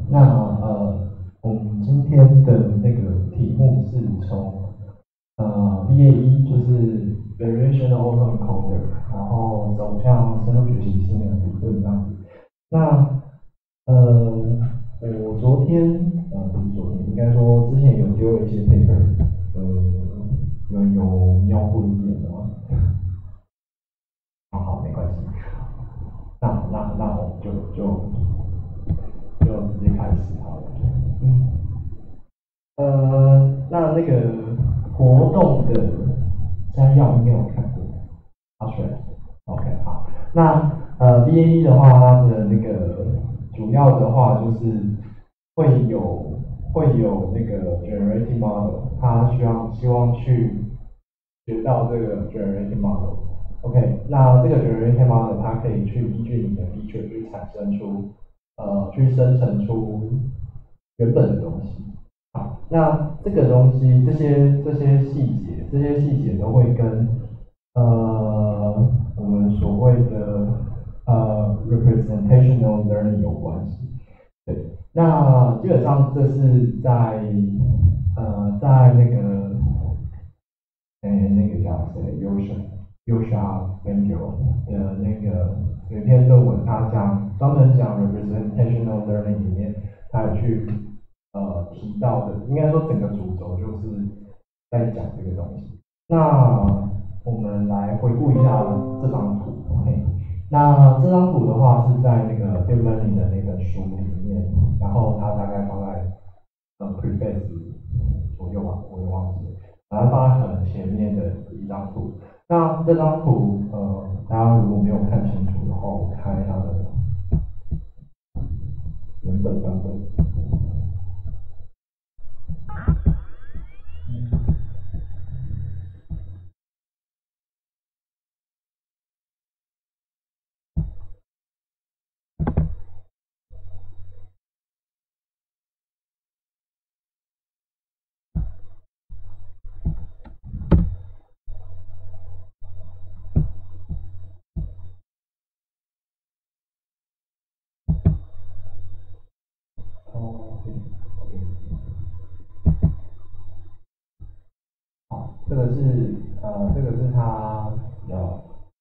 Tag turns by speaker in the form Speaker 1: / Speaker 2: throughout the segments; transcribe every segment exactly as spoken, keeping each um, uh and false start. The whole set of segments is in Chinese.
Speaker 1: 那呃，我们今天的那个题目是从呃 V A E 就是 Variational Autoencoder，然后走向深度学习新的理论这样子。那呃，我昨天呃不是昨天，应该说之前有丢了一些 paper，呃，有人有瞄过一眼的吗？好好，没关系。那那那我们就就就直接开始好了。嗯。呃，那那个活动的摘要应该有看过，好出来 OK，好。那呃，V A E 的话，它的那个主要的话就是会有会有那个 generating model，它需要希望去学到这个 generating model。OK，那这个 generating model 它可以去依据你的 feature 去产生出呃去生成出原本的东西。好，那这个东西，这些这些细节，这些细节都会跟呃我们所谓的呃 representational learning 有关系。对，那基本上这是在呃在那个诶那个叫谁优秀优莎 Benjo 的那个有一篇论文，他讲专门讲 representational learning 里面，他有去呃提到的，应该说整个主轴就是在讲这个东西。那我们来回顾一下这张图，OK？那这张图的话是在那个 Deep Learning 的那本书里面，然后它大概放在呃 Preface 左右吧，我也忘记了，然后放在很前面的一张图。那这张图呃，大家如果没有看清楚的话，我开它的原本版本。哦，OK OK，好，这个是呃，这个是它要。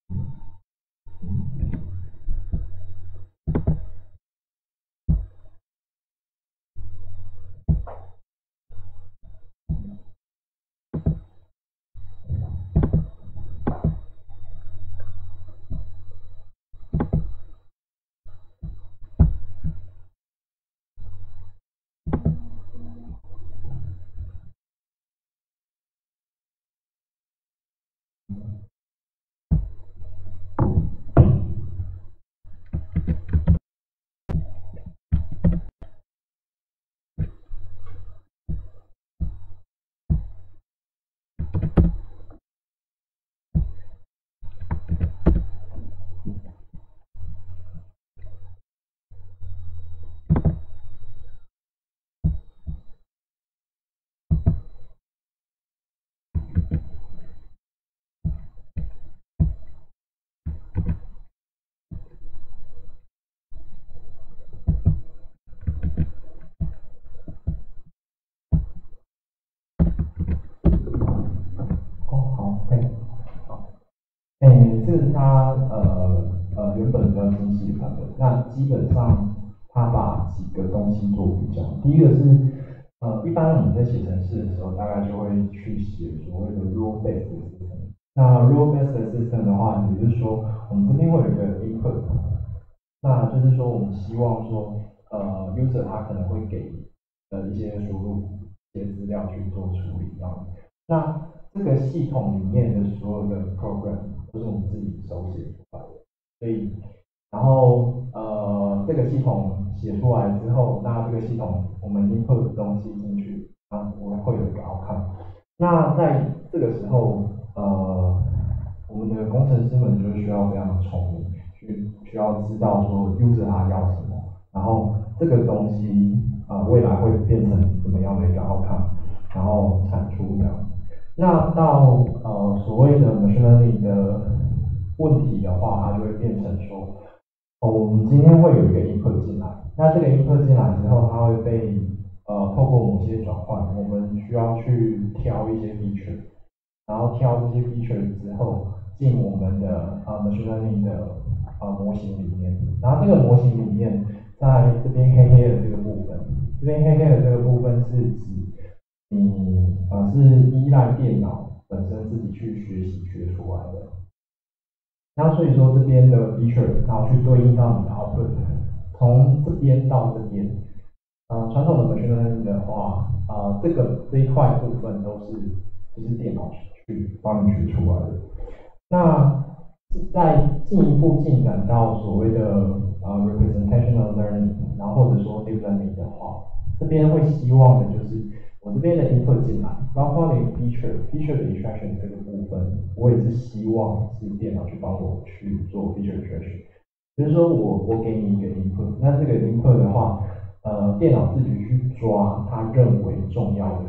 Speaker 1: 哦，好，OK，好。哎，这个是它呃呃原本比较精细的版本。那基本上它把几个东西做比较。第一个是呃，一般我们在写程式的时候，大概就会去写所谓的 rule-based system。那 rule-based system 的话，也就是说我们这边会有一个 input，那就是说我们希望说呃 user 他可能会给呃一些输入一些资料去做处理这样。那这个系统里面的所有的 program 都是我们自己手写出来的，所以，然后呃，这个系统写出来之后，那这个系统我们 input 东西进去，啊，我们会有一个 outcome。那在这个时候，呃，我们的工程师们就需要非常的聪明，去需要知道说 user 他要什么，然后这个东西呃未来会变成怎么样的一个 outcome，然后产出这样。那到呃所谓的 machine learning 的问题的话，它就会变成说，哦，我们今天会有一个 input 进来， 那这个 input 进来之后，它会被呃透过某些转换，我们需要去挑一些 feature，然后挑这些 feature 之后进我们的呃 machine learning 的呃模型里面，然后这个模型里面，在这边黑黑的这个部分，这边黑黑的这个部分是指你呃是依赖电脑本身自己去学习学出来的。那所以说这边的 feature，然后去对应到你的 output，从这边到这边，呃，传统的 machine learning 的话，呃，这个这一块部分都是就是电脑去帮你学出来的。那在进一步进展到所谓的呃 representational learning，然后或者说 deep learning 的话，这边会希望的就是我这边的 input 进来，包括连 feature feature 的 extraction 这个部分，我也是希望是电脑去帮我去做 feature extraction。就是说我我给你一个 input，那这个 input 的话，呃，电脑自己去抓他认为重要的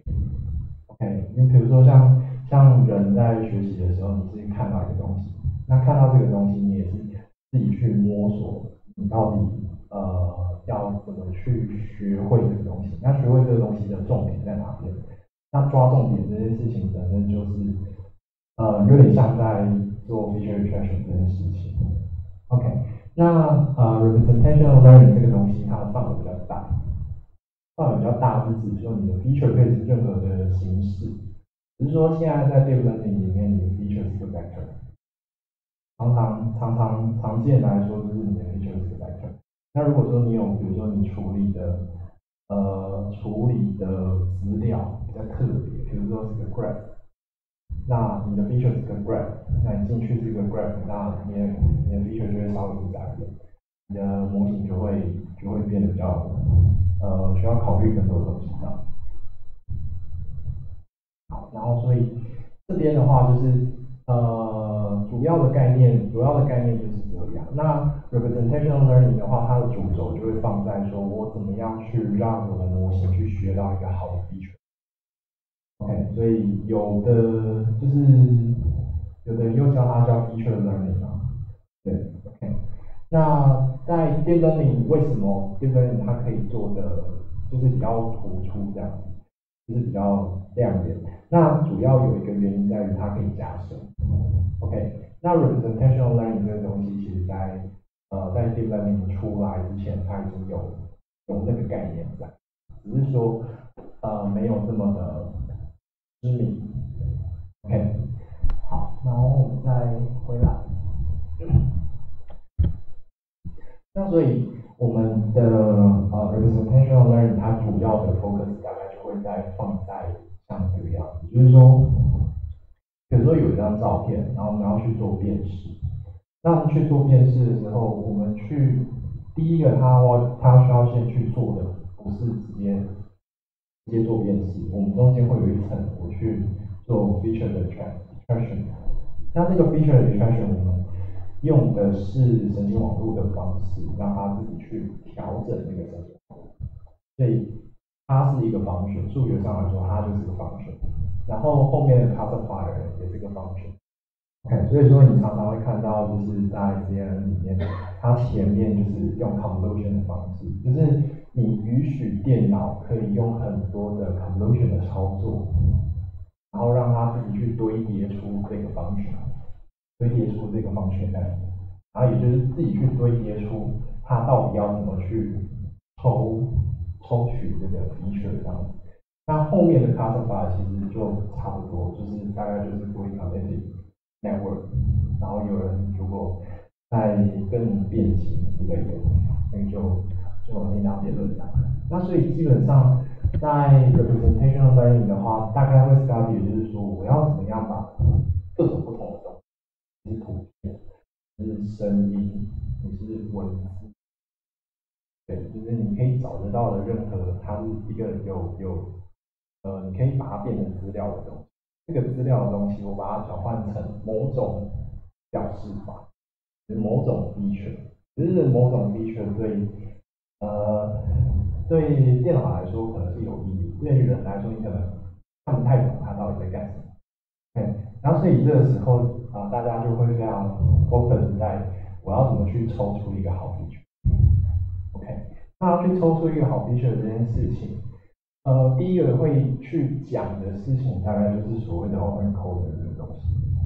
Speaker 1: feature。OK，你比如说像像人在学习的时候，你自己看到一个东西，那看到这个东西，你也是自己去摸索，你到底呃要怎么去学会这个东西。那学会这个东西的重点在哪边？那抓重点这件事情本身就是呃有点像在做 feature extraction 这件事情。OK，那呃 representational learning 这个东西它的范围比较大，范围比较大是指说你的 feature 可以是任何的形式，只是说现在在 deep learning 里面，你的 feature 是个 vector，常常常常常见来说就是你的 feature 是个 vector。那如果说你有比如说你处理的呃处理的资料比较特别，比如说是个 graph，那你的 feature 是个 graph，那你进去这个 graph，那你的你的 feature 就会稍微复杂一点，你的模型就会就会变得比较呃需要考虑更多的东西这样。好，然后所以这边的话就是呃主要的概念，主要的概念就是这样。那 representational learning 的话，它的主轴就会放在说我怎么样去让我的模型去学到一个好的 feature。OK，所以有的就是有的人又叫它叫 feature learning 啊，对 ，OK。那在 deep learning 为什么 deep learning 它可以做的就是比较突出这样子，就是比较亮眼？那主要有一个原因在于它可以加深。OK，那 representational learning 这个东西，其实在呃在 deep learning 出来之前，它已经有有那个概念在，只是说呃没有这么的知名。OK，好，然后我们再回来。那所以我们的呃 representational learning 它主要的 focus 大概就会在放在像这个样子，就是说，比如说有一张照片，然后我们要去做辨识。那我们去做辨识的时候，我们去第一个它它需要先去做的不是直接直接做辨识，我们中间会有一层我去做 feature 的 extraction。那这个 feature 的 extraction 我们用的是神经网络的方式，让它自己去调整那个神经网络，所以它是一个 function，数学上来说它就是个 function，然后后面的 classifier 也是个 function。OK，所以说你常常会看到，就是在 C N N 里面，它前面就是用 convolution 的方式，就是你允许电脑可以用很多的 convolution 的操作，然后让它自己去堆叠出这个 function，堆叠出这个 function 来，然后也就是自己去堆叠出它到底要怎么去抽抽取这个 feature 这样子。那后面的 classifier 其实就差不多，就是大概就是 fully connected network，然后有人如果再更变形之类的，那就就另当别论了。那所以基本上在 representational learning 的话，大概会 study 就是说我要怎么样把各种不同的东西，是图片，是声音，你是文字，对，就是你可以找得到的任何，它是一个有有呃，你可以把它变成资料的东西。这个资料的东西，我把它转换成某种表示法，就是某种 feature，只是某种 feature 对呃对电脑来说可能是有意义，对人来说你可能看不太懂它到底在干什么。对，然后所以这个时候啊、呃，大家就会非常 focus 在我要怎么去抽出一个好 feature。OK， 那要去抽出一个好 feature 这件事情，呃，第一个会去讲的事情，大概就是所谓的 autoencoder 这个东西。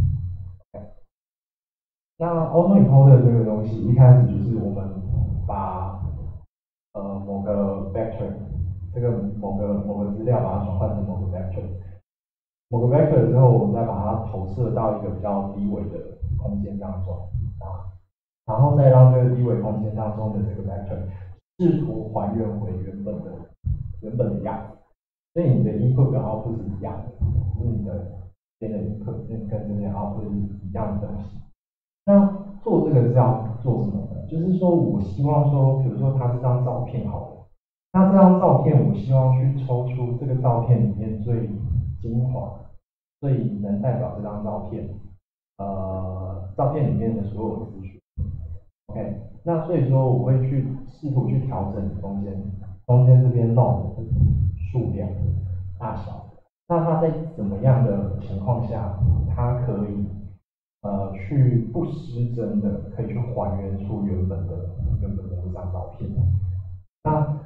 Speaker 1: 那 autoencoder 这个东西，一开始就是我们把呃某个 vector 这个某个某个资料把它转换成某个 vector，某个 vector 之后，我们再把它投射到一个比较低维的空间当中啊，然后再让这个低维空间当中的这个 vector 试图还原回原本的原本的样子。所以你的 input 跟 output 是一样的，就是你的边的 input 跟跟这边 output 是一样的东西。那做这个是要做什么呢？就是说我希望说，比如说它是张照片好了，那这张照片我希望去抽出这个照片里面最精华、最能代表这张照片，呃，照片里面的所有资讯。OK，那所以说我会去试图去调整中间中间这边 node 的数量大小。那它在怎么样的情况下，它可以呃去不失真的可以去还原出原本的原本的这张照片。那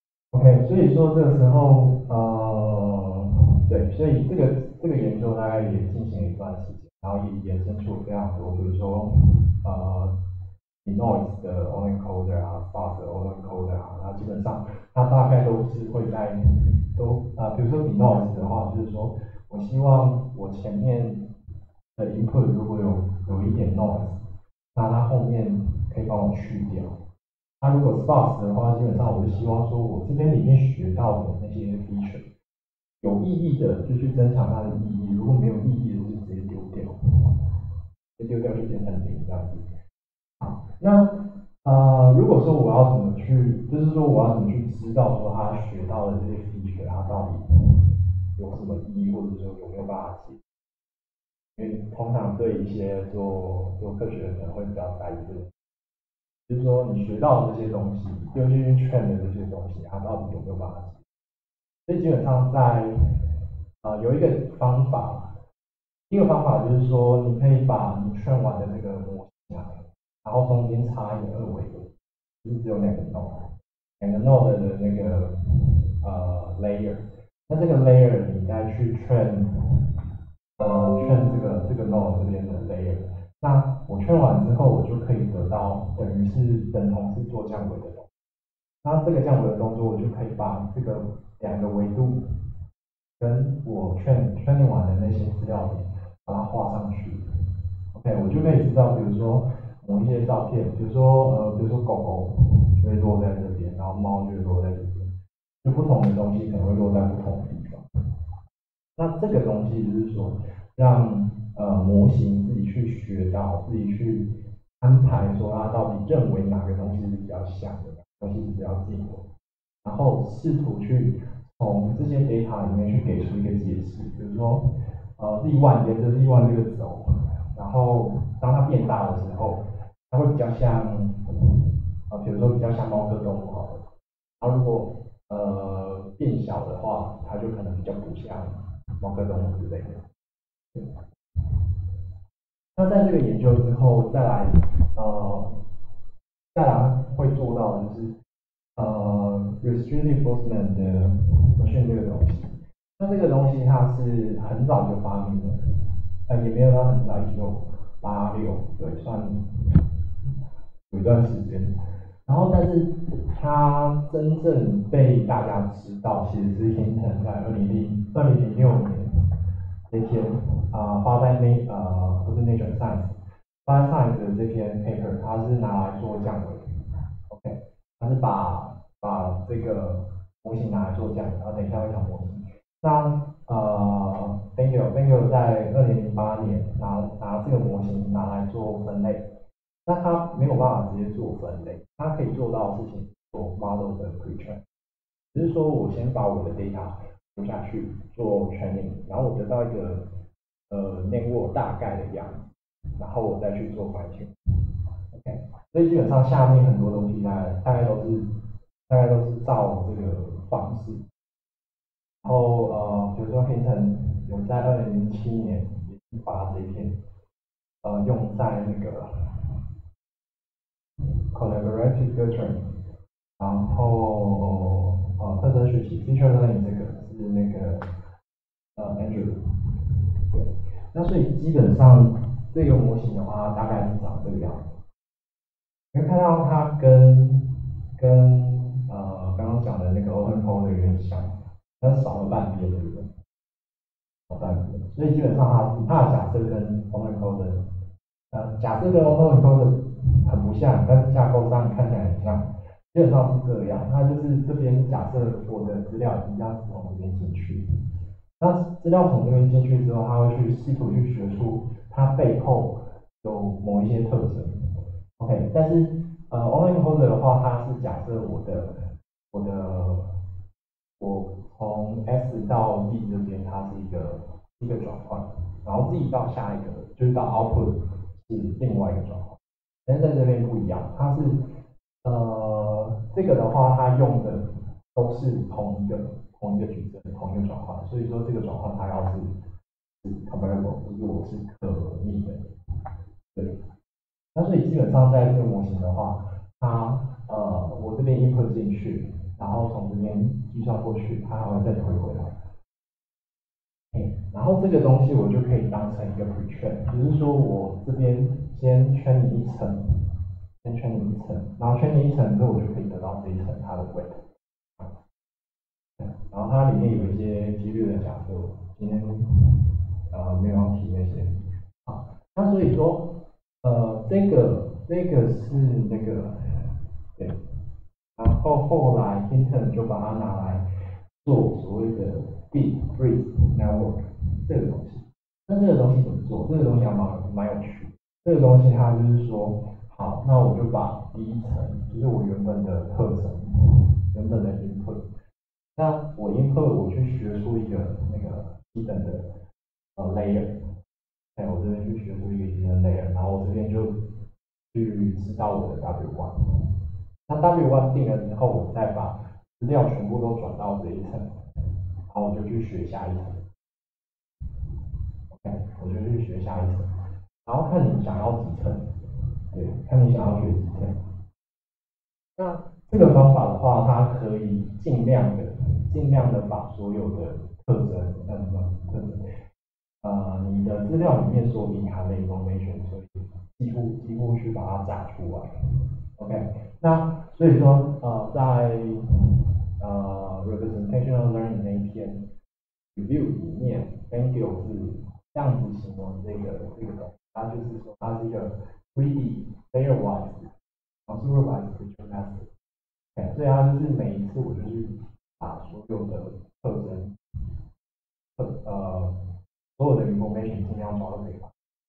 Speaker 1: OK，所以说这个时候呃对，所以这个这个研究大概也进行了一段时间，然后也衍生出非常多，比如说呃 denoise 的 autoencoder 啊 sparse 的 autoencoder 啊，那基本上它大概都是会在都啊、呃，比如说 denoise 的话，就是说我希望我前面的 input 如果有有一点 noise，那它后面可以帮我去掉。那如果 sparse 的话，基本上我就希望说我这边里面学到的那些 feature 有意义的就去增强它的意义，如果没有意义的就直接丢掉，就丢掉就变成零这样子。好，那呃，如果说我要怎么去，就是说我要怎么去知道说他学到的这些 feature，它到底有什么意义，或者说有没有办法解？因为通常对一些做做科学的人会比较在意这个，就是说你学到的这些东西，又去 train 的这些东西，它到底有没有办法解？所以基本上在呃有一个方法，第一个方法就是说，你可以把你 train 完的这个模型啊，然后中间插一个二维的，就是只有两个 node，两个 node 的那个呃 layer，那这个 layer 你再去 train 呃 train 这个这个 node 这边的 layer，那我 train 完之后，我就可以得到等于是等同是做降维的动作。那这个降维的动作，我就可以把这个两个维度跟我 train training 完的那些资料点，把它画上去。OK，我就可以知道，比如说某一些照片，比如说呃，比如说狗狗就会落在这边，然后猫就会落在这边，就不同的东西可能会落在不同的地方。那这个东西就是说，让呃模型自己去学到，自己去安排说它到底认为哪个东西是比较像的，哪个东西是比较近的，然后试图去从这些 data 里面去给出一个解释，比如说呃 z one 沿着 z one 这个轴，然后当它变大的时候，它会比较像呃比如说比较像猫科动物好了，然后如果呃变小的话，它就可能比较不像猫科动物之类的。那在这个研究之后，再来呃再来会做到的就是呃 restrictive Boltzmann 的 machine 这个东西。那这个东西它是很早就发明的，呃也没有到很早，一九八六，对，算有一段时间。然后，但是它真正被大家知道，其实是 Hinton 在二零零二零零六年那篇啊、呃、发在那呃不是 Nature Science，发在 Science 的这篇 paper，它是拿来做降维 ，OK，它是把把这个模型拿来做降维，然后等一下会讲模型。那呃 b e n g e l b e n g e l 在二零零八年拿拿这个模型拿来做分类。那它没有办法直接做分类，它可以做到的事情做 model 的 pre-train，只是说我先把我的 data 丢下去做 training，然后我得到一个呃 network 大概的样子，然后我再去做 fine tune。OK，所以基本上下面很多东西大概大概都是大概都是照这个方式。然后呃，比如说 Hinton 有在二零零七年也是把这一篇呃用在那个 collaborative filtering 然后呃特征学习 feature learning 这个是那个呃 Andrew，对，那所以基本上这个模型的话，大概是长这个样子。你会看到它跟跟呃刚刚讲的那个 Open Code 有点像，但是少了半边，对不对？少半边，所以基本上它是它的假设跟 Open Code 呃假设跟 Open Code 很不像，但是架构上看起来很像。基本上是这样，那就是这边假设我的资料一样是从这边进去，那资料从这边进去之后，它会去试图去学出它背后有某一些特征。OK，但是呃，online encoder 的话，它是假设我的我的我从 S 到 D 这边，它是一个一个转换，然后 Z 到下一个就是到 output 是另外一个转换，但是在这边不一样，它是呃这个的话，它用的都是同一个同一个矩阵，同一个转换，所以说这个转换它要是是 comparable，就是我是可逆的，对。那所以基本上在这个模型的话，它呃我这边 input 进去，然后从这边计算过去，它还会再推回来。嗯，然后这个东西我就可以当成一个 pre-train，就是说我这边先圈你一层，先圈你一层，然后圈你一层之后，我就可以得到这一层它的 weight。然后它里面有一些几率的假设，今天呃没有要提那些。好，那所以说呃这个这个是那个对，然后后来 Hinton 就把它拿来做所谓的 Deep Freeze Network 这个东西。那这个东西怎么做？这个东西还蛮蛮有趣的。这个东西它就是说，好，那我就把第一层，就是我原本的特征，原本的 input，那我 input 我去学出一个那个基本的呃 layer，哎，我这边去学出一个基本的 layer，然后我这边就去知道我的 W one。那 W one 定了之后，我再把资料全部都转到这一层，然后我就去学下一层。OK，我就去学下一层，然后看你想要几层，对，看你想要学几层。那这个方法的话，它可以尽量的、尽量的把所有的特征，呃，特征，呃，你的资料里面所隐含的 information，所以几乎几乎去把它摘出来。OK，那所以说，呃，在呃 representational learning 那一篇 review 里面 t h a n k you 是这样子形容这个这个东西，它就是说它是一个 three D layer wise，然后 supervised feature method。OK，所以它就是每一次我就是把所有的特征，特呃所有的 information 尽量抓到这一块。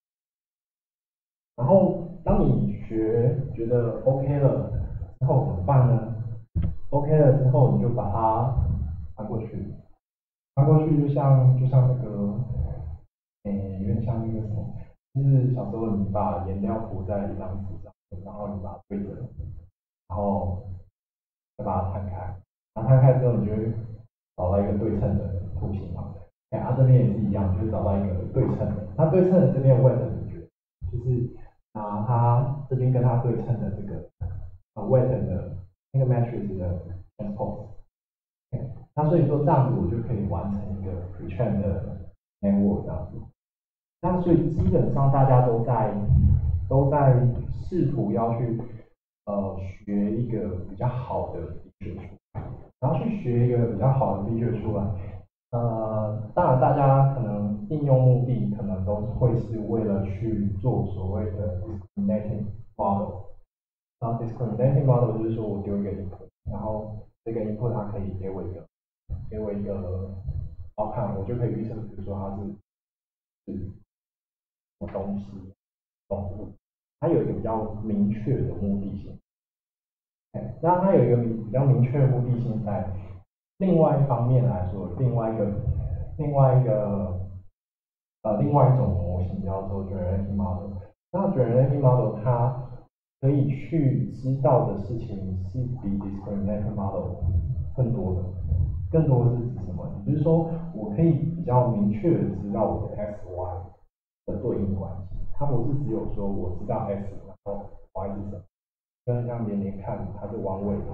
Speaker 1: 然后当你学觉得 OK 了之后怎么办呢？OK 了之后你就把它搬过去，搬过去就像就像那个，诶，有点像那个什么，就是小时候你把颜料涂在一张纸上，然后你把它对着，然后再把它摊开，然后摊开之后你就会找到一个对称的图形嘛。哎，啊这边也是一样，就是找到一个对称的，它对称的这边 weight 你觉得就是拿它这边跟它对称的这个呃 weight 的那个 matrix 的 transpose。OK，那所以说这样子我就可以完成一个 pre-train 的 network 这样子。那所以基本上大家都在都在试图要去呃学一个比较好的 feature 出来，然后去学一个比较好的 feature 出来。呃，当然大家可能应用目的可能都会是为了去做所谓的 discriminating model。然后 discriminating model 就是说我丢一个 input，然后这个 input 它可以给我一个给我一个 outcome，我就可以预测，比如说它是是什么东西，动物，它有一个比较明确的目的性。哎，那它有一个比较明确的目的性在。另外一方面来说，另外一个另外一个呃另外一种模型叫做 generative model。那 generative model 它可以去知道的事情是比 discriminative model 更多的。更多的是指什么？也就是说，我可以比较明确的知道我的 x y 的对应关系。它不是只有说我知道 x，然后 y 是什么，跟像连连看它是 one way 的，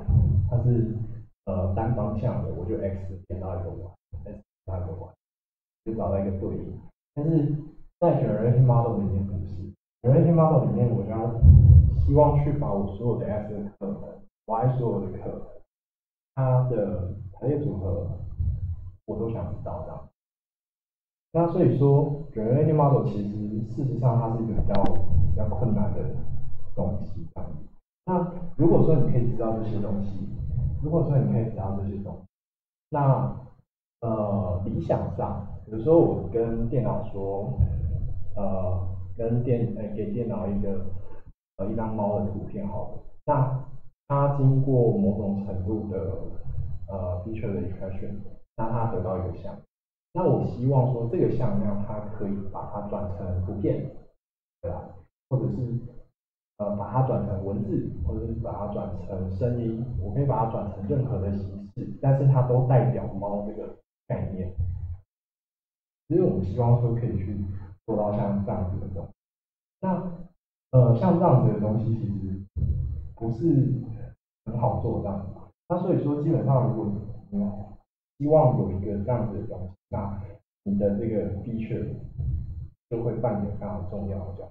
Speaker 1: 它是呃单方向的，我就 x 变到一个 y，x 到一个 y，就找到一个对应。但是在 generative model 里面不是 generative model 里面，我就要希望去把我所有的 x 的可能 y 所有的可能，它的排列组合我都想知道这样。那所以说 generative model 其实事实上它是一个比较比较困难的东西这样子。那如果说你可以知道这些东西，如果说你可以知道这些东西，那呃理想上，比如说我跟电脑说，呃跟电呃给电脑一个呃一张猫的图片好了，那它经过某种程度的呃 feature 的 extraction，那它得到一个像。那我希望说这个像样它可以把它转成图片，对吧？或者是呃把它转成文字，或者是把它转成声音，我可以把它转成任何的形式，但是它都代表猫这个概念。其实我们希望说可以去做到像这样子的东西。那呃像这样子的东西其实不是很好做这样子。那所以说基本上如果你希望有一个这样子的东西，那你的这个 feature 就会扮演非常重要的角色。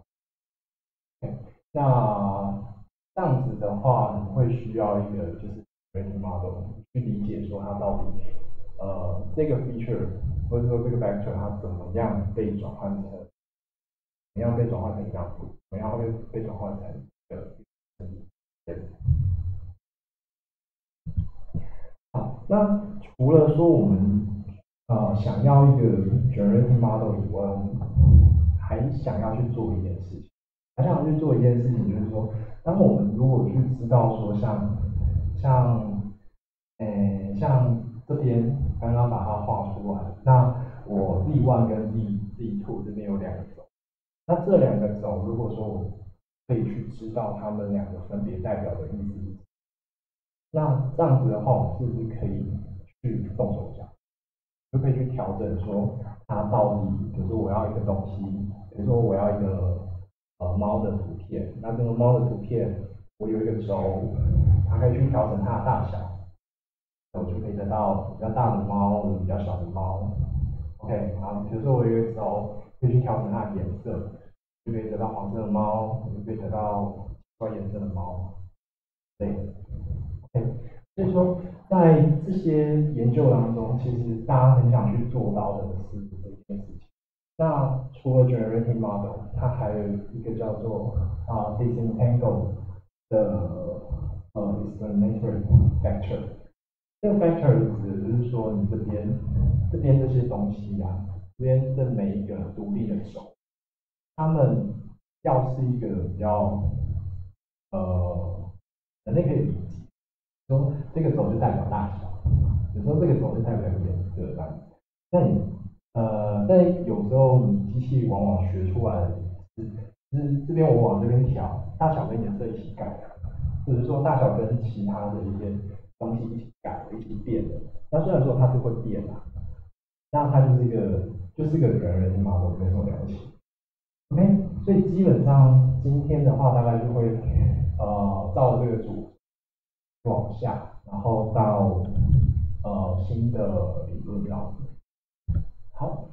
Speaker 1: 那这样子的话，你会需要一个就是 training model 去理解说它到底呃这个 feature 或者说这个 vector 它怎么样被转换成，怎么样被转换成一张图，怎么样被被转换成一个对。好，那除了说我们呃想要一个 generative model 以外，我们还想要去做一件事情，还想要去做一件事情，就是说，当我们如果去知道说像像诶像这边刚刚把它画出来，那我 Z one 跟 Z Z two 这边有两个轴，那这两个轴如果说我可以去知道它们两个分别代表的意思，那这样子的话，我是不是可以去动手脚？就可以去调整说它到底，比如说我要一个东西，比如说我要一个呃猫的图片，那这个猫的图片我有一个轴，它可以去调整它的大小，我就可以得到比较大的猫，比较小的猫。OK，好，比如说我有一个轴，可以去调整它的颜色，就可以得到黄色的猫，就可以得到奇怪颜色的猫，对。OK，所以说，在这些研究当中，其实大家很想去做到的是这件事情。那除了 generative model，它还有一个叫做啊、uh, disentangle 的呃 explanatory factor。这个 factor 指的就是说，你这边这边这些东西啊，这边这每一个独立的轴，它们要是一个比较呃人类可以理解。说这个轴就代表大小，有时候这个轴就代表颜色这样。那你呃，但有时候你机器往往学出来的是，是这边我往这边调，大小跟颜色一起改，或者说大小跟其他的一些东西一起改、一起变的。那虽然说它是会变的，那它就是一个就是一个人人 model，没什么了不起。OK，所以基本上今天的话大概就会呃照这个主往下，然后到呃新的理论这样子。好，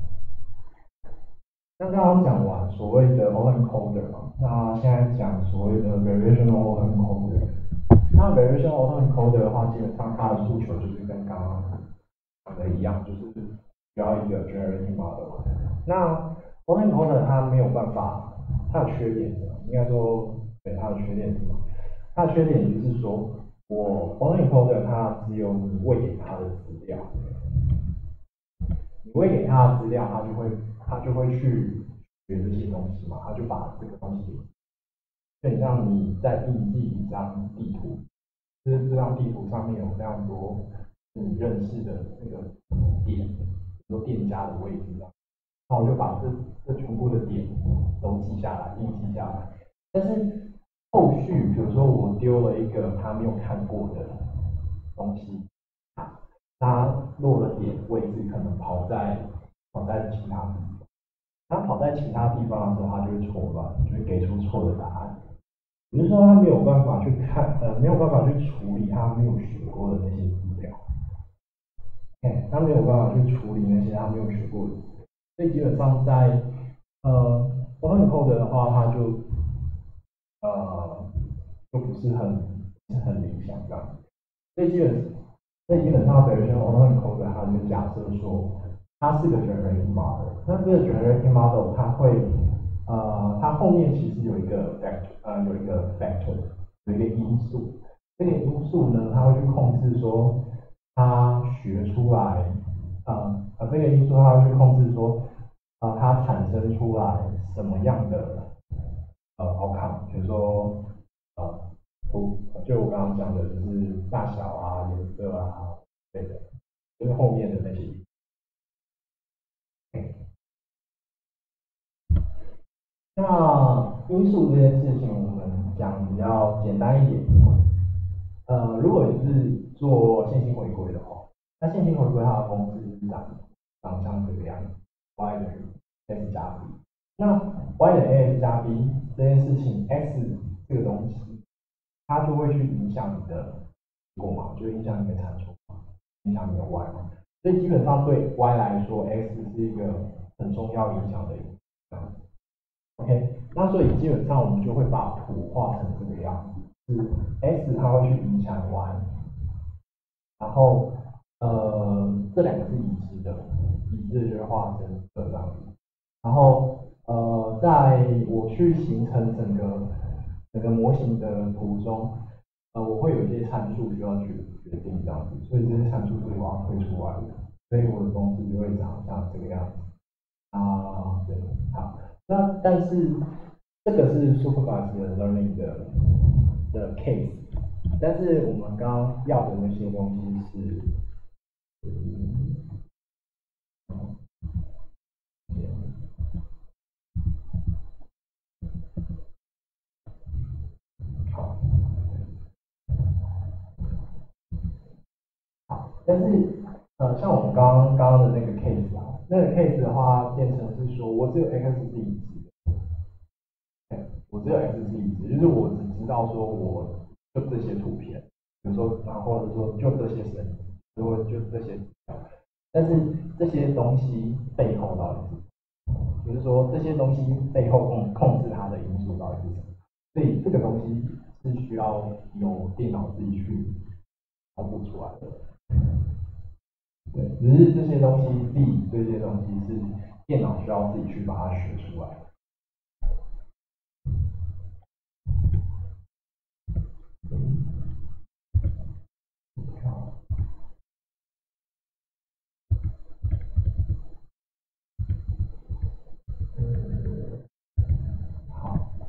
Speaker 1: 那刚刚讲完所谓的 autoencoder 嘛，那现在讲所谓的 variational autoencoder。那 variational autoencoder 的话，基本上它的诉求就是跟刚刚讲的一样，就是需要一个 generative model。那 autoencoder 它没有办法，它的缺点是什么？应该说，对它的缺点是什么？它的缺点就是说，我 autoencoder 它只有你喂给它的资料，你喂给它的资料，它就会它就会去学这些东西嘛，它就把这个东西，就很像你在印记一张地图，就是这张地图上面有非常多你认识的那个点，比如说店家的位置这样，那我就把这这全部的点都记下来，印记下来。但是后续，比如说我丢了一个他没有看过的东西，啊，它落了点位置可能跑在跑在其他地方，它跑在其他地方的时候，它就会错乱，就会给出错的答案。 也就是说他没有办法去看，呃，没有办法去处理他没有学过的那些资料，哎，他没有办法去处理那些他没有学过的资料，所以基本上在呃 Open Code 的话，它就呃就不是很不是很理想这样，所以基本所以基本上 Version Open Code 它就假设说它是个 Generating Model，那这个 Generating Model 它会呃它后面其实有一个 factor 呃有一个 factor 有一个因素，这个因素呢它会去控制说它学出来呃呃这个因素它会去控制说呃它产生出来什么样的呃 outcome，比如说呃图，就我刚刚讲的，就是大小啊、颜色啊，对的，就是后面的那些。那因素这件事情，我们讲比较简单一点。呃，如果你是做线性回归的话，那线性回归它的公式是长长像这个样子，y 等于 s 加 b。那 y 等于 x 加 b 这件事情，x 这个东西，它就会去影响你的结果嘛，就影响你的产出嘛，影响你的 y 嘛。所以基本上对 y 来说，x 是一个很重要影响的一个。OK，那所以基本上我们就会把图画成这个样子，是 x 它会去影响 y，然后呃这两个是已知的，已知的就会画成这样子，然后呃在我去形成整个整个模型的途中，呃我会有一些参数需要去决定这样子，所以这些参数是我要推出来的，所以我的公式就会长像这个样子啊，对，好。那但是这个是 supervised learning 的的 case，但是我们刚刚要的那些东西是，嗯，好，好，但是呃，像我们刚刚刚刚的那个 case 啊，那个 case 的话，变成是说我只有 x 是已知的，我只有 x 是已知，就是我只知道说我就这些图片，比如说，然后或者说就这些声音，如果就这些，但是这些东西背后到底是就是说这些东西背后控控制它的因素到底是什么？所以这个东西是需要由电脑自己去公布出来的。对，只是这些东西，B 这些东西是电脑需要自己去把它学出来。好，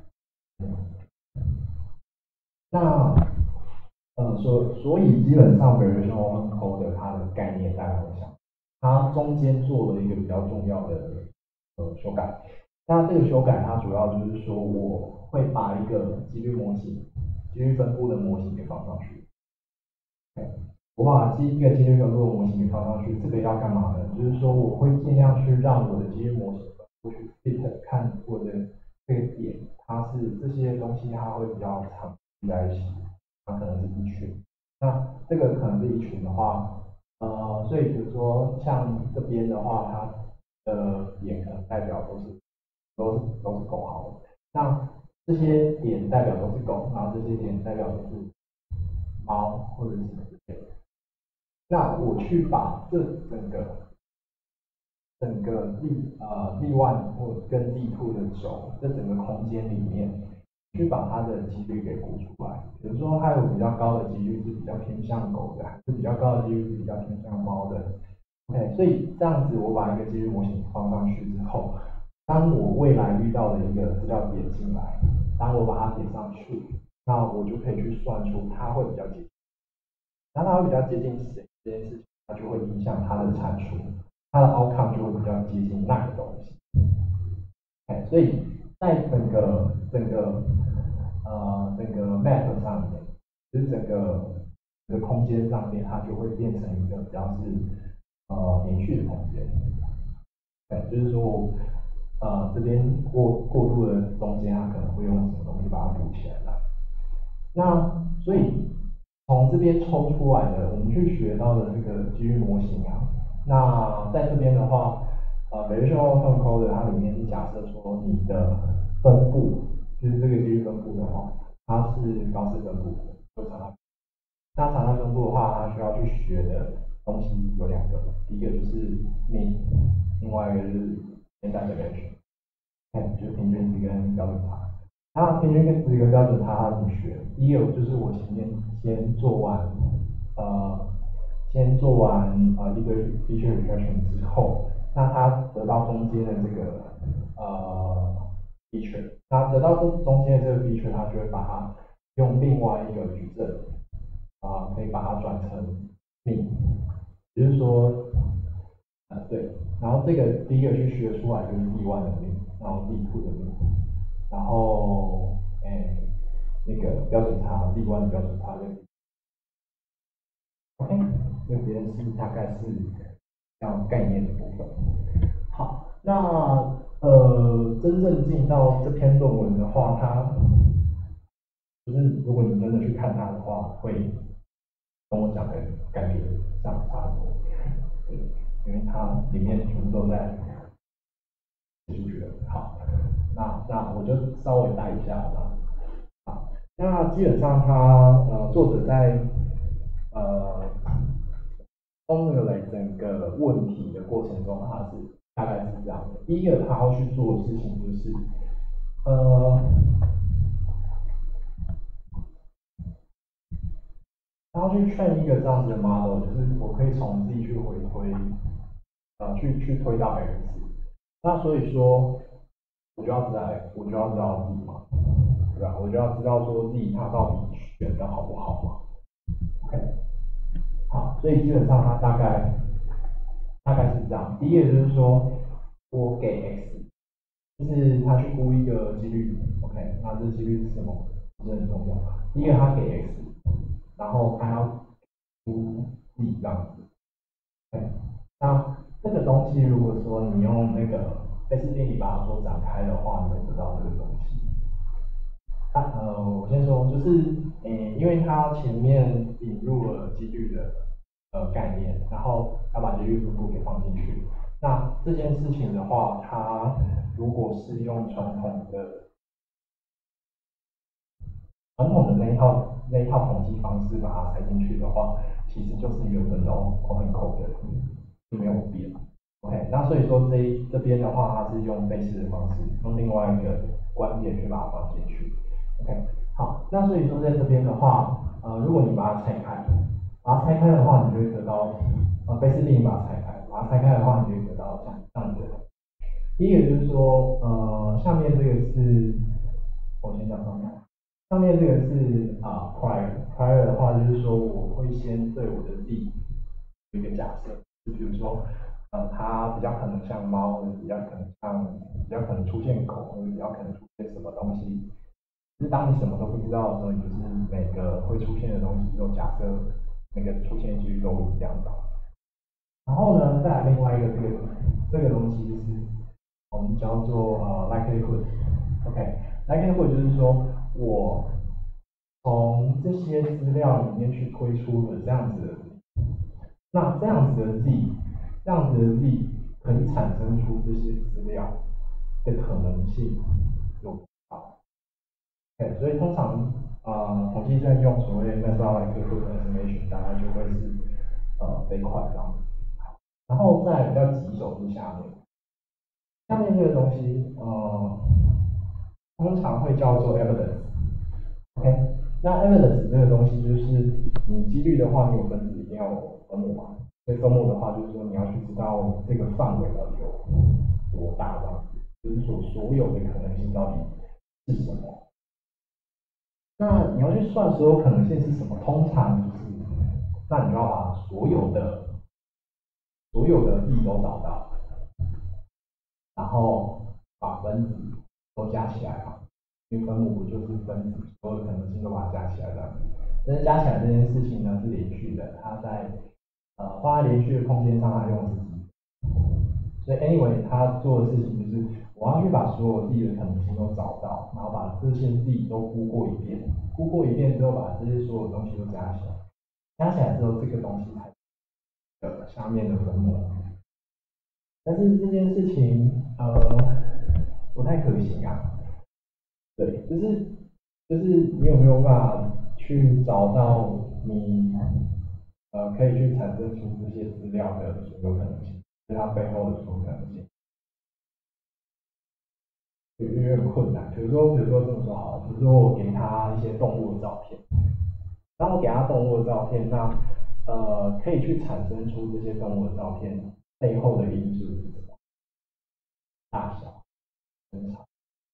Speaker 1: 那呃，所所以基本上 Variational Encoder 它的概念大概会像，它中间做了一个比较重要的呃修改。那这个修改它主要就是说，我会把一个几率模型、几率分布的模型给放上去。我把几一个几率分布的模型给放上去，这个要干嘛呢？就是说我会尽量去让我的几率模型过去 fit 看我的这个点，它是这些东西它会比较长聚在一起，它可能是一群。那这个可能是一群的话，呃，所以比如说像这边的话，它的点可能代表都是都是都是狗好了。那这些点代表都是狗，然后这些点代表都是猫或者是之类的。那我去把这整个整个 D 呃 D one 或跟 D two 的轴这整个空间里面，去把它的几率给估出来。比如说它有比较高的几率是比较偏向狗的，还是比较高的几率是比较偏向猫的。OK，所以这样子我把一个几率模型放上去之后，当我未来遇到的一个资料点进来，当我把它点上去，那我就可以去算出它会比较接近，那它会比较接近谁这件事情，它就会影响它的产出。它的 outcome 就会比较接近那个东西。哎，所以在整个整个呃整个 map 上面，就是整个整个空间上面，它就会变成一个比较是呃连续的空间。哎，就是说呃这边过过渡的中间，它可能会用什么东西把它补起来了。 那所以从这边抽出来的，我们去学到的这个几率模型啊，那在这边的话，呃 Bayesian Outcome Encoder 它里面是假设说你的分布，就是这个几率分布的话，它是高斯分布，就常常。那常态分布的话，它需要去学的东西有两个，第一个就是 mean，另外一个就是 standard deviation，看就是平均值跟标准差。那平均值跟标准差它怎么学？第一个就是我前面先做完，呃，先做完呃一堆 feature regression 之后，那它得到中间的这个呃 feature，那得到这中间的这个 feature，它就会把它用另外一个矩阵。啊，可以把它转成命，也就是说，呃，对，然后这个第一个去学出来就是 D one 的命，然后 D two 的命，然后，哎，那个标准差 D one 的标准差跟 OK，这边是大概是这样概念的部分。好，那呃，真正进到这篇论文的话，它就是如果你真的去看它的话，会跟我讲的感觉上差不多。对，因为它里面全部都在写数学。好，那那我就稍微带一下吧。好，那基本上它呃作者在呃 formulate 整个问题的过程中，它是大概是这样的。第一个他要去做的事情就是呃。然后去劝一个这样子的 model，就是我可以从 Z 去回推，呃，去去推到 X。那所以说，我就要知道 X，我就要知道 Z 嘛，对吧？我就要知道说 Z 它到底选的好不好嘛。OK，好，所以基本上它大概大概是这样。第一个就是说，我给 X，就是他去估一个几率 ，OK，那这几率是什么？这很重要。第一个他给 X，然后他要估 Z 这样子。对，那这个东西如果说你用那个贝氏定理把它做展开的话，你会得到这个东西。它呃，我先说，就是诶，因为它前面引入了几率的呃概念，然后它把几率分布给放进去。那这件事情的话，它如果是用传统的传统的那一套那一套统计方式把它塞进去的话，其实就是原本的 open code 的，就没有变。OK，那所以说这一这边的话，它是用类似的方式，用另外一个观点去把它放进去。OK，好，那所以说在这边的话，呃，如果你把它拆开，把它拆开的话，你就会得到，呃，贝氏定理把它拆开，把它拆开的话，你就会得到这样这样子的。第一个就是说，呃，下面这个是，我先讲上面。上面这个是啊、呃、prior，prior 的话就是说我会先对我的 Z 有一个假设，就比如说呃它比较可能像猫，比较可能像比较可能出现狗，或者比较可能出现什么东西。就是当你什么都不知道的时候，你就是每个会出现的东西都假设那个出现几率都一样的。然后呢，再来另外一个这个这个东西就是我们叫做呃 likelihood，OK，likelihood 就是说我从这些资料里面去推出了这样子的，那这样子的 Z，这样子的 Z 可以产生出这些资料的可能性有多少？OK，所以通常呃统计在用所谓 mathematical likelihood estimation，大概就会是呃这一块这样子。然后再比较棘手是下面，下面这个东西呃通常会叫做 evidence。OK，那 evidence 这个东西就是你几率的话，你有分子一定要有分母嘛，所以分母的话就是说你要去知道这个范围到底有多大这样子，就是说所有的可能性到底是什么。那你要去算所有可能性是什么，通常就是，那你就要把所有的所有的 z 都找到，然后把分子都加起来嘛，因为分母不就是分子，所有可能性都把它加起来这样子。但是加起来这件事情呢是连续的，它在呃放在连续的空间上它用的是几，所以 anyway 它做的事情就是我要去把所有 z 的可能性都找到，然后把这些 z 都估过一遍，估过一遍之后，把这些所有东西都加起来，加起来之后，这个东西才呃下面的分母。但是这件事情呃不太可行啊。对，就是就是你有没有办法去找到你呃可以去产生出这些资料的所有可能性，就是它背后的所有可能性，有有点困难。比如说，比如说这么说好了，比如说我给他一些动物的照片，当我给他动物的照片，那呃可以去产生出这些动物的照片背后的因素是什么？大小、身长、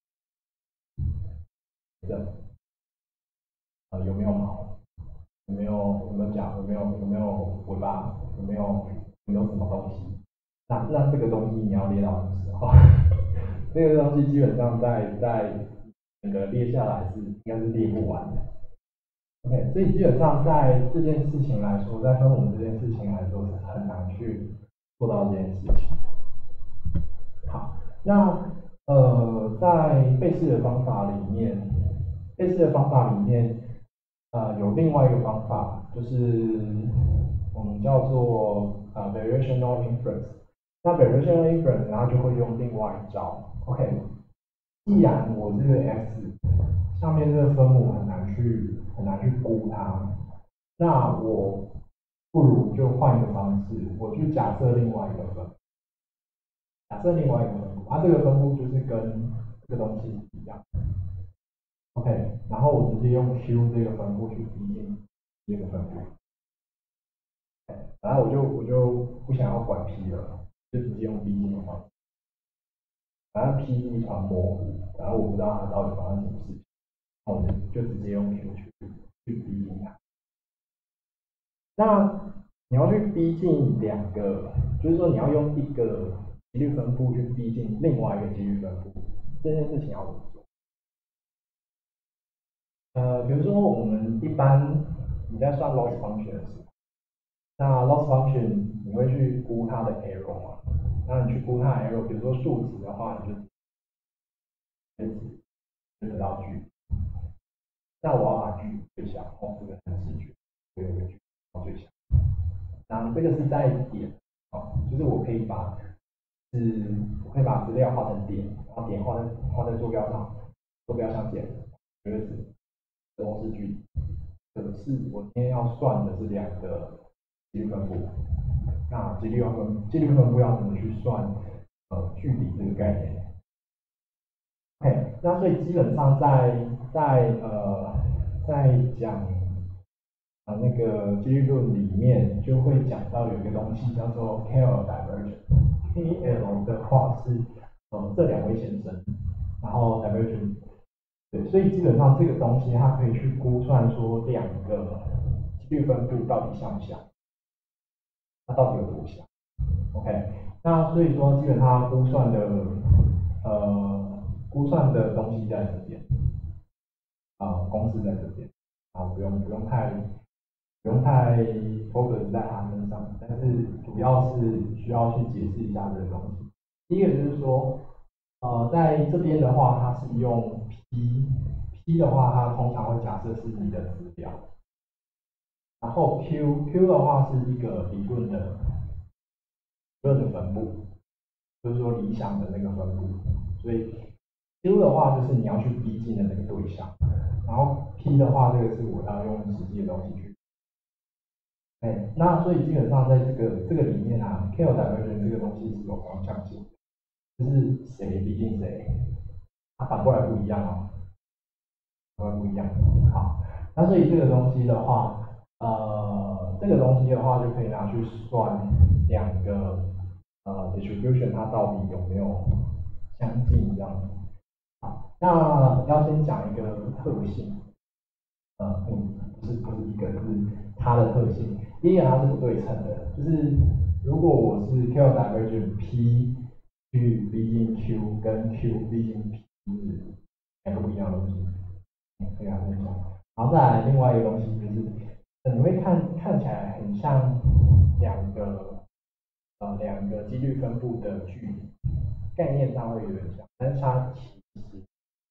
Speaker 1: 的呃有没有毛？有没有有没有脚？有没有有没有尾巴？有没有有没有什么东西？那那这个东西你要列到什么时候？这个东西基本上在在整个列下来是应该是列不完的。OK，所以基本上在这件事情来说，在分母这件事情来说是很难去做到这件事情。好，那呃在贝氏的方法里面，贝氏的方法里面呃有另外一个方法，就是我们叫做呃 variational inference。那 variational inference 它就会用另外一招。OK，既然我这个 x 上面这个分母很难去很难去估它，那我不如就换一个方式，我去假设另外一个分，假设另外一个分母，啊，这个分母就是跟这个东西一样。OK，然后我直接用 Q 这个分布去逼近这个分布，然后我就我就不想要管 P 了，就直接用逼近的方式。反正 P 一团模糊，然后我不知道它到底发生什么事情，那我就就直接用 Q 去去逼近它。那你要去逼近两个，就是说你要用一个几率分布去逼近另外一个几率分布，这件事情要怎么做？呃，比如说我们一般你在算 loss function 的时候，那 loss function 你会去估它的 error 嘛？那你去估它的 error，比如说数值的话，你就就得到距离。那我要把距离最小，哦，这个很视觉，我有一个距离到最小。那这个是在点，哦，就是我可以把是，我可以把资料画成点，然后点画在画在坐标上，坐标相减，绝对值，都是距离。可是我今天要算的是两个几率分布，那几率分几率分布要怎么去算呃距离这个概念？OK，那所以基本上在在呃在讲啊那个几率论里面就会讲到有一个东西叫做 K L divergence，K L 的话是呃这两位先生，然后 divergence 对，所以基本上这个东西它可以去估算说两个几率分布到底像不像，它到底有多像？OK，那所以说基本上估算的呃估算的东西在这边，啊、呃、公式在这边，啊不用不用太不用太 focus 在它身上，但是主要是需要去解释一下这个东西。第一个就是说，呃，在这边的话，它是用 P，P 的话，它通常会假设是你的资料，然后 Q，Q 的话是一个理论的理论的分布，就是说理想的那个分布，所以 Q 的话就是你要去逼近的那个对象，然后 P 的话，这个是我要用实际的东西去。哎，那所以基本上在这个这个里面啊，K divergence 这个东西是有方向性，就是谁逼近谁，它反过来不一样哦，反过来不一样。好，那所以这个东西的话，呃，这个东西的话就可以拿去算两个呃 distribution 它到底有没有相近这样子。好，那要先讲一个特性，呃，嗯，不是不是一个，是它的特性。第一个它是不对称的，就是如果我是 Q divergent P 去逼近 Q 跟 Q 逼近 P 是两个不一样的东西，可以来分享。然后再来另外一个东西就是，呃，你会看看起来很像两个呃两个几率分布的距离， 概念上会有点像，但是它其实，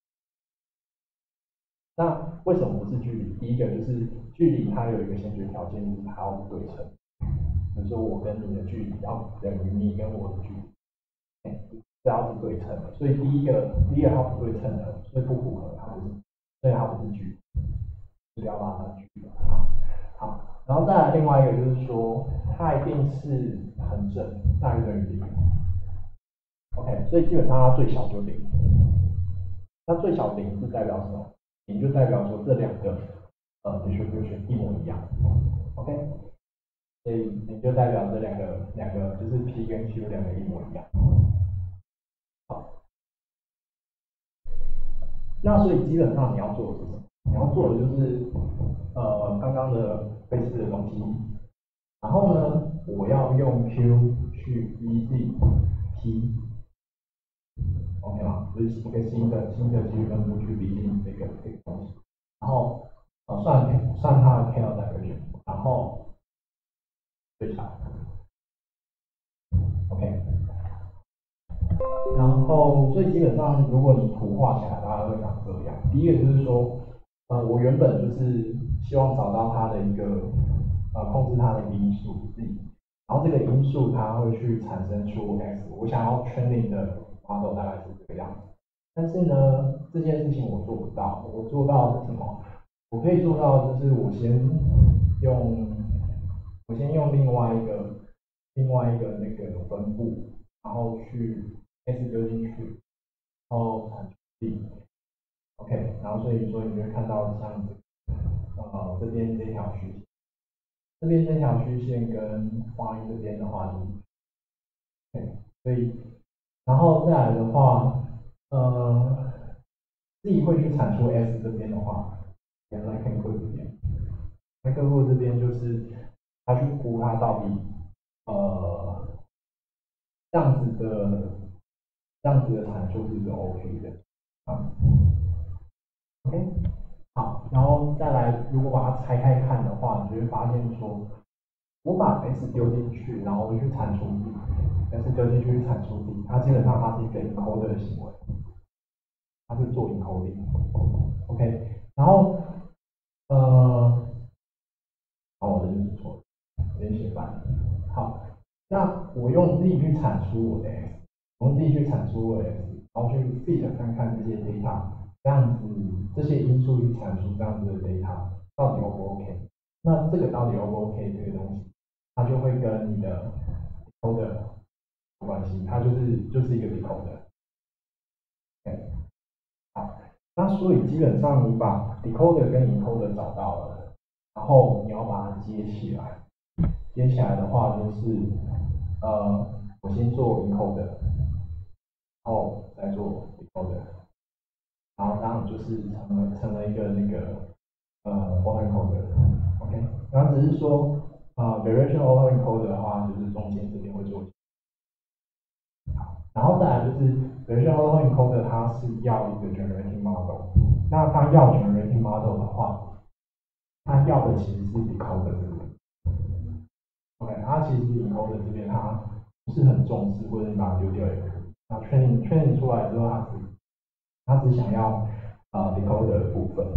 Speaker 1: 那为什么不是距离？第一个就是距离它有一个先决条件，就是它要不对称，比如说我跟你的距离要等于你跟我的距离。这要是对称的，所以第一个第一个它不对称的，所以不符合，它不是，所以它不是距，是要拉它距离。好，好，然后再来另外一个就是说，它一定是很正，大于等于零。OK，所以基本上它最小就零。那最小零是代表什么？零就代表说这两个呃 distribution 一模一样。OK，所以零就代表这两个两个就是 P 跟 Q 两个一模一样。好。那所以基本上你要做的是什么？你要做的就是呃刚刚的类似的东西，然后呢，我要用 Q 去逼近 P，OK 吗？就是一个新的新的几率分布去逼近这个这个东西，然后呃算算它的 K L divergence，然后对小 ，OK。然后，所以基本上，如果你图画起来，大概会长这样。第一个就是说，呃，我原本就是希望找到它的一个呃控制它的因素 z，然后这个因素它会去产生出 x，我想要 training 的 model 大概是这个样子。但是呢，这件事情我做不到，我做到的是什么？我可以做到就是我先用我先用另外一个另外一个那个分布，然后去 S 丢进去，然后产出 D，OK， 然后所以说你就会看到像呃这边这条虚线，这边这条虚线跟方一这边的话，OK，所以然后再来的话，呃，Z 会去产出 S 这边的话，原来看过这边，那客户这边就是他去估它到底呃这样子的这样子的阐述是不是 OK 的啊？OK， 好，然后再来，如果把它拆开看的话，你就会发现说，我把 S 丢进去，然后去产出 D，S 丢进去产出 D，它基本上它是一个 encoder 的行为，它是做 encoding。OK， 然后呃，哦，我这边是错的，这边写反了。好，那我用 Z 去产出我的 X，我用 Z 去产出我的 X，然后去 fit 看看这些 data，这样子这些因素去产出这样子的 data，到底 O 不 OK？那这个到底 O 不 OK 这个东西，它就会跟你的 decoder 有关系，它就是就是一个 decoder。OK， 好，那所以基本上你把 decoder 跟 encoder 找到了，然后你要把它接起来。接下来的话就是，呃，我先做 encoder，然后再做 decoder，然后当然就是成了成了一个那个呃 autoencoder，OK， 然后只是说呃 variation autoencoder 的话，就是中间这边会做，然后再来就是 variation autoencoder 它是要一个 generating model， 那它要 generating model 的话，它要的其实是 decoder 这个。OK，它其实 encoder 这边它不是很重视，或者你把它丢掉也可以。那 training training 出来之后，它只它只想要呃 decoder 的部分。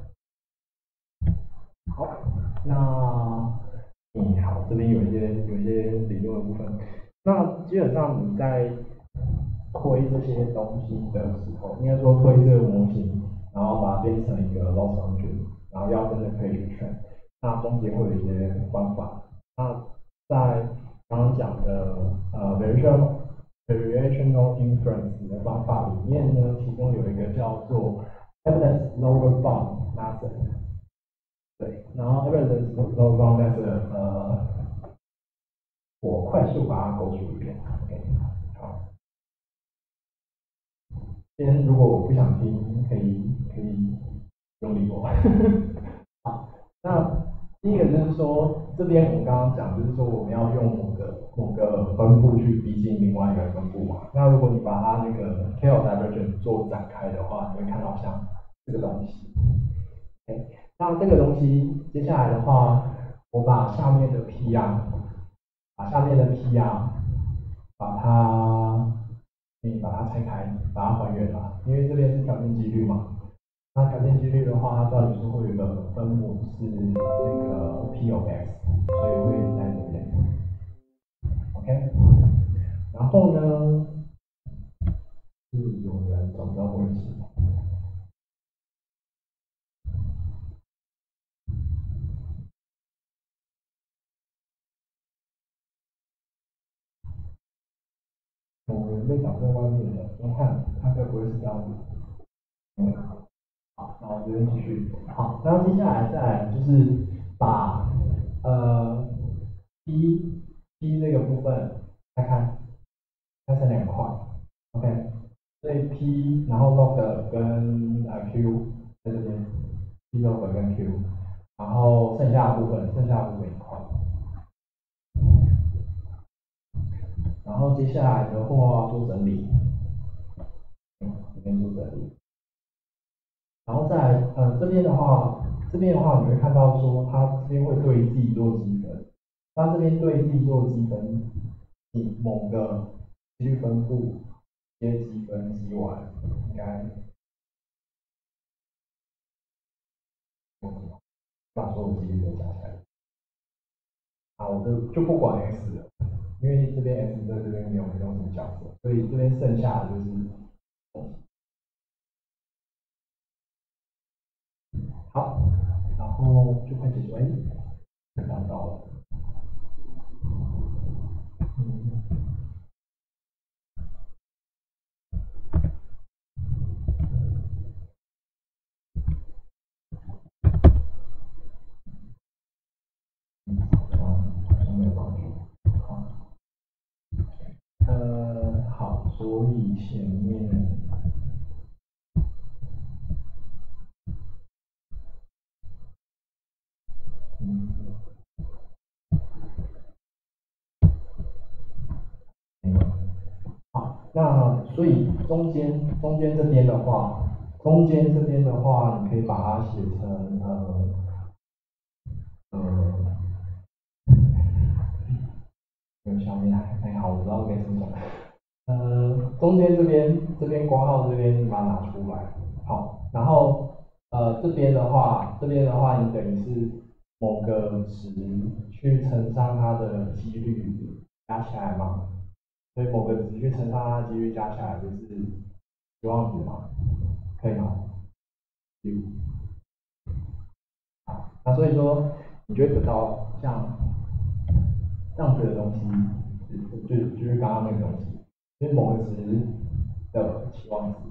Speaker 1: 好，那嗯好，这边有一些有一些理论的部分。那基本上你在推这些东西的时候，应该说推这个模型，然后把它变成一个 loss function，然后要真的可以去 train，那中间会有一些方法。那在刚刚讲的呃 variational variational inference 的方法里面呢，其中有一个叫做 evidence lower bound method。对，然后 evidence lower bound method，呃，我快速把它勾出一遍。OK， 好，今天如果我不想听，可以可以不用理我。好，那第一个就是说，这边我们刚刚讲，就是说我们要用某个某个分布去逼近另外一个分布嘛。那如果你把它那个 K L divergence 做展开的话，你会看到像这个东西。OK， 那这个东西接下来的话，我把下面的 P 啊，把下面的 P 啊，把它你把它拆开，把它还原了，因为这边是条件几率嘛。那条件几率的话，它照理说会有一个分母是那个 p of x，所以会在这边。OK， 然后呢，是有人找不到位置。有人被挡在外面了，我看他该不会是这样子。嗯，好，那我这边继续。好，然后接下来再来就是把呃 p p 这个部分拆开，拆成两块。OK，所以 p 然后 log 跟呃 q 在这边 p log 跟 q， 然后剩下的部分剩下的部分一块。然后接下来的话做整理，嗯，这边做整理。然后再来，呃，这边的话，这边的话你会看到说，它这边会对自己做积分。那这边对自己做积分，你某个几率分布接积分积完，应该把所有几率都加起来。啊，我就就不管 x 了，因为这边 x 在这边没有没有什么角色，所以这边剩下的就是好，然后就快解决，哎，看到了，嗯。嗯，好像没有帮助。好，呃，好，所以前面，嗯，没有。好，那所以中间中间这边的话，中间这边的话，你可以把它写成呃呃，有下面还好，我知道该怎么讲。呃，中间这边这边括号这边你把它拿出来，好，然后呃这边的话，这边的话你等于是某个值去乘上它的几率加起来嘛，所以某个值去乘上它的几率加起来就是希望值嘛，可以吗？六，好，那所以说你就会得到像这样子的东西，就就就是刚刚那个东西，就是某个值的期望值。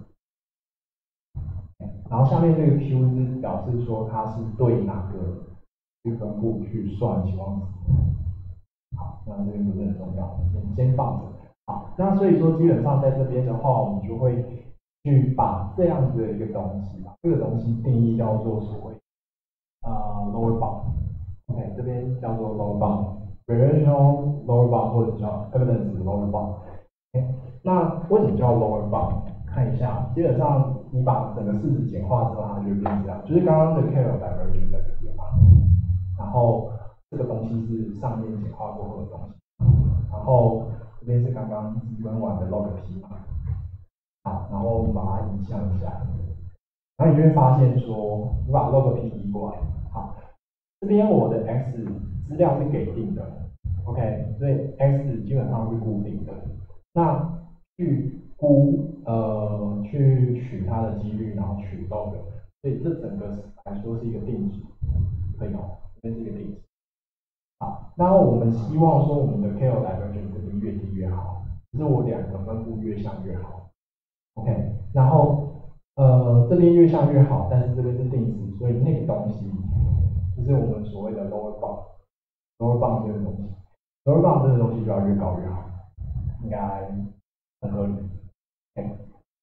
Speaker 1: 然后下面这个 Q 是表示说它是对哪个区分布去算期望值。好，那这边不是很重要，先先放着。好，那所以说基本上在这边的话，我们就会去把这样子的一个东西，把这个东西定义叫做所谓呃 lower bound。OK， 这边叫做 lower bound，relational lower bound 或者叫 evidence lower bound。OK，那为什么叫 lower bound？看一下，基本上你把整个式子简化之后，它就会变这样，就是刚刚的 K L divergence 在这边嘛，然后这个东西是上面简化过后的东西，然后这边是刚刚积分完的 log p 嘛，好，然后我们把它移项一下，然后你就会发现说，你把 log p 移过来，好，这边我的 x 资料是给定的 ，OK， 所以 x 基本上是固定的，那去估呃去取它的几率，然后取 log，所以这整个来说是一个定值，可以哦，这边是一个定值。好，然后我们希望说我们的 K L divergence 这边越低越好，就是我两个分布越像越好。OK，然后呃这边越像越好，但是这边是定值，所以那个东西就是我们所谓的 lower bound，lower bound 这个东西，lower bound 这个东西就要越高越好，应该很合理。OK，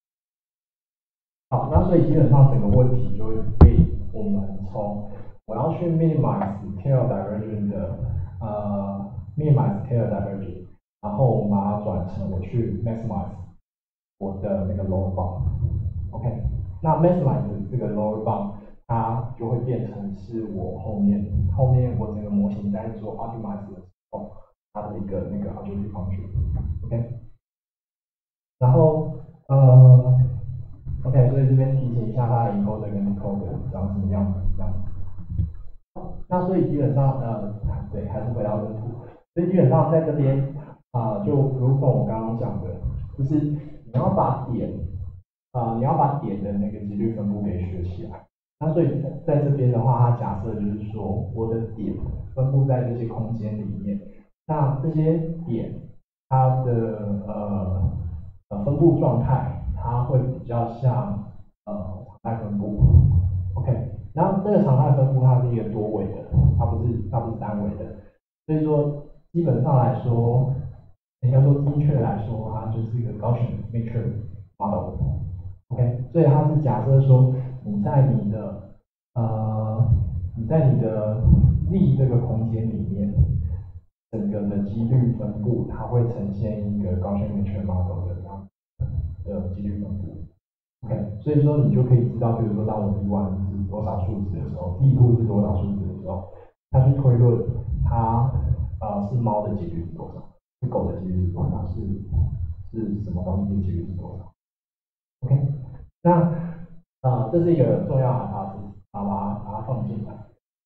Speaker 1: 好，那所以基本上整个问题就会被我们从我要去 minimize tail divergence 的呃 minimize tail divergence，然后我把它转成我去 maximize 我的那个 lower bound。OK，那 maximize 这个 lower bound 它就会变成是我后面后面我整个模型在做 optimize 的时候它的一个那个 objective function。OK。 然后呃，OK，所以这边提醒一下它的 encoder 跟 decoder 长什么样子，这样子。那所以基本上呃，对，还是回到这图，所以基本上在这边啊、呃，就如同我刚刚讲的，就是你要把点啊、呃，你要把点的那个几率分布给学起来。那所以在在这边的话，它假设就是说，我的点分布在这些空间里面，那这些点它的呃呃分布状态，它会比较像呃常态分布。OK，然后这个常态分布它是一个多维的，它不是它不是单维的，所以说基本上来说，应该说精确来说，它就是一个 Gaussian matrix model。OK，所以它是假设说你在你的呃你在你的 Z 这个空间里面，整个的几率分布它会呈现一个 Gaussian matrix model 的这样的几率分布。OK，所以说你就可以知道，比如说当我 D one 是多少数值的时候，D two 是多少数值的时候，它去推论它呃是猫的几率是多少，是狗的几率是多少，是是什么东西的几率是多少。OK，那呃这是一个重要函数，好，把它把它放进来。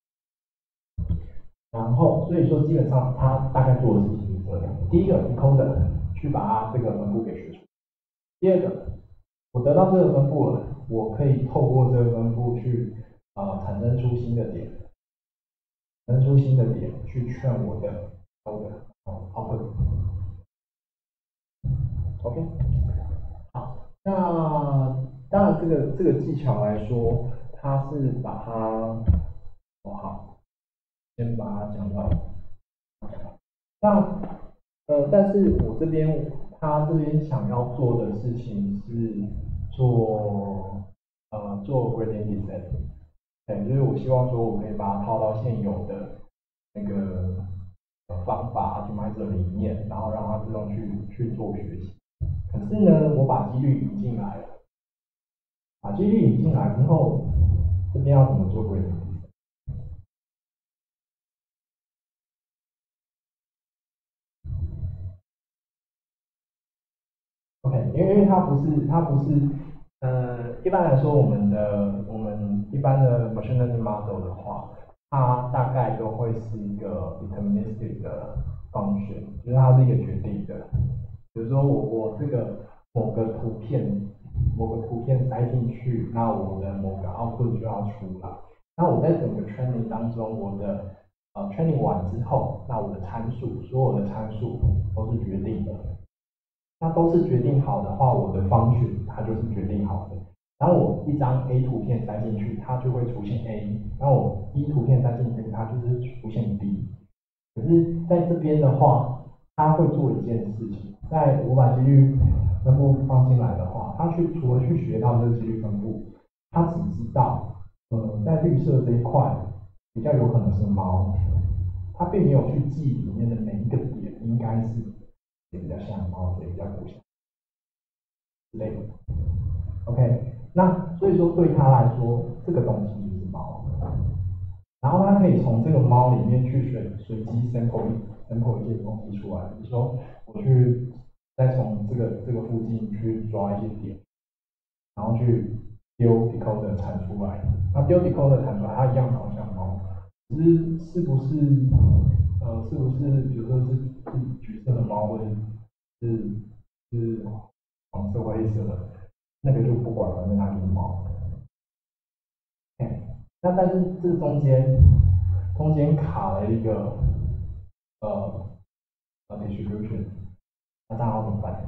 Speaker 1: 然后所以说基本上它大概做的事情是这样：第一个 encoder 去把它这个分布给学出，第二个我得到这个分布了，我可以透过这个分布去呃产生出新的点，产生出新的点去劝我的 encoder 哦 output。OK，好，那当然这个这个技巧来说，它是把它哦好，先把它讲到。那呃，但是我这边他这边想要做的事情是做呃做 gradient descent，对，就是我希望说我可以把它套到现有的那个呃方法 optimizer 里面，然后让它自动去去做学习。可是呢，我把几率引进来了，把几率引进来之后，这边要怎么做 gradient descent？OK，因为因为它不是它不是呃，一般来说，我们的我们一般的 machine learning model 的话，它大概都会是一个 deterministic 的 function，就是它是一个决定的。比如说我我这个某个图片某个图片塞进去，那我的某个 output 就要出来。那我在整个 training 当中，我的呃 training 完之后，那我的参数所有的参数都是决定的。那都是决定好的话，我的方选它就是决定好的。当我一张 A 图片塞进去，它就会出现 A；当我 B 图片塞进去，它就是出现 B。可是在这边的话，它会做一件事情，在我把几率分布放进来的话，它去除了去学到这个几率分布，它只知道，呃，在绿色这一块比较有可能是猫，它并没有去记里面的每一个点应该是谁比较像猫，谁比较不像之类的。OK，那所以说对他来说，这个东西就是猫，然后他可以从这个猫里面去随随机 sample 一 sample 一些东西出来，比如说我去再从这个这个附近去抓一些点，然后去丢 decoder 产出来，那丢 decoder 产出来，它一样长得像猫，只是是不是呃是不是比如说是是橘色的猫，或者是是黄色或黑色的，那个就不管了，反正它就是猫。OK，那但是这中间中间卡了一个呃呃 distribution，那这样要怎么办？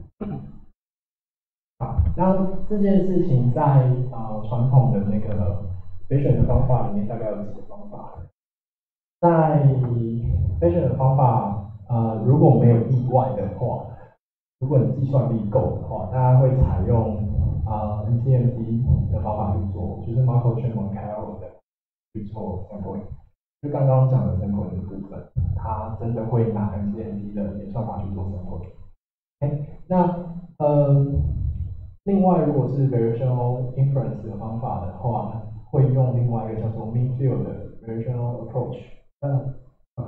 Speaker 1: 好，那这件事情在呃传统的那个备选的方法里面，大概有几个方法。在备选的方法，呃，如果没有意外的话，如果你计算力够的话，大家会采用啊、呃、N C M C 的方法去做，就是 Markov chain model 的去做 sampling。就刚刚讲的 sampling 的部分，它真的会拿 N C M C 的演算法去做 sampling。OK，那呃，另外如果是 variational inference 的方法的话，会用另外一个叫做 mean field 的 variational approach，呃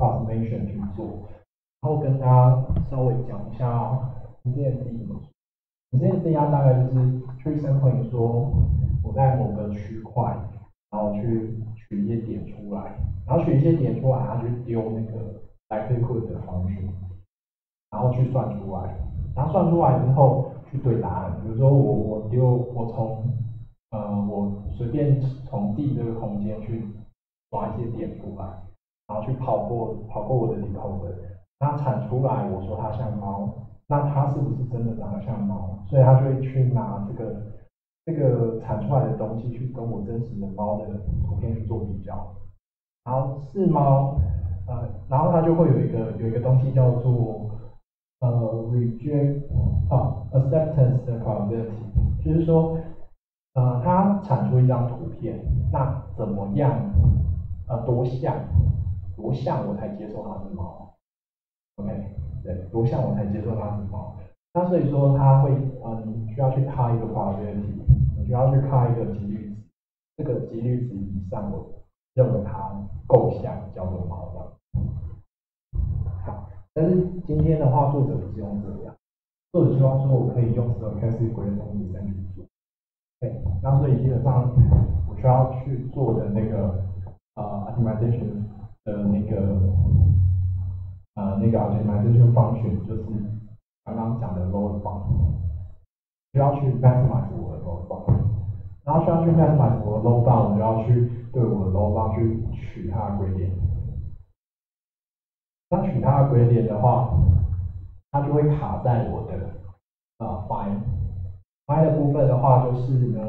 Speaker 1: approximation 去做。然后跟大家稍微讲一下 N C M C 怎么做。 我这边增压大概就是去 sampling 说我在某个区块，然后去取一些点出来，然后取一些点出来，然后去丢那个 likelihood 的方式，然后去算出来，然后算出来之后去对答案。比如说我我丢我从呃我随便从 D 这个空间去抓一些点出来，然后去跑过跑过我的 decoder，它产出来我说它像猫，那它是不是真的长得像猫？所以它就会去拿这个这个产出来的东西去跟我真实的猫的图片去做比较，然后是猫，呃，然后它就会有一个有一个东西叫做呃 reject 啊 acceptance 的 probability，就是说呃它产出一张图片，那怎么样呃多像多像我才接受它是猫，OK， 对，多像我才接受它是猫。那所以说它会呃你需要去开一个 probability，你需要去开一个几率值，这个几率值以上我认为它够像叫做猫的。好，但是今天的话，作者不是用这样，作者希望说我可以用 stochastic gradient descent 去做。对，那所以基本上我需要去做的那个呃 optimization 的那个呃那个 optimization function 就是刚刚讲的 lower bound，需要去 maximize 我的 lower bound，然后需要去 maximize 我的 lower bound，我就要去对我的 lower bound 去取它的 gradient。那取它的 gradient 的话，它就会卡在我的呃 find find 的部分的话，就是呢，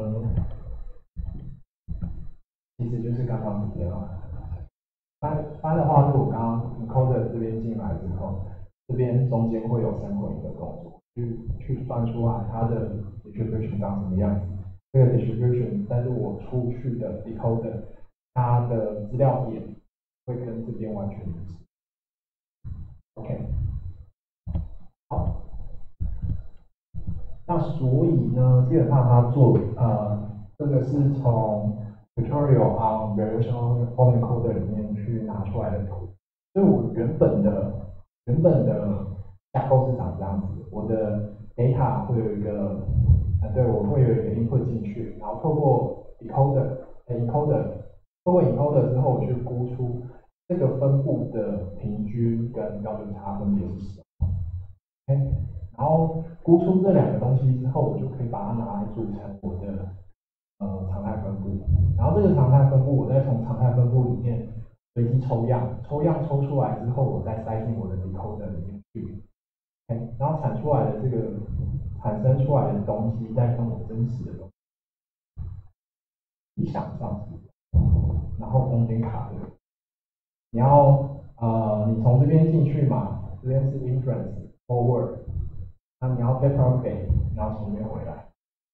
Speaker 1: 其实就是刚刚这边啊。find find 的话，是我刚刚 encoder 这边进来之后，这边中间会有 sampling 的动作，去去算出来它的 distribution 长什么样子。这个 distribution，但是我出去的 decoder，它的资料点会跟这边完全一致。OK， 好。那所以呢，基本上它做呃，这个是从 tutorial on variational form encoder 里面去拿出来的图。所以我原本的原本的架构是长这样子，我的 data 会有一个，呃，对，我会有一个 input 进去，然后透过 decoder，呃 encoder，透过 encoder 之后，我去估出这个分布的平均跟标准差分别是什么。OK，然后估出这两个东西之后，我就可以把它拿来组成我的呃常态分布。然后这个常态分布，我再从常态分布里面随机抽样，抽样抽出来之后，我再塞进我的 decoder 里面去。OK，然后产出来的这个产生出来的东西，再跟我真实的东西理想上是，然后中间卡的，你要呃你从这边进去嘛，这边是 inference forward。那你要 backpropagate，然后从这边回来，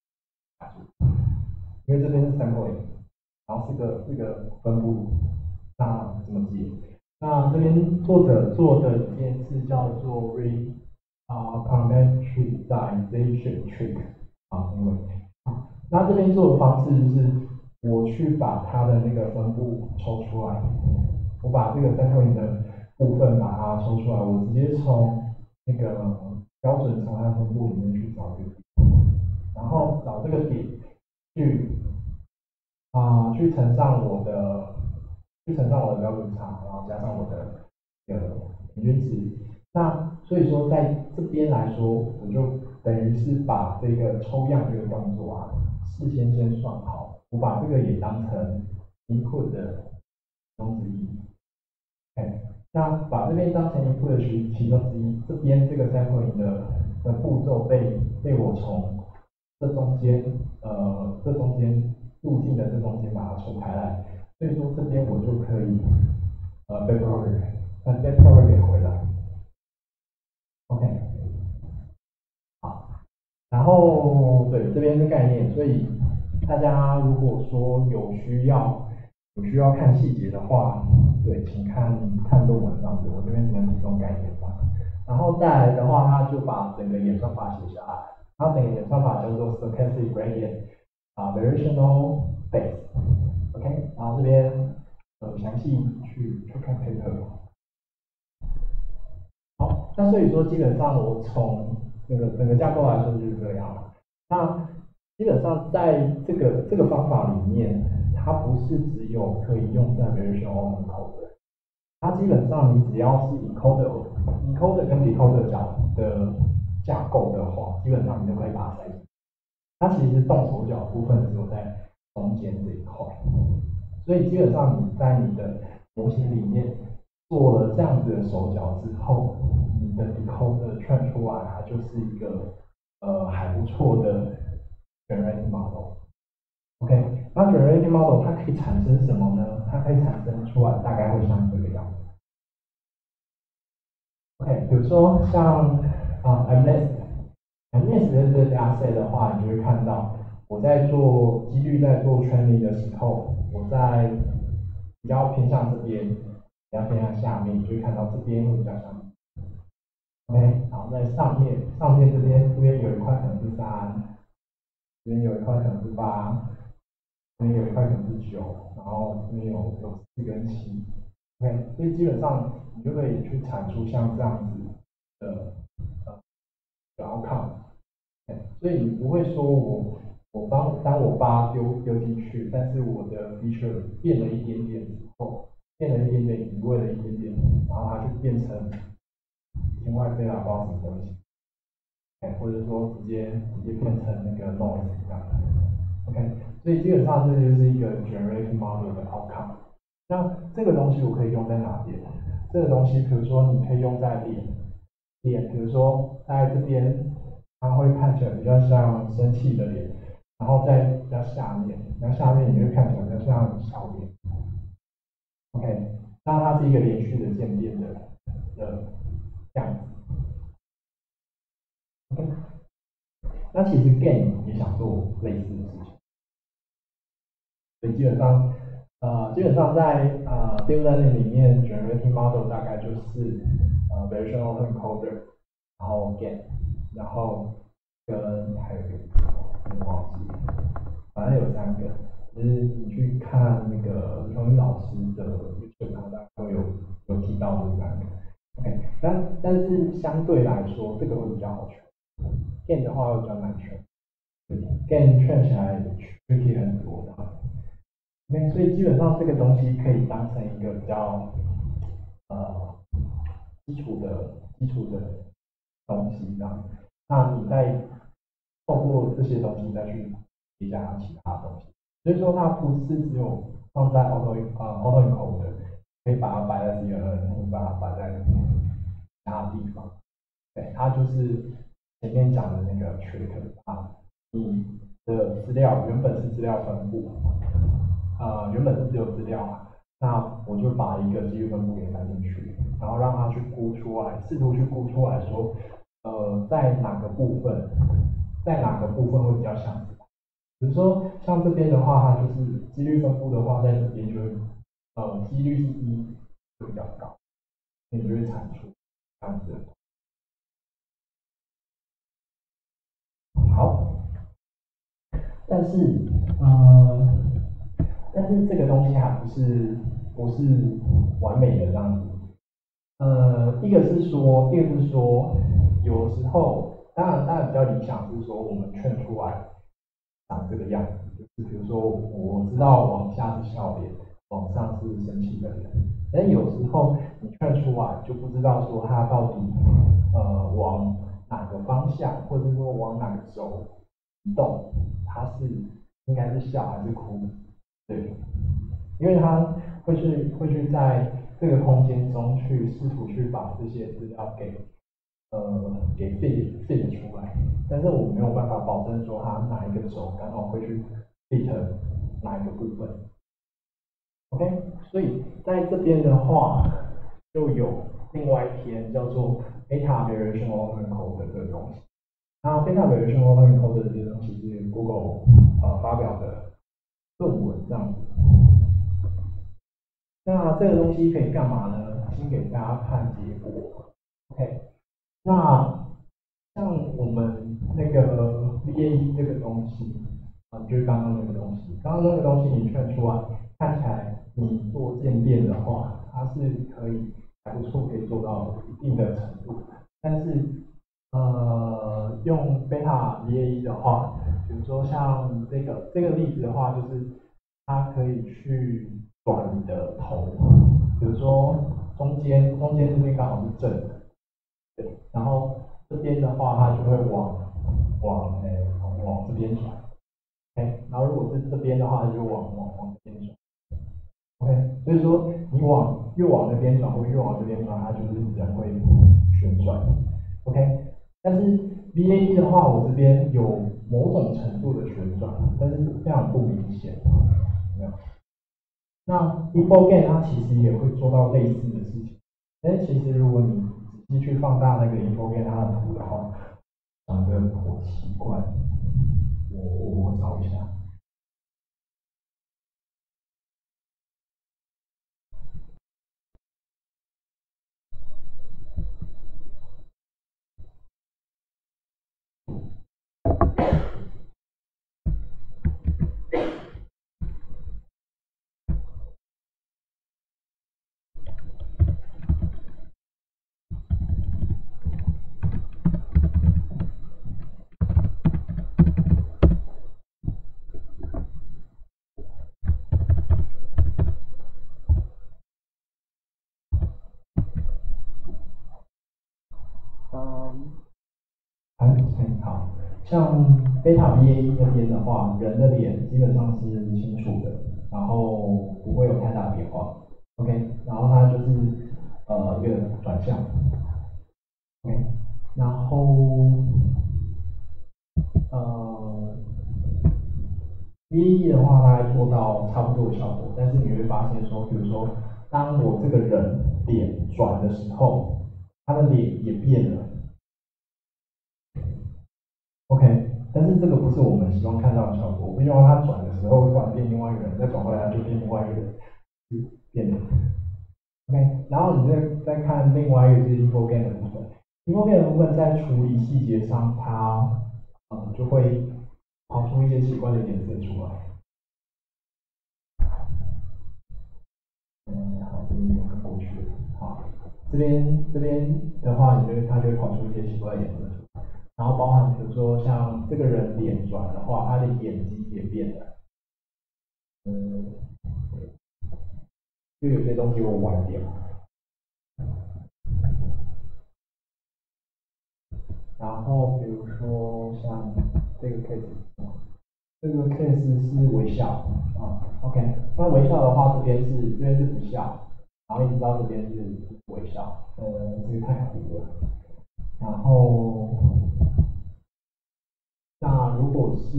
Speaker 1: 因为这边是 sampling， 然后是个是个分布，那怎么解？那这边作者做的一件事叫做 re 啊 parameterization trick 啊，因为啊，那这边做的方式就是我去把它的那个分布抽出来，我把这个 sampling 的部分把它抽出来，我直接从那个标准常态分布里面去找这个，然后找这个点去啊、呃、去乘上我的去乘上我的标准差，然后加上我的这个平均值。那所以说在这边来说，我就等于是把这个抽样这个动作啊，事先先算好，我把这个也当成 input 的其中之一。哎，那把这边当成 input 的其其中之一，这边这个 sampling 的的步骤被被我从这中间呃这中间路径的这中间把它抽开来，所以说这边我就可以呃 backpropagate，呃 backpropagate 回来。OK， 好，然后对这边是概念，所以大家如果说有需要有需要看细节的话，对，请看看论文上子，我这边只能提供概念吧。然后再来的话，他就把整个演算法写下来，它整个演算法叫做 stochastic gradient 啊 variational base，OK， 然后这边呃详细去去看 paper。好，那所以说基本上我从那个整个架构来说就是这样嘛。那基本上在这个这个方法里面，它不是只有可以用在 variational encoder，它基本上你只要是 encoder encoder 跟 decoder 角的架构的话，基本上你就可以把它塞进去。它其实动手脚的部分只有在中间这一块，所以基本上你在你的模型里面做了这样子的手脚之后，你的 decoder train 出来，它就是一个呃还不错的 generating model。OK， 那 generating model 它可以产生什么呢？它可以产生出来大概会像这个样子。OK， 比如说像啊、呃、MNIST，MNIST 的这个 dataset 的话，你就会看到我在做几率在做 training 的时候，我在比较偏向这边，比较偏向下面，你就会看到这边会比较像。OK， 好，在上面上面这边这边有一块可能是三，这边有一块可能是八，这边有一块可能是九，然后这边有有四跟七。OK， 所以基本上你就可以去产出像这样子的呃的 outcome。所以你不会说我我当当我把丢丢进去，但是我的 feature 变了一点点之后，变了一点点，移位了一点点，然后它就变成天外飞来不知道什么东西，哎，或者说直接直接变成那个 noise 这样。OK， 所以基本上这就是一个 generating model 的 outcome。那这个东西我可以用在哪边？这个东西，比如说你可以用在脸，脸，比如说在这边，它会看起来比较像生气的脸，然后在比较下面，然后下面你会看起来比较像小脸。OK， 那它是一个连续的渐变的的样子。OK， 那其实 Game 也想做类似的事情，所以基本上。呃，基本上在呃 deep learning 里面 generating model 大概就是呃 variational autoencoder， 然后 GAN， 然后跟还有一个我忘记了，反正有三个，就是你去看那个荣毅老师的 YouTube， 他大概会有有提到这三个。OK， 但但是相对来说，这个会比较好圈 ，GAN 的话会比较难圈 ，GAN 圈起来 tricky 很多的。OK， 所以基本上这个东西可以当成一个比较呃基础的基础的东西这样。那你再透过这些东西再去叠加其他东西，所以说它不是只有放在 auto 呃 auto encoder， 可以把它摆在 C N N， 可以把它摆在其他地方。对，它就是前面讲的那个 trick 啊，你的资料原本是资料分布。呃，原本是只有资料嘛，那我就把一个几率分布给塞进去，然后让它去估出来，试图去估出来说，呃，在哪个部分，在哪个部分会比较像什么？比如说像这边的话，它就是几率分布的话，在这边就会，呃，几率是一就比较高，你就会产出这样子的。好，但是，呃，但是这个东西还不是不是完美的这样子。呃，一个是说，一个是说，有时候，当然，当然比较理想是说，我们劝出来长这个样子，就是比如说，我知道往下是笑脸，往上是生气的脸，但有时候你劝出来就不知道说它到底呃往哪个方向，或者说往哪个轴移动，它是应该是笑还是哭，对，因为它会去会去在这个空间中去试图去把这些资料给呃给 fit fit 出来，但是我没有办法保证说它哪一个轴刚好会去 fit 哪一个部分。OK， 所以在这边的话就有另外一篇叫做 Beta Variational Autoencoder 这个东西。那 Beta Variational Autoencoder 这个东西是 Google 呃发表的论文这样子。那这个东西可以干嘛呢？先给大家看结果。OK， 那像我们那个 V A E 这个东西，啊，就是刚刚那个东西，刚刚那个东西你劝出来，看起来你做渐变的话，它是可以还不错，可以做到一定的程度。但是呃，用贝塔 V A E 的话，比如说像这个这个例子的话，就是它可以去转你的头，比如说中间中间这边刚好是正的，对，然后这边的话它就会往往诶、往往这边转，OK，然后如果是这边的话，它就往往往这边转，OK，所以说你往越往那边转或越往这边转，它就是人会旋转，OK。但是 V A E 的话，我这边有某种程度的旋转，但是非常不明显，有没有？那 InfoGAN 它其实也会做到类似的事情，但是其实如果你仔细去放大那个 InfoGAN 它的图的话，长得颇奇怪。我我我找一下。嗯，很很好，像贝塔 V A E 这边的话，人的脸基本上是清楚的，然后不会有太大变化。OK，然后它就是呃一个转向。OK，然后呃 V A E 的话，它做到差不多的效果，但是你会发现说，比如说当我这个人脸转的时候，他的脸也变了。OK，但是这个不是我们希望看到的效果。我不希望他转的时候突然变另外一个人，再转回来就变另外一个人，是变的。OK，然后你再再看另外一个是 InfoGAN 的部分，InfoGAN 的部分在处理细节上，它呃就会跑出一些奇怪的颜色出来。嗯，好，这边没有看过去。好，这边这边的话，你就会它就会跑出一些奇怪的颜色出来，然后包含比如说像这个人脸转的话，他的眼睛也变了。嗯，就有些东西我忘掉。然后比如说像这个 case，这个 case 是微笑啊，OK，那微笑的话，这边是这边是不笑，然后一直到这边是微笑，呃，这个太糊了。然后那如果是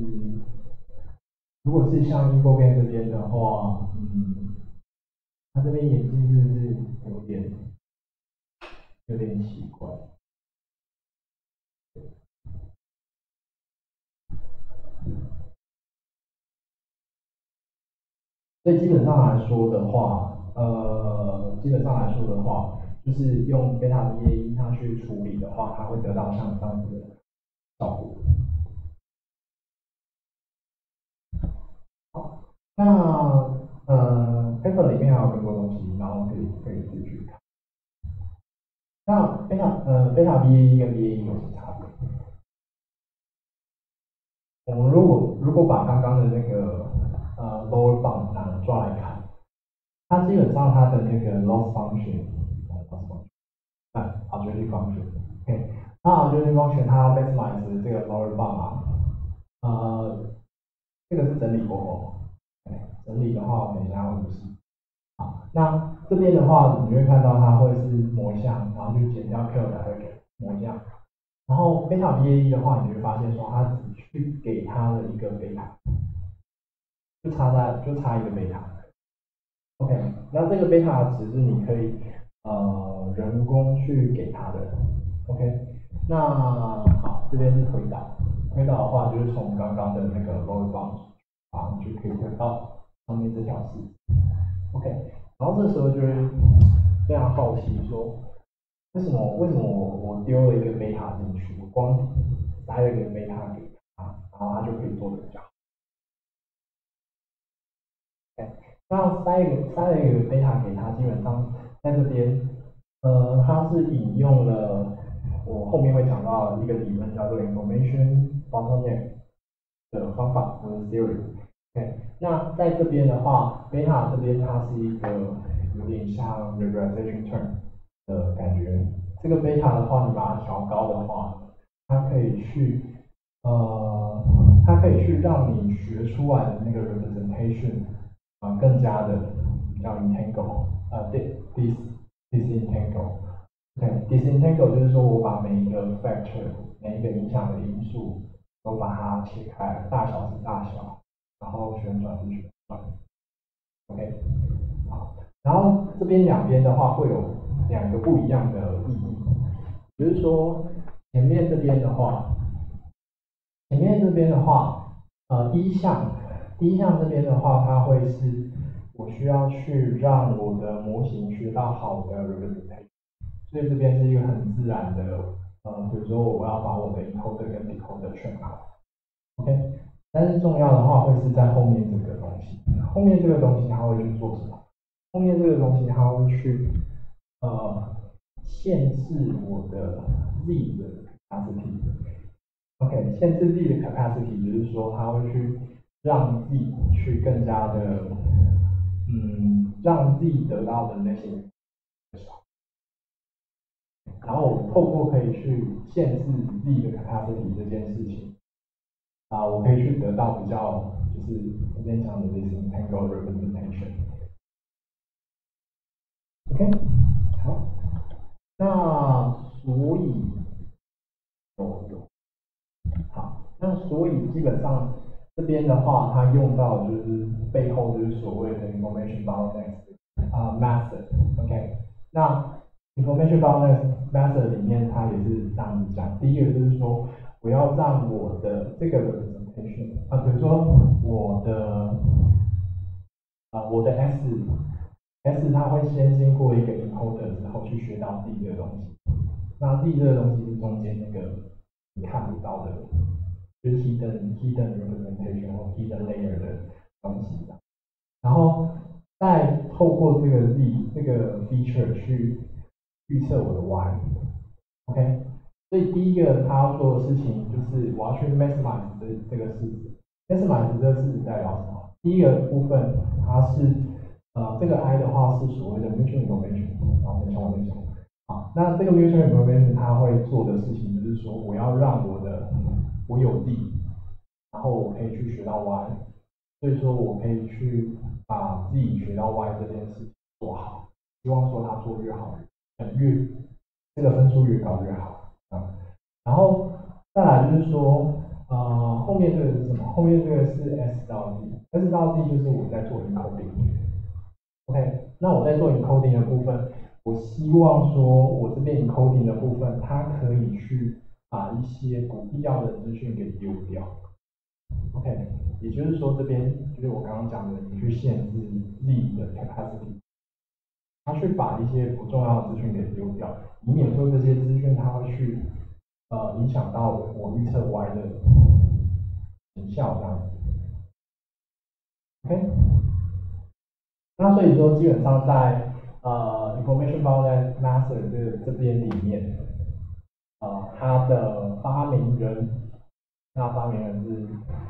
Speaker 1: 如果是像英国边这边的话，嗯，他这边眼睛是不是有点有点奇怪？所以基本上来说的话，呃，基本上来说的话，就是用贝塔 V A E 它去处理的话，它会得到像这样子的效果。好，那呃，paper 里面还有更多东西，然后可以可以自己去看。那贝塔呃贝塔 V A E 跟 V A E 有什么差别？我们如果如果把刚刚的那个呃 lower bound 拿抓来看，它基本上它的那个 loss function，呃 loss function，啊 objective function，OK，那 objective function 它要 maximize 这个 lower bound 啊，呃，这个是整理过后，哎，整理的话我等一下会无视。好，那这边的话，你会看到它会是模像，然后就减掉 Q 的那个模像。然后贝塔 V A E 的话，你会发现说它只去给它的一个贝塔，就差在就差一个贝塔。OK，那这个贝塔值是你可以呃人工去给它的。OK，那好，这边是推导，推导的话就是从刚刚的那个 lower bound 啊，就可以推到上面这条式。OK，然后这时候就会非常好奇说，为什么为什么我我丢了一个贝塔进去，我光塞了一个贝塔给他，然后他就可以做得比较好。OK，那塞一个塞了一个贝塔给他，基本上在这边，呃，它是引用了我后面会讲到一个理论叫做 information bottleneck 的方法或者 theory。OK， 那在这边的话，beta 这边它是一个有点像 regression term 的感觉。这个 beta 的话，你把它调高的话，它可以去呃，它可以去让你学出来的那个 representation 啊、呃、更加的叫 entangle 呃 dis disentangle。对 disentangle 就是说我把每一个 factor 每一个影响的因素都把它切开，大小是大小，然后旋转是旋转。OK， 好，然后这边两边的话会有两个不一样的意义，比如说前面这边的话。前面这边的话，呃，第一项，第一项这边的话，它会是我需要去让我的模型学到好的 representation， 所以这边是一个很自然的，呃，比如说我要把我的 encoder 跟 decoder 选好 ，OK， 但是重要的话会是在后面这个东西，后面这个东西它会去做什么？后面这个东西它会去，呃，限制我的 z 的 capacity。OK， 限制 Z 的 capacity 就是说，它会去让 Z 去更加的，嗯，让 Z 得到的那些少，然后我透过可以去限制 Z 的 capacity 这件事情，啊，我可以去得到比较，就是这边讲的 disentangle representation。OK， 好，那所以有有。好，那所以基本上这边的话，它用到就是背后就是所谓的 information boundness 啊、呃、method，OK， 那 information boundness method 里面它也是这样子讲，第一个就是说我要让我的这个 representation 啊，比如说我的啊、呃、我的 S S 它会先经过一个 encoder 之后去学到 D 这个东西，那 D 这个东西是中间那个你看不到的。就是 hidden hidden representation 或 hidden layer 的东西，然后再透过这个 z 这个 feature 去预测我的 y，OK，、okay? 所以第一个他要做的事情就是我要去 maximize 这这个式子 ，maximize 这个式子代表什么？第一个部分它是呃这个 i 的话是所谓的 mutual information， 然后等一下我再讲。好，那这个 mutual information 它会做的事情就是说我要让我的我有 z， 然后我可以去学到 y， 所以说我可以去把自己学到 y 这件事做好，希望说它做越好，越这个分数越高越好啊。然后再来就是说，呃，后面这个是什么？后面这个是 S 到 Z，S 到 Z 就是我在做 encoding。OK， 那我在做 encoding 的部分，我希望说我这边 encoding 的部分，它可以去把一些不必要的资讯给丢掉。OK， 也就是说这边就是我刚刚讲的，你去限制 Z 的 capacity， 它去把一些不重要的资讯给丢掉，以免说这些资讯它会去呃影响到我预测 Y 的成效这样子。OK， 那所以说基本上在呃 information bounded method 这这边里面，呃它的发明人，那发明人是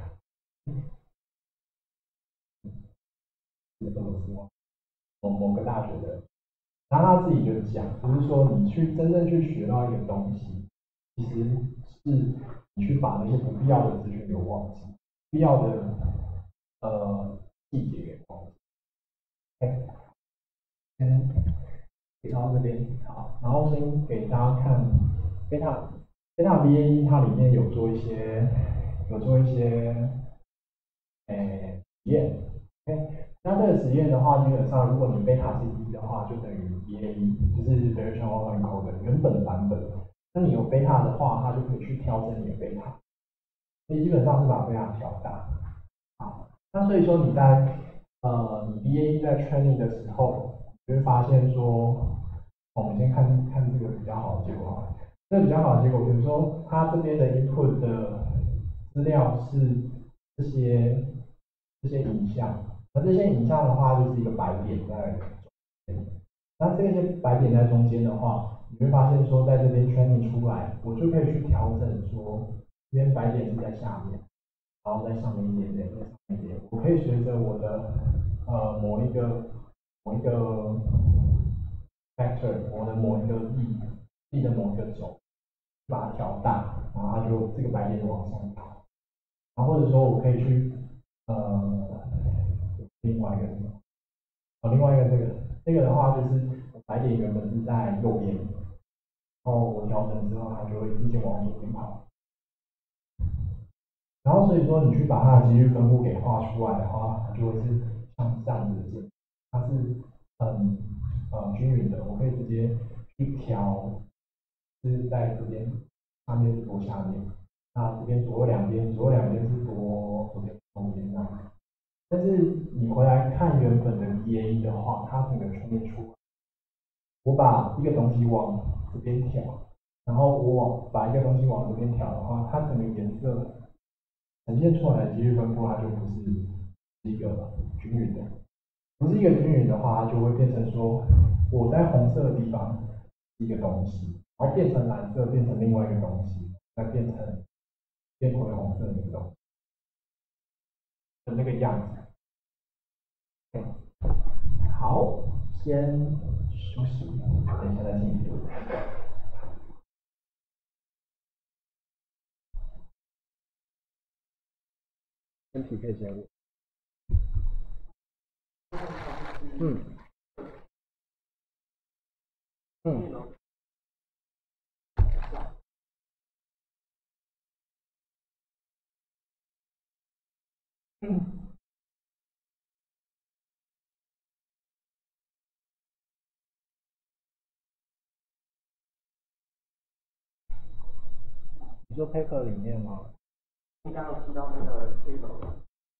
Speaker 1: 是俄罗斯某某个大学的。然后他自己就讲，就是说你去真正去学到一个东西，其实是你去把那些不必要的资讯给忘记，必要的呃细节给忘记。OK， 先给到这边好，然后先给大家看贝塔贝塔 V A E 它里面有做一些有做一些诶实验。OK， 那这个实验的话，基本上如果你贝塔是一的话，就等于 V A E， 就是 Variation Autoencode 原本的版本。那你有贝塔的话，它就可以去调整你的贝塔，所以基本上是把贝塔调大。好，那所以说你在呃你 V A E 在 training 的时候，你会发现说，我们先看看这个比较好的结果啊。这个比较好的结果，比如说它这边的 input 的资料是这些这些影像。那这些影像的话，就是一个白点在中间。那这些白点在中间的话， 你会发现说，在这边 training 出来，我就可以去调整说，这边白点是在下面，然后在上面一点点，在上面一点，我可以随着我的呃某一个某一个 factor，我的某一个力力的某一个轴，把它调大，然后它就这个白点就往上跑，然后或者说我可以去呃另外一个什么，哦另外一个这个这个的话就是白点原本是在右边。然后我调整之后，它就会自己往左边跑。然后所以说你去把它的几率分布给画出来的话，它就会是像这样子的键，它是很呃均匀的，我可以直接去调，就是在这边上面是多下面，那这边左右两边，左右两边是多左边中间这样。但是你回来看原本的 B A E 的话，它整个全面出来，我把一个东西往这边调。然后我往把一个东西往这边调的话，它整个颜色呈现出来的几率分布，它就不是一个均匀的。不是一个均匀的话，它就会变成说，我在红色的地方一个东西，然后变成蓝色，变成另外一个东西，再变成变回红色的那个东西的那个样子。对，好，先休息，等一下再进去。身体可以先问。嗯嗯嗯，你说 paper 里面吗？
Speaker 2: 你刚刚有提到那个 table，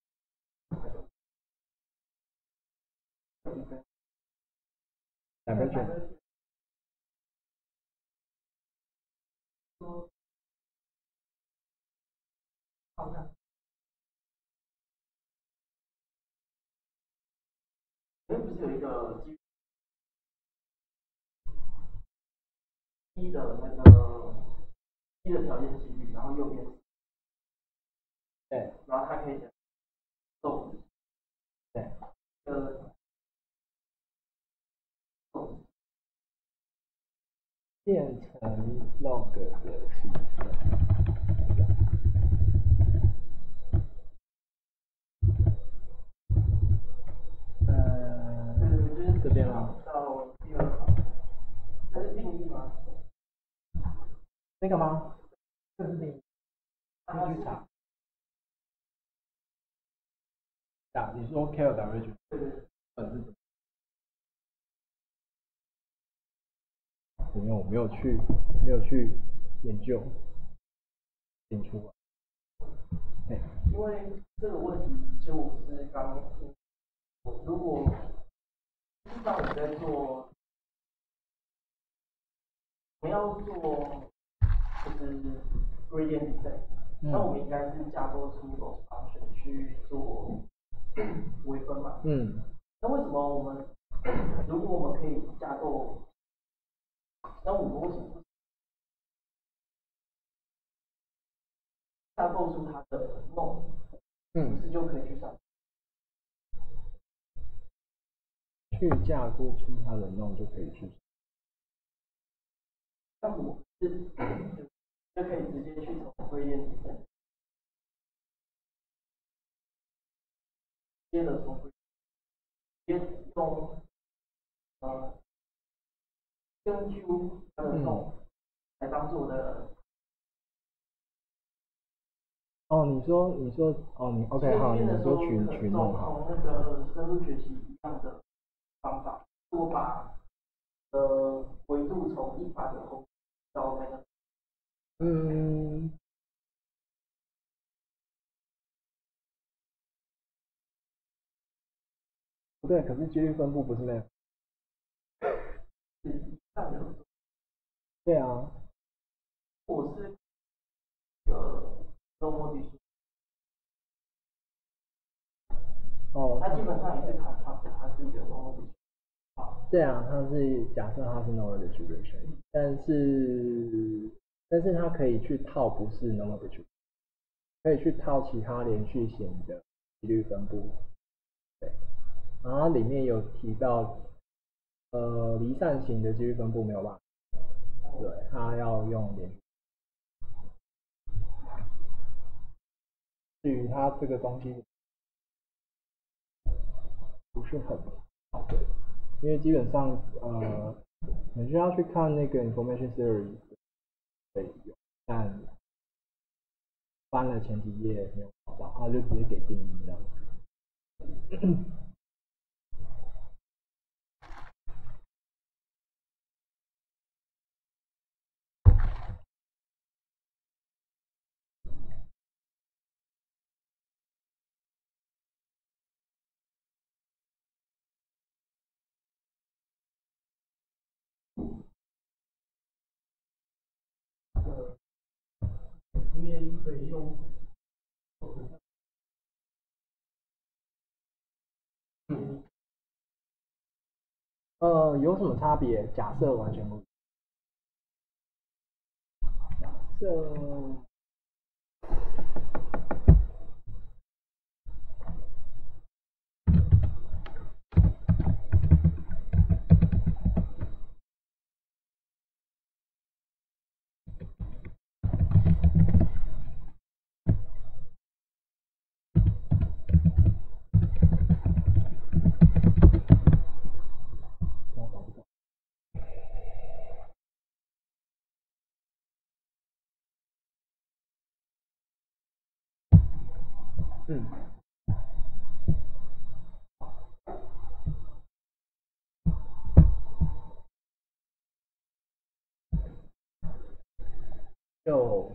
Speaker 1: 两个卷。
Speaker 2: 说好的，因为不是有一个一的那个一的条件几率，然后右边
Speaker 1: 对
Speaker 2: 然后它可以动，
Speaker 1: 对，
Speaker 2: 呃，动，
Speaker 1: 变成 log 的积分。呃，
Speaker 2: 对对，就是
Speaker 1: 这边吗？
Speaker 2: 到第二行，这是定义吗？
Speaker 1: 那个吗？这是定义。你去查。啊，你说 K L W
Speaker 2: 对对，
Speaker 1: 本是什么？因为我没有去没有去研究清楚。对，
Speaker 2: 因为这个问题就是刚听，如果知道你在做，我们要做就是 gradient descent，那我们应该是架构出 loss function 去做微分嘛。
Speaker 1: 嗯。
Speaker 2: 那为什么我们如果我们可以架构，那我们为什么不架构出它的 node，
Speaker 1: 嗯，
Speaker 2: 不是就可以去算？
Speaker 1: 去架构出它的 node 就可以去。
Speaker 2: 那我是就可以直接去从 gradient descent，接着从直接用呃根 Q 它的 node 来当做我的。
Speaker 1: 哦，你说你说哦，你 OK 好，你说取取弄好。
Speaker 2: 从那个深入学习一样的方法，我把呃维度从一百的后到那个。
Speaker 1: 嗯。不对，可是几率分布不是那样。
Speaker 2: 是上有。
Speaker 1: 对啊。
Speaker 2: 我是呃 normal distribution。
Speaker 1: 哦。
Speaker 2: 它基本上也是 contrast，它是一个 normal distribution。好，
Speaker 3: 对啊，它是假设它是 normal distribution，但是但是它可以去套不是 normal distribution，可以去套其他连续型的几率分布。对，然后它里面有提到，呃，离散型的几率分布没有办法，对，它要用连续。至于它这个东西不是很好的，因为基本上呃，你需要去看那个 information theory 可以用，但翻了前几页没有找到，它就直接给定义这样子。
Speaker 2: V A E 可以用。
Speaker 3: 嗯。呃，有什么差别？假设完全不。假设。嗯，就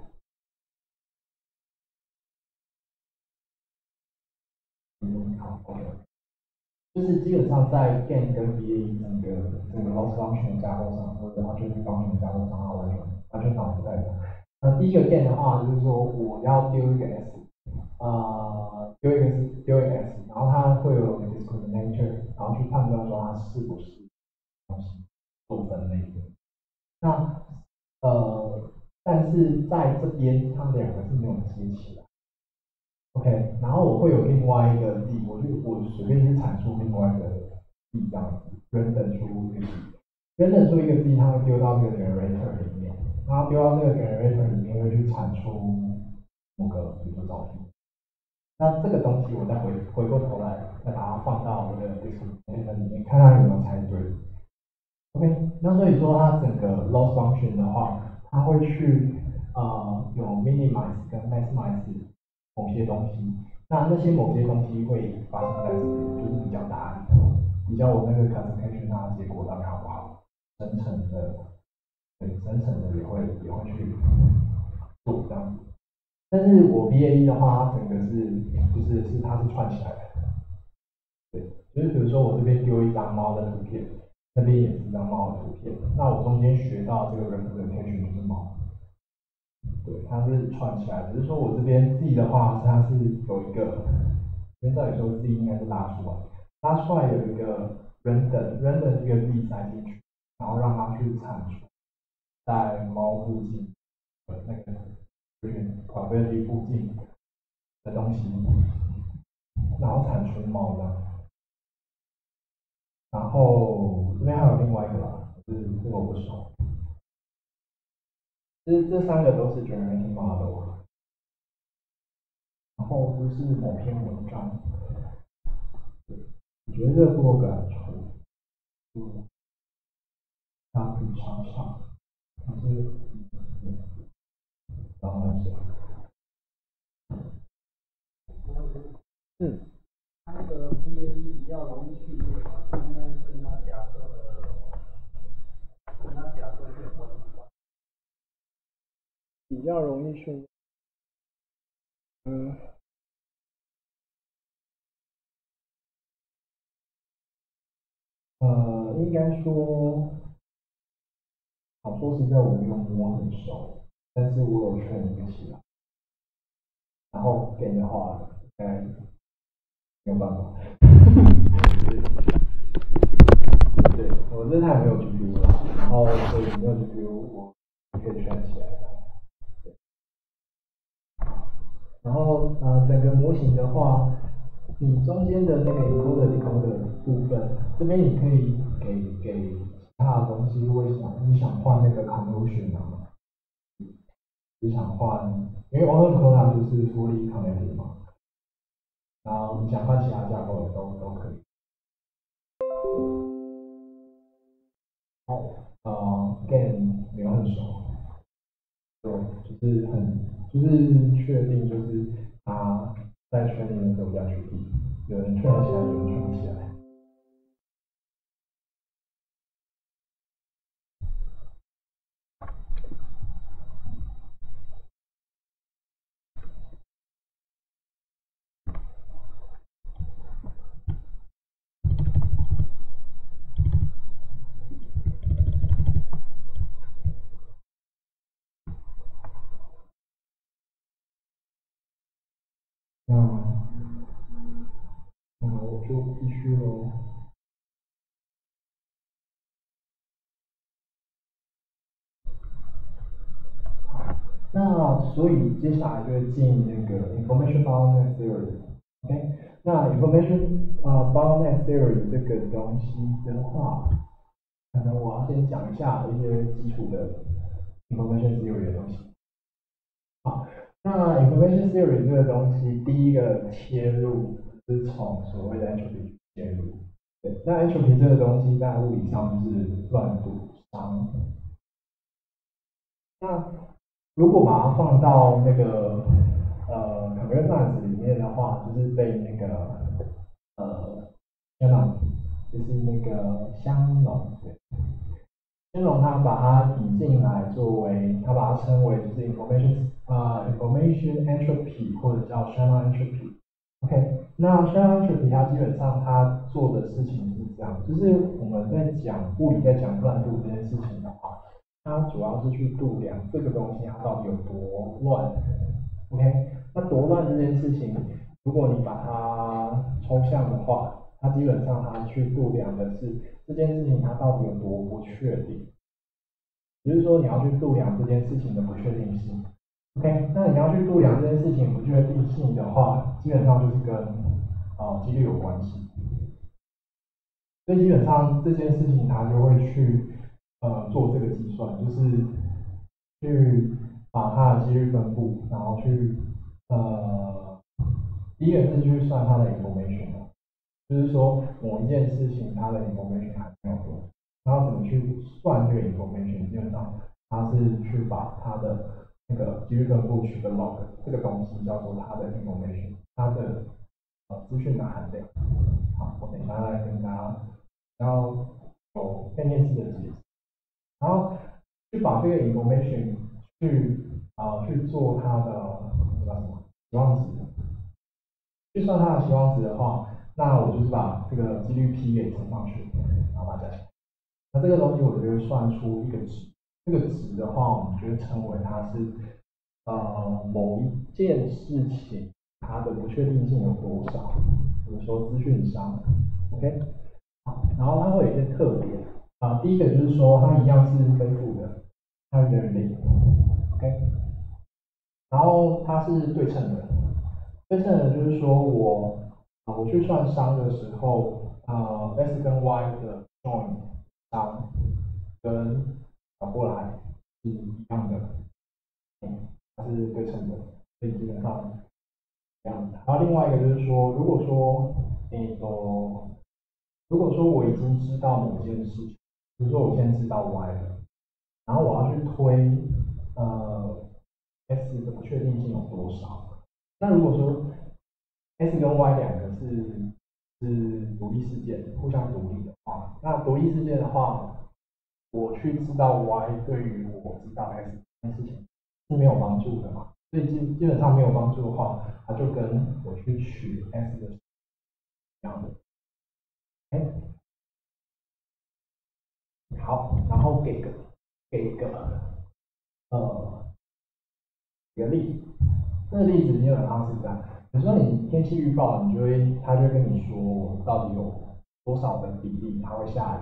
Speaker 1: 嗯，好，OK。就是基本上在 GAN 跟 V A E 整个整个 loss function 架构上，或者 attribute function 架构上，它完全完全长不太一样。那第一个 GAN 的话，就是说我要丢一个 S， 呃，丢一个是丢一个 S， 然后它会有 discriminator， 然后去判断说它是不是东西做分类的。那呃，但是在这边它们两个是没有接起来。OK， 然后我会有另外一个 z， 我就我随便去阐述另外一个 z 这样子，random 出一个 z，random 出一个 z， 它会丢到这个 generator 里面，然后丢到这个 generator 里面会去产出某个比如说照片。那这个东西我再回回过头来，再把它放到我的 description 里面，看它有没有猜对。OK， 那所以说它整个 loss function 的话，它会去呃有 minimize 跟 maximize 某些东西，那那些某些东西会发生在这边，就是比较大的，比较我那个 classification 它的结果到底好不好，生成的，对，生成的也会也会去做这样子。但是我 V A E 的话，它整个是就是是它是串起来的，对，就是比如说我这边丢一张猫的图片，那边也是一张猫的图片，那我中间学到这个 representation 就是猫。对，它是串起来的，只是说我这边 z 的话，它是有一个，因为照理说 z 应该是拉出来，拉出来有一个 random，random 一个 z 塞进去，然后让它去产出在猫附近的那个就是宝贝力附近的东西，然后产出猫的。然后这边还有另外一个啦，就是这个我不熟。其实这三个都是 generating model， 然后就是某篇文章，我觉得这个部落格很丑，嗯，它可以查查，可是，然后呢？
Speaker 3: 嗯，
Speaker 2: 它那个 V A E 比较容易训练嘛，应该跟它假设的，跟它假设是有关系。
Speaker 3: 比较容易训练。嗯。
Speaker 1: 呃，应该说，好说实在，我没有摸很熟，但是我有劝一个起来，然后给的话，应该没有办法。对，我我这台没有 G P U 啦，然后所以没有 G P U 我可以圈起来的。对。然后呃，整个模型的话，你中间的那个 encoder decoder 部分，这边你可以给给其他的东西，如果想你想换那个 convolution 啊，你想换，因为 autoencoder 就是 fully connected 嘛，然后你想换其他架构的都都可以。哦，呃 ，game 没有很熟，对，就是很就是确定就是他在圈里面的时候比较确定，有人圈得起来，有人圈不起来。那那我就继续喽。那所以接下来就会进那个 information bottleneck theory。OK， 那 information 呃 bottleneck theory 这个东西的话，可能我要先讲一下一些基础的 information theory 的东西。好，那 information theory 这个东西，第一个切入是从所谓的 entropy 切入。对，那 entropy 这个东西在物理上就是乱度熵。那如果把它放到那个呃 computer science 里面的话，就是被那个呃 Shannon， 就是那个香农，对，香农他把它引进来作为，他把它称为就是 information 啊、呃、information entropy 或者叫 Shannon entropy。OK， 那 Shannon entropy 它基本上它做的事情是这样，就是我们在讲物理在讲乱度这件事情的话。它主要是去度量这个东西它到底有多乱 ，OK？ 那多乱这件事情，如果你把它抽象的话，它基本上它去度量的是这件事情它到底有多不确定，也就是说你要去度量这件事情的不确定性 ，OK？ 那你要去度量这件事情不确定性的话，基本上就是跟啊几率有关系，所以基本上这件事情它就会去。呃，做这个计算，就是去把它的几率分布，然后去呃，第一个是去算它的 information， 就是说某一件事情它的 information 还没有多，然后怎么去算这个 information， 基本上它是去把它的那个几率分布取个 log， 这个东西叫做它的 information， 它的呃资讯的含量。好，我等一下来跟大家，然后有概念式的解释。然后去把这个 information 去啊、呃、去做它的叫什么期望值，去算它的期望值的话，那我就是把这个几率 p 给乘上去，然后把它加起来。那这个东西我就会算出一个值，这个值的话，我们就会称为它是呃某一件事情它的不确定性有多少，或者说资讯熵 ，OK？ 好，然后它会有一些特点。啊，第一个就是说它一样是非负的，它有点零 ，OK， 然后它是对称的，对称的就是说我啊我去算熵的时候，啊 x 跟 y 的 join 熵跟反过来是一样的，嗯，它是对称的，所以基本上这样子。然后另外一个就是说，如果说那个如果说我已经知道某件事情。比如说我现在知道 y 了，然后我要去推呃 s 的不确定性有多少。那如果说 s 跟 y 两个是是独立事件，互相独立的话，那独立事件的话，我去知道 y 对于我知道 s 这件事情是没有帮助的嘛。所以基基本上没有帮助的话，它就跟我去取 s 的一样的。哎。好，然后给个给个呃一个例子，这个例子基本上是这样，比如说你天气预报，你就会他就会跟你说到底有多少的比例它会下雨，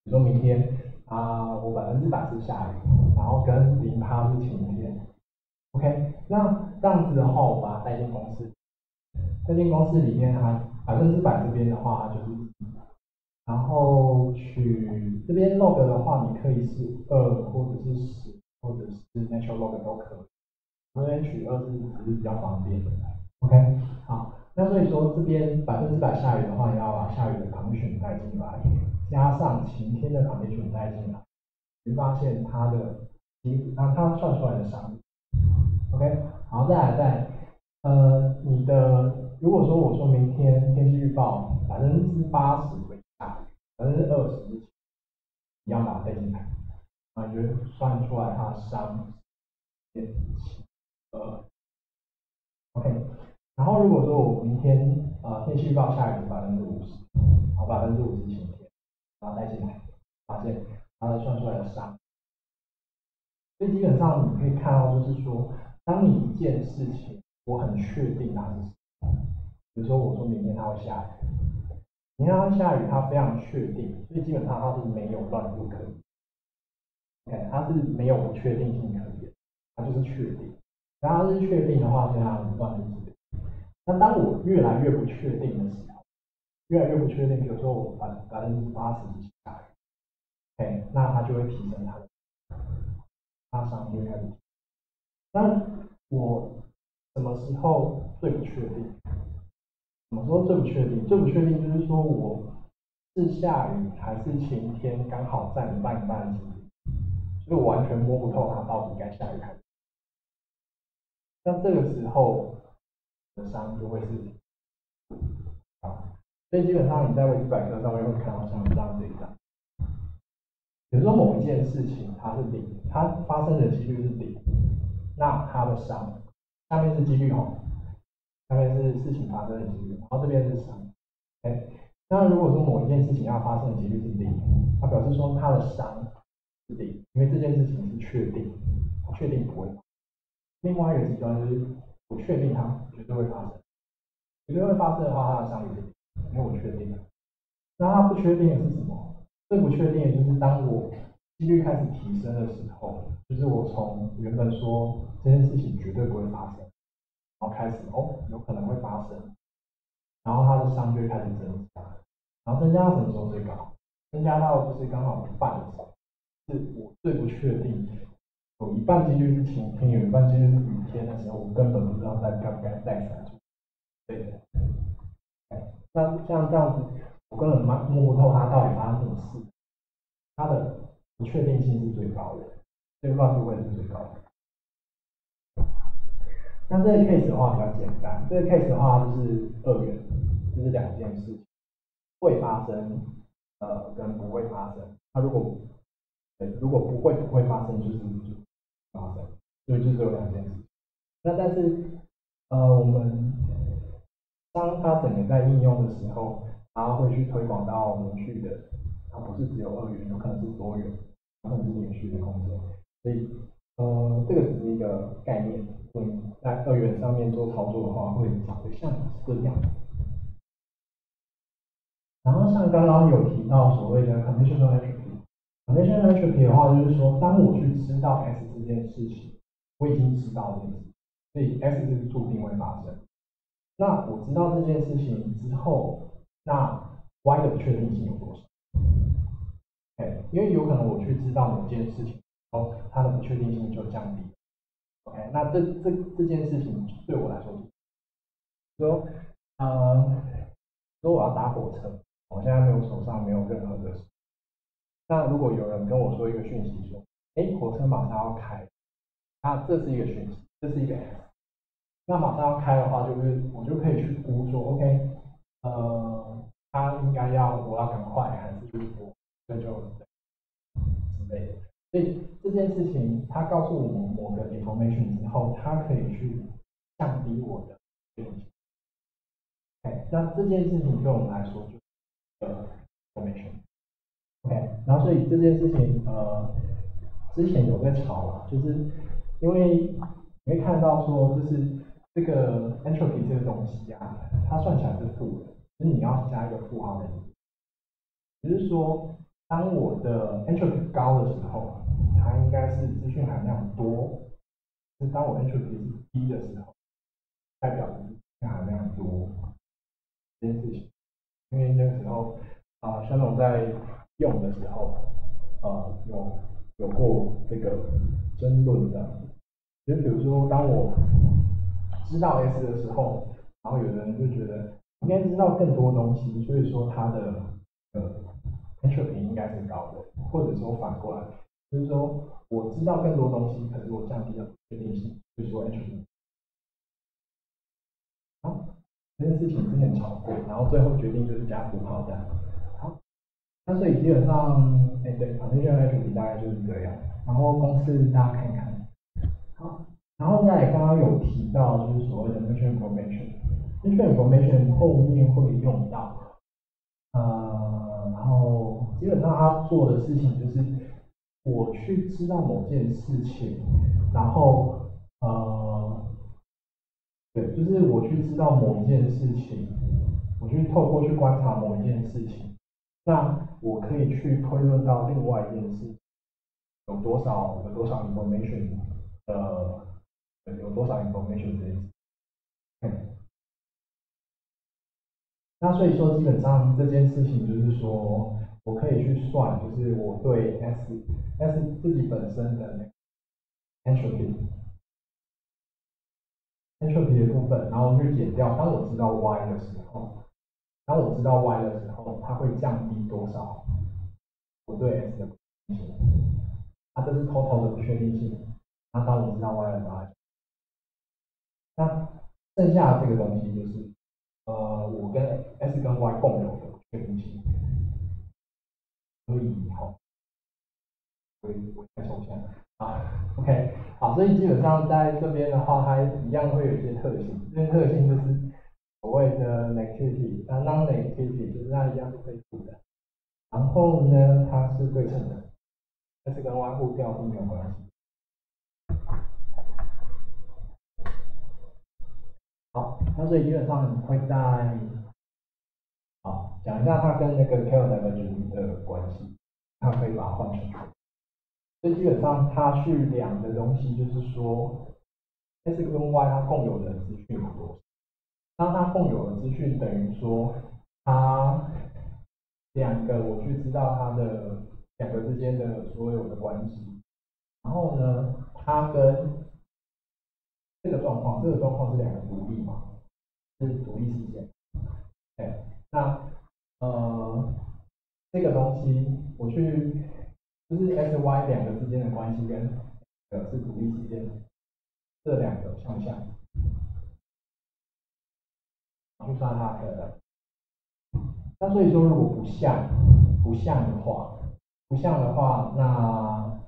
Speaker 1: 比如说明天啊、呃我百分之百是下雨，然后跟零趴是晴天。OK，那这样子的话，我把它带进公式，带进公式里面它百分之百这边的话，它就是一，然后取这边 log 的话，你可以是二或者是十或者是 natural log 都可以。这边取二是只是比较方便的。OK， 好，那所以说这边百分之百下雨的话，你要把下雨的 condition 带进来，加上晴天的 condition 带进来，你会发现它的其啊它算出来的商率。OK， 好，再来再来，呃，你的如果说我说明天天气预报百分之八十会下雨，百分之二十一样把它带进来，啊，你就算出来它商点七二 ，OK。然后如果说我明天呃天气预报下雨百分之五十，好，百分之五十晴天，把它带进来，发现它的算出来的商，所以基本上你可以看到，就是说，当你一件事情我很确定它是什么，比如说我说明天它会下雨，明天它会下雨，它非常确定，所以基本上它是没有乱入可言。OK， 它是没有不确定性可言，它就是确定。然后它是确定的话，所以它乱入是零。那当我越来越不确定的时候，越来越不确定，比如说我百百分之八十是下雨 ，OK， 那它就会提升它的，它商就会开始提升。那我什么时候最不确定？什么时候最不确定？最不确定就是说我是下雨还是晴天，刚好占一半一半的几率，所以我完全摸不透它到底该下雨还是。那这个时候的商就会是啊，所以基本上你在维基百科上面会看到像这样这一张，比如说某一件事情它是零，它发生的几率是零，那它的商下面是几率哦，下面是事情发生的几率，然后这边是商。OK， 那如果说某一件事情要发生的几率是零，它表示说它的商是零，因为这件事情是确定，确定不会。另外一个极端就是不确定它绝对会发生，绝对会发生的话，它的商率是零，因为我确定了。那它不确定的是什么？最不确定的就是当我几率开始提升的时候，就是我从原本说这件事情绝对不会发生，然后开始哦有可能会发生，然后它的商就会开始增加，然后增加到什么时候最高？增加到就是刚好一半的时候，是我最不确定，有一半几率是晴天，有一半几率是雨天的时候，我根本不知道该该不该带伞。对的，那像这样子，我根本摸摸不透它到底发生什么事，它的不确定性是最高的，所以乱度会是最高的。那这个 case 的话比较简单，这个 case 的话就是二元，就是两件事情会发生，呃，跟不会发生。它如果对，如果不会不会发生，就是就发生，所以就只有两件事。那但是呃，我们当它整个在应用的时候，它会去推广到连续的，它不是只有二元，有可能是多元，有可能是连续的空间。所以呃，这个只是一个概念，所以在二元上面做操作的话，会长得像这样。然后像刚刚有提到所谓的 conditional entropy。conditional entropy 的话，就是说，当我去知道 S 这件事情，我已经知道这件事情，所以 S 是注定会发生。那我知道这件事情之后，那 Y 的不确定性有多少？哎，因为有可能我去知道某件事情，然后它的不确定性就降低。OK， 那这这这件事情对我来说，说呃，说我要搭火车，我现在没有手上没有任何的。那如果有人跟我说一个讯息说，哎，火车马上要开，那这是一个讯息，这是一个 S。那马上要开的话，就是我就可以去估说 ，OK， 呃，它应该要我要赶快，还是就是我这就之类的。所以这件事情，它告诉我某个 information 之后，它可以去降低我的确定性。OK， 那这件事情对我们来说就是呃 information。OK， 然后所以这件事情呃之前有在吵啊，就是因为你会看到说，就是这个 entropy 这个东西啊，它算起来是负的，就是你要加一个负号在里面，只是说当我的 entropy 高的时候，它应该是资讯含量多；是当我 entropy 是低的时候，代表的是资讯含量多这件事情。因为那个时候啊，香农在用的时候，呃，有有过这个争论的，就比如说，当我知道 S 的时候，然后有的人就觉得应该知道更多东西，所以说它的呃 entropy 应该是高的，或者说反过来，就是说我知道更多东西，可是我降低了不确定性，就是说 entropy。好，这件事情之前吵过，然后最后决定就是加符号这样。好，那所以基本上，哎对 ，potential entropy 大概就是这样。然后公式大家看看。好，然后再刚刚有提到就是所谓的 mission information，mission information 后面会用到，呃，然后基本上他做的事情就是我去知道某件事情，然后呃，对，就是我去知道某一件事情，我去透过去观察某一件事情，那我可以去推论到另外一件事有多少有多少 information， 呃，有多少 information 这件事。嗯，那所以说基本上这件事情就是说我可以去算，就是我对 S S 自己本身的 entropy entropy 的部分，然后去减掉，当我知道 Y 的时候，当我知道 Y 的时候，它会降低多少我对 S 的不确定性，啊，这是 total 的不确定性。那当我知道 Y 的时候，那剩下的这个东西就是，呃，我跟 S 跟 Y 共有的不确定性。所以好，我我太抽象了啊。OK， 好，所以基本上在这边的话，它一样会有一些特性，这些特性就是所谓的 negativity，那 non-negativity 就是它一样是可以负的。然后呢，它是对称的 ，S 跟 Y 互调是没有关系。好，那所以基本上你会在，好讲一下它跟那个 Taylor divergence 的关系，它可以把它换成。所以基本上它去量的东西就是说 ，S 跟 Y 它共有的资讯有多少？当它共有的资讯等于说它两个我去知道它的两个之间的所有的关系，然后呢，它跟这个状况，这个状况是两个独立嘛，是独立事件。对，那呃这个东西我去就是 S Y 两个之间的关系跟呃是独立事件这两个项项，去算它的。那所以说如果不像不像的话，不像的话，那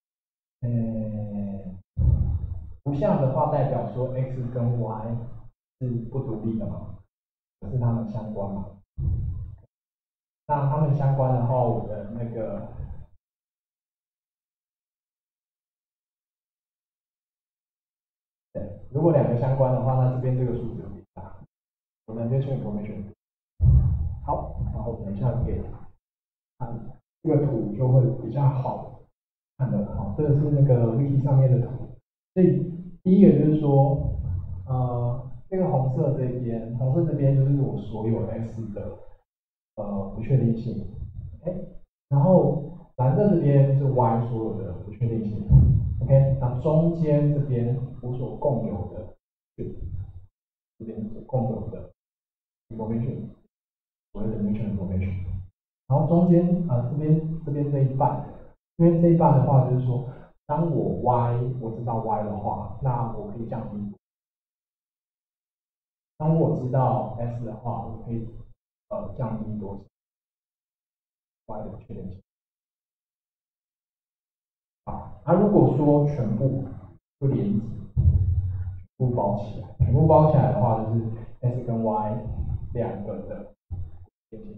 Speaker 1: 嗯不像的话代表说 X 跟 Y 是不独立的嘛，可是它们相关嘛。那它们相关的话，我的那个对，如果两个相关的话，那这边这个数字有点大，我的 mission information 好，然后等一下给看这个图就会比较好看的。好，这个是那个 wiki 上面的图。所以第一个就是说，呃，这个红色这边，红色这边就是我所有 S 的呃不确定性，哎，然后蓝色这边是 Y 所有的不确定性 ，OK， 那中间这边我所共有的，这边所共有的 information， 所谓的 mutual information， 然后中间啊、呃、这边这边这一半，这边这一半的话就是说，当我 Y 我知道 Y 的话，那我可以降低。当我知道 S 的话，我可以呃降低多少 Y 的确定性。好，那、啊、如果说全部不连接，全部包起来，全部包起来的话，就是 S 跟 Y 两个的连接。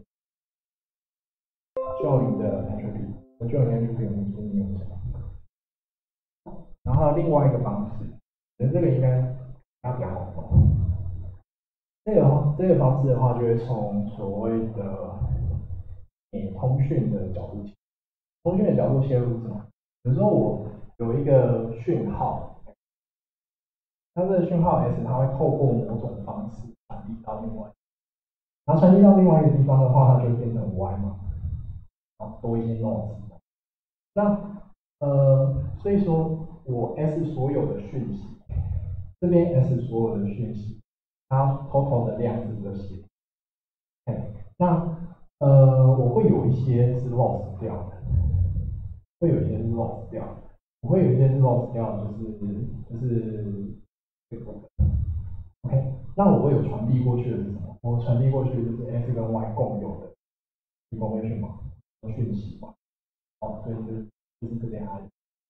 Speaker 1: 就你的 entropy， 我就你 entropy 我们先用讲。然后另外一个方式，人这个应该大家比较好懂。这个这个方式的话，就会从所谓的诶通讯的角度切通讯的角度切入是什么？比如说我有一个讯号，那这个讯号 S 它会透过某种方式传递到另外，然后传递到另外一个地方的话，它就会变成 Y 嘛，然后多一些 nodes。那呃，所以说我 S 所有的讯息，这边 S 所有的讯息，它 total 的量是这些。OK， 那呃，我会有一些是 lost 掉的，会有一些是 lost 掉的，我会有一些是 lost 掉的，就是就是这个部分。OK， 那我会有传递过去的是什么？我传递过去就是 S 跟 Y 共有的 information 嘛，讯息嘛。好，所以就是就是这边 I，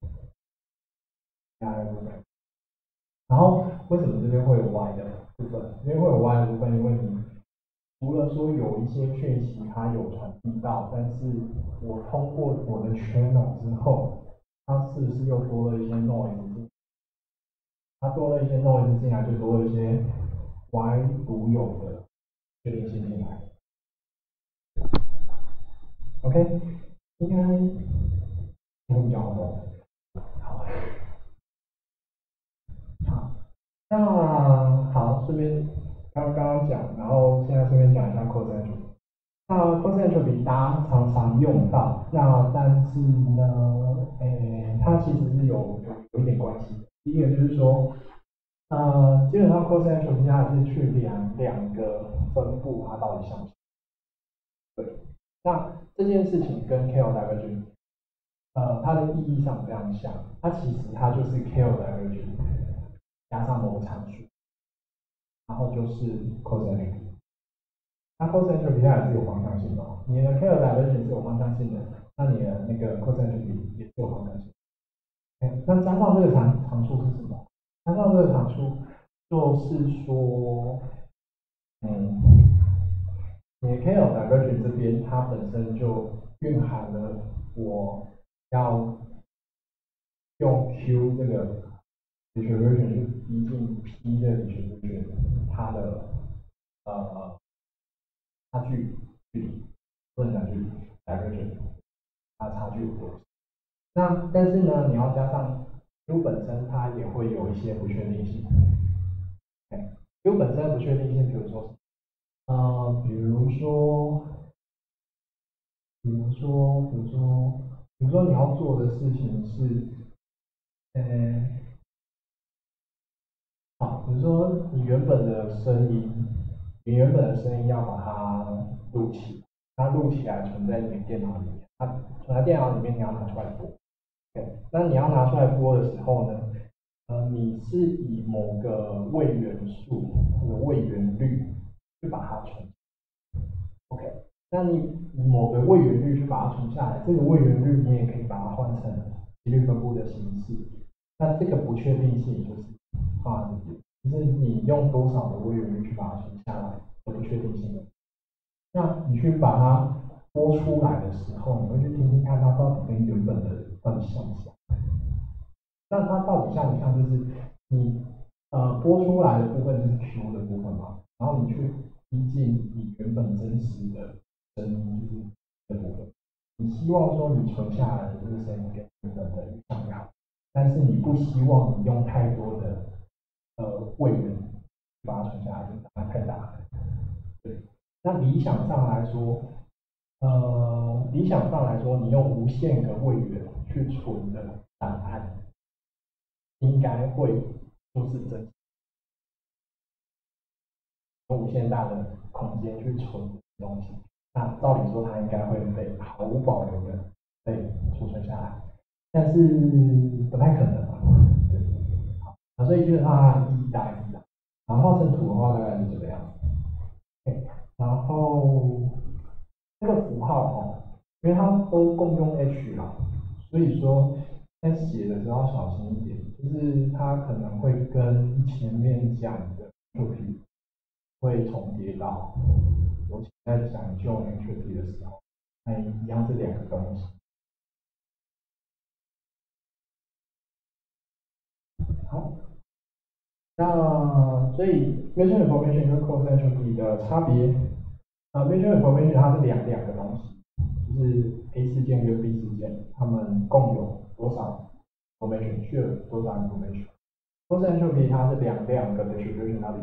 Speaker 1: I 部分。然后为什么这边会有 Y 的部分？因为会有 Y 的部分，因为你除了说有一些讯息它有传递到，但是我通过我的 channel 之后，它是不是又多了一些 noise 进？它多了一些 noise 进来，就多了一些 Y 独有的确定性进来。OK， 应该会比较好。好，好，那好，这边刚刚刚讲，然后现在顺便讲一下 cos entropy。那 cos entropy 大家常常用到，那但是呢，诶，它其实是有有有一点关系的。第一个就是说，呃，基本上 cos entropy 它是去量两个分布它到底相不相。对，那这件事情跟 K L divergence， 呃，它的意义上非常像，它其实它就是 K L divergence 加上某个参数，然后就是 cos entropy。那 cos entropy 它也是有方向性的哦，你的 K L divergence 是有方向性的，那你的那个 cos entropy 也是有方向性的。Okay， 那加上这个常常数是什么？加上这个常数就是说，嗯，你的 K L divergence 这边它本身就蕴含了我要用 Q 这个 distribution 去逼近 P 这个 distribution 它的呃差距距离，不能讲距离 divergence 它差距有多少？那但是呢，你要加上 Q 本身它也会有一些不确定性。Okay， Q 本身的不确定性，比如说呃，比如说，比如说，比如说，比如说你要做的事情是，呃，好，比如说你原本的声音，你原本的声音要把它录起，它录起来存在你的电脑里面，它存在电脑里面你要拿出来播。对，那你要拿出来播的时候呢，呃，你是以某个位元素或者位元率去把它存。OK， 那你以某个位元率去把它存下来，这个位元率你也可以把它换成几率分布的形式。那这个不确定性就是放在这边，就是你用多少的位元率去把它存下来的不确定性的。那你去把它播出来的时候，你会去听听看它到底跟原本的到底像不像？那它到底像不像？就是你呃播出来的部分就是 Q 的部分嘛，然后你去逼近你原本真实的声音就是的部分，你希望说你存下来的这个声音跟原本的像样，但是你不希望你用太多的呃位元把它存下来，就把它太大。对，那理想上来说，呃，理想上来说，你用无限个位元去存的档案，应该会就是真。无限大的空间去存东西，那照理说它应该会被毫无保留的被储存下来，但是不太可能啊。对，好，那所以基本上它的意义大概是这样。然后画成图的话大概是这个样子。OK， 然后这个符号哦，因为它都共用 H 啦，所以说在写的时候要小心一点，就是它可能会跟前面讲的 entropy 会重叠到，尤其在讲究 entropy 的时候，那一样是两个东西。好，那所以 mission information 跟 cos entropy 的差别，啊、呃、，mission information 它是两两个东西， 就是 A 事件跟 B 事件，它们共有多少 information， 需要多少 information。Cross entropy 它是两两个 distribution 那里。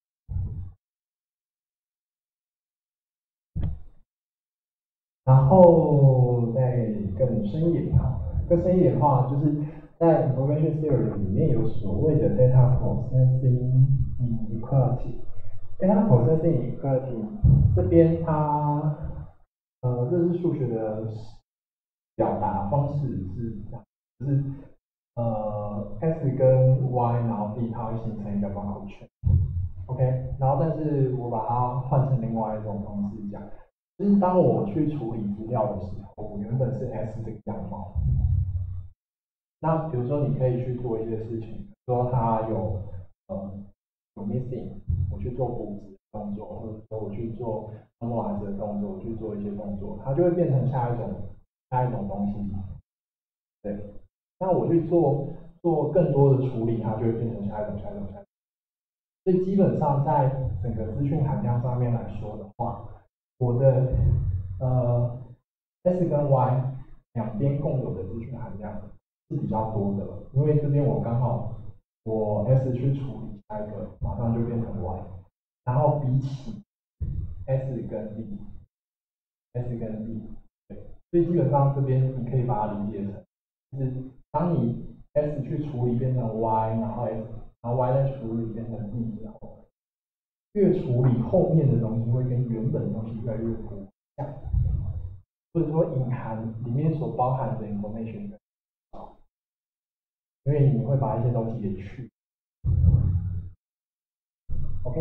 Speaker 1: 然后再更深一点哈，更深一点的话，就是在 information theory 里面有所谓的 data processing inequality。data processing inequality 这边它呃这是数学的表达方式是这样，就是呃 x 跟 y 然后 b 它会形成一个 Markov chain。OK， 然后但是我把它换成另外一种方式讲。就是当我去处理资料的时候，我原本是 S 这个样貌。那比如说，你可以去做一些事情，说它有呃有 missing， 我去做补值动作，或者说我去做 normalize 的动作，我去做一些动作，它就会变成下一种下一种东西。对，那我去做做更多的处理，它就会变成下一种下一种下一种。所以基本上在整个资讯含量上面来说的话，我的呃 S 跟 Y 两边共有的资讯含量是比较多的，因为这边我刚好我 S 去处理下一个，马上就变成 Y， 然后比起 S 跟 B，S 跟 B， 对，所以基本上这边你可以把它理解成，就是当你 S 去处理变成 Y， 然后 S， 然后 Y 再处理变成 B 之后，越处理后面的东西会跟原本的东西越来越不一样，或者说隐含里面所包含的 information 越少，因为你会把一些东西给去。OK，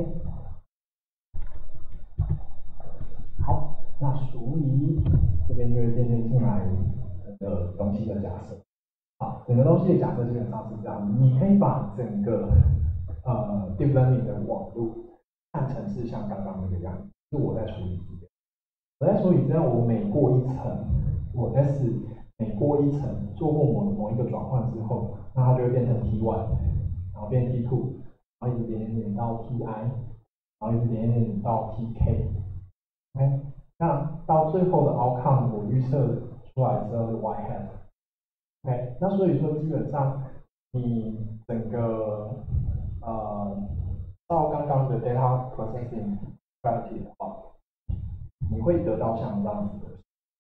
Speaker 1: 好，那所以这边就会渐渐进来整个东西的假设。好，整个东西的假设基本上是这样，你可以把整个呃 deep learning 的网络看成是像刚刚那个样子，是我在处理资料。我在处理资料，我每过一层，我 S 每过一层做过某某一个转换之后，那它就会变成 T 一， 然后变 T 二， 然后一直点点点到 T I， 然后一直点点点到 T K。OK， 那到最后的 outcome 我预测出来之后是 Y hat。OK， 那所以说基本上你整个呃照刚刚的 data processing strategy 的话，你会得到像这样子的。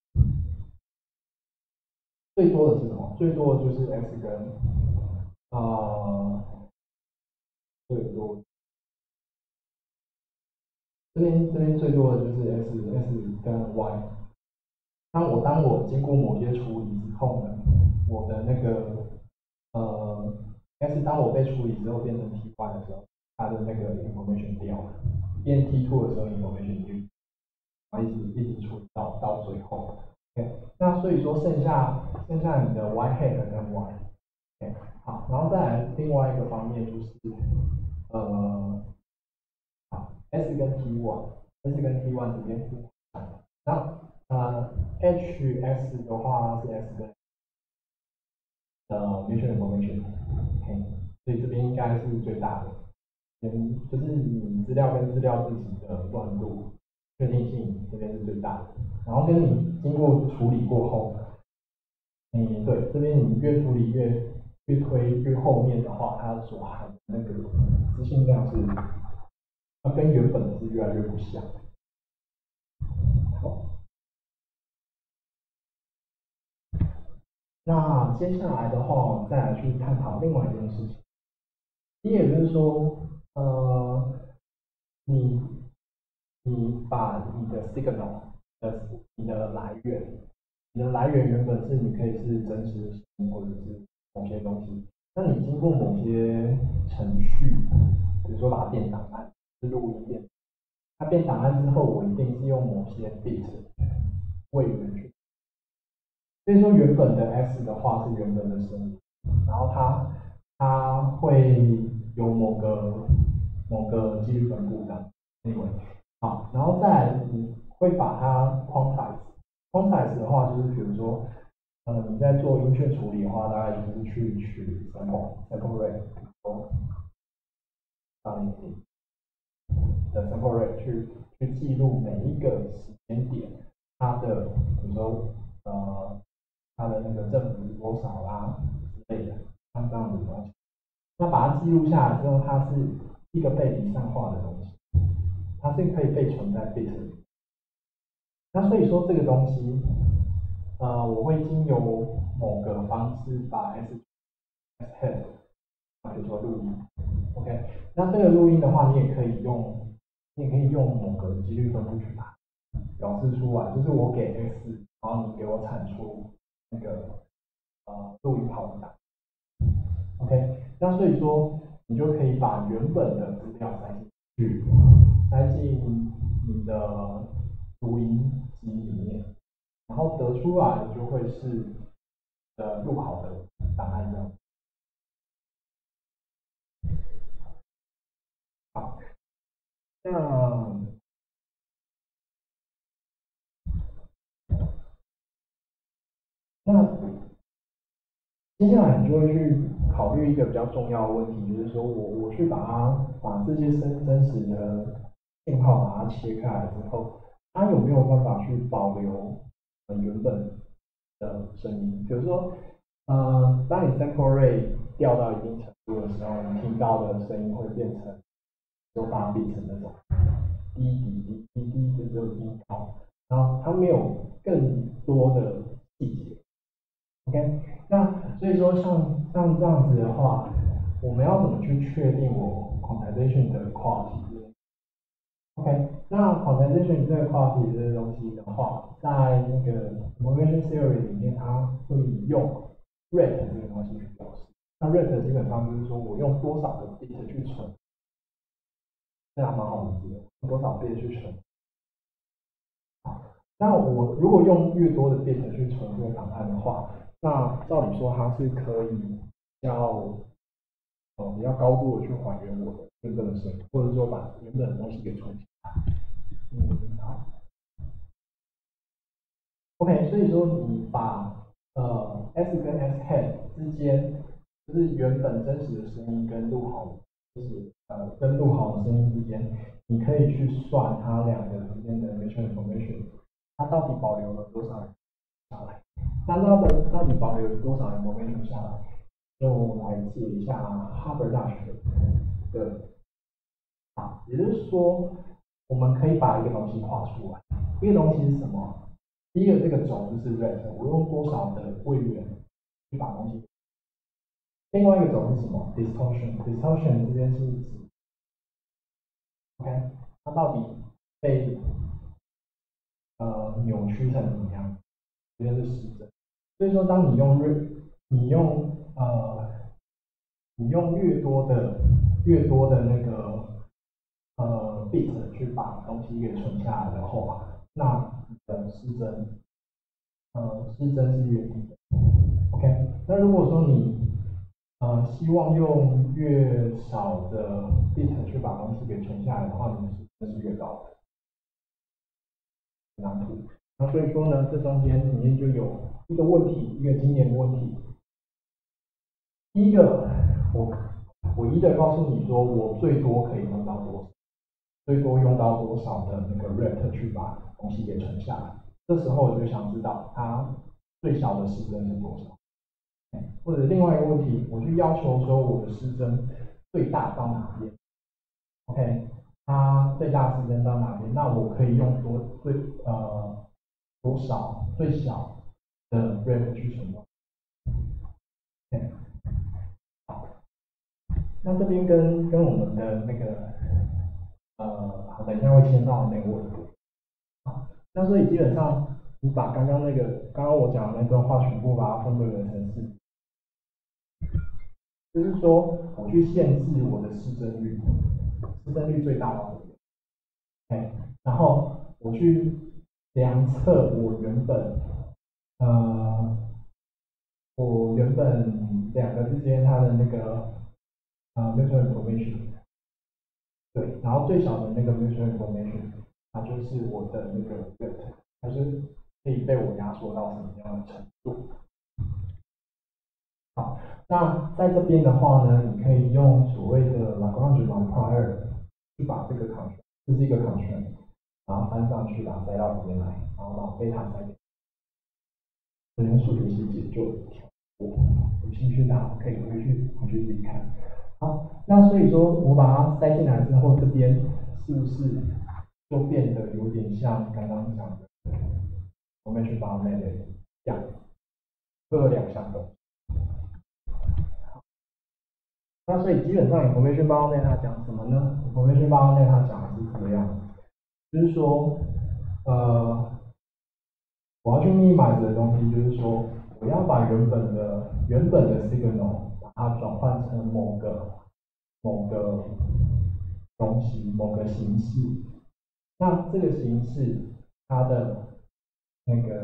Speaker 1: 最多的是什么？最多的就是 X 跟呃最多这边这边最多的就是 S S 跟 Y。当我当我经过某些处理之后呢，我的那个呃 S 当我被处理之后变成 T 一的时候，它的那个 information 掉了，变 T 二的时候 information 就，然后一直一直处理到到最后。OK， 那所以说剩下剩下你的 Y hat 跟 Y。OK， 好，然后再来另外一个方面就是呃。好 ，S 跟 T 一， S 跟 T 一 之间是那呃 H S 的话是 S 跟呃 mutual information，OK， 所以这边应该是最大的，嗯，就是你资料跟资料自己的乱度确定性这边是最大的，然后跟你经过处理过后，嗯，对，这边你越处理越越推越后面的话，它所含的那个资讯量是。它跟原本的是越来越不像。好，那接下来的话，我们再来去探讨另外一件事情。第一个就是说，呃，你你把你的 signal 的你的来源，你的来源原本是你可以是真实的或者是某些东西，那你经过某些程序，比如说把它变档案，是录音变。它变档案之后，我一定是用某些 bit 位元去，所以说原本的 S 的话是原本的声音，然后它它会有某个某个几率分布的 anyway， 好，然后再来你会把它 quantize，quantize 的话就是比如说，呃你在做音讯处理的话，大概就是去取 sample sample rate， 比如说，让你的 sample rate 去去记录每一个时间点它的比如说呃它的那个振幅是多少啦之类的，像这样子的东西。那把它记录下来之后，它是一个被离散化的东西，它是可以被存在 bit 里。那所以说这个东西，呃，我会经由某个方式把 s s head， 比如说录音 ，OK， 那这个录音的话，你也可以用，你也可以用某个几率分布去把表示出来，就是我给 x， 然后你给我产出那个呃录音跑的档 ，OK， 那所以说你就可以把原本的资料塞进去，塞进你的录音机里面，然后得出来的就会是呃录好的档案这样。好，那那接下来你就会去考虑一个比较重要的问题，就是说我我去把它把这些真真实的信号把它切开来之后，它有没有办法去保留呃原本的声音？比如说，呃，当你 sample rate 掉到一定程度的时候，你听到的声音会变成就八 bit 那种低低低低低的这种音高，然后它没有更多的细节。OK，那所以说像像这样子的话，我们要怎么去确定我 quantization 的 quality？OK， 那 quantization 这个 quality 这个东西的话，在那个 motivation theory 里面，它会用 rate 这个东西去表示。那 rate 基本上就是说我用多少个 bit 去存，这样蛮好理解的，用多少 bit 去存。好，那我如果用越多的 bit 去存这个档案的话，那照理说它是可以比较呃比较高度的去还原我的原本的声音，或者说把原本的东西给存起来。嗯，好。OK， 所以说你把呃 S 跟 S head 之间，就是原本真实的声音跟录好，就是呃跟录好的声音之间，你可以去算它两个之间的 mutual information， 它到底保留了多少下来？那它的到底保留了多少 information 下来？就来解一下哈佛大学的，好，也就是说，我们可以把一个东西画出来。一个东西是什么？第一个这个轴就是 rate， 我用多少的位元去把东西。另外一个轴是什么 ？distortion，distortion 这边是指 ，OK， 它到底被呃扭曲成怎么样？这边是实证。所以说，当你用 rate， 你用呃你用越多的越多的那个呃 bit 去把东西给存下来的话，那你的失真呃失真是越低的。OK， 那如果说你呃希望用越少的 bit 去把东西给存下来的话，你的失真是越高的。难度。那所以说呢，这中间里面就有一个问题，一个经典的问题。第一个，我我一的告诉你说，我最多可以用到多少，最多用到多少的那个 rate 去把东西给存下来。这时候我就想知道它最小的失真是多少。或者另外一个问题，我就要求说我的失真最大到哪边 ？OK， 它最大失真到哪边？那我可以用多最呃多少最小的 rate 去存放。OK， 好，那这边跟跟我们的那个呃，好，等一下会牵到那个问题。好，那所以基本上你把刚刚那个刚刚我讲的那段话全部把它分类成是。就是说，我去限制我的失真率，失真率最大到这边，哎，然后我去量测我原本，呃，我原本两个之间它的那个呃 mutual information， 对，然后最小的那个 mutual information， 它就是我的那个 rate， 它是可以被我压缩到什么样的程度。好，那在这边的话呢，你可以用所谓的 Lagrange multiplier 去把这个 constraint， 这是一个 constraint， 然后翻上去，把它塞到里面来，然后把贝塔塞给。这边数学细节就跳过，有兴趣大家可以回去回去自己看。好，那所以说我把它塞进来之后，这边是不是就变得有点像刚刚讲的 information boundary 的样子？会有两项东西。那所以基本上 information boundary 它讲什么呢 ？information boundary 它讲的是这个样子，就是说，呃，我要去 minimize 的东西，就是说，我要把原本的原本的 signal 把它转换成某个某个东西、某个形式。那这个形式它的那个，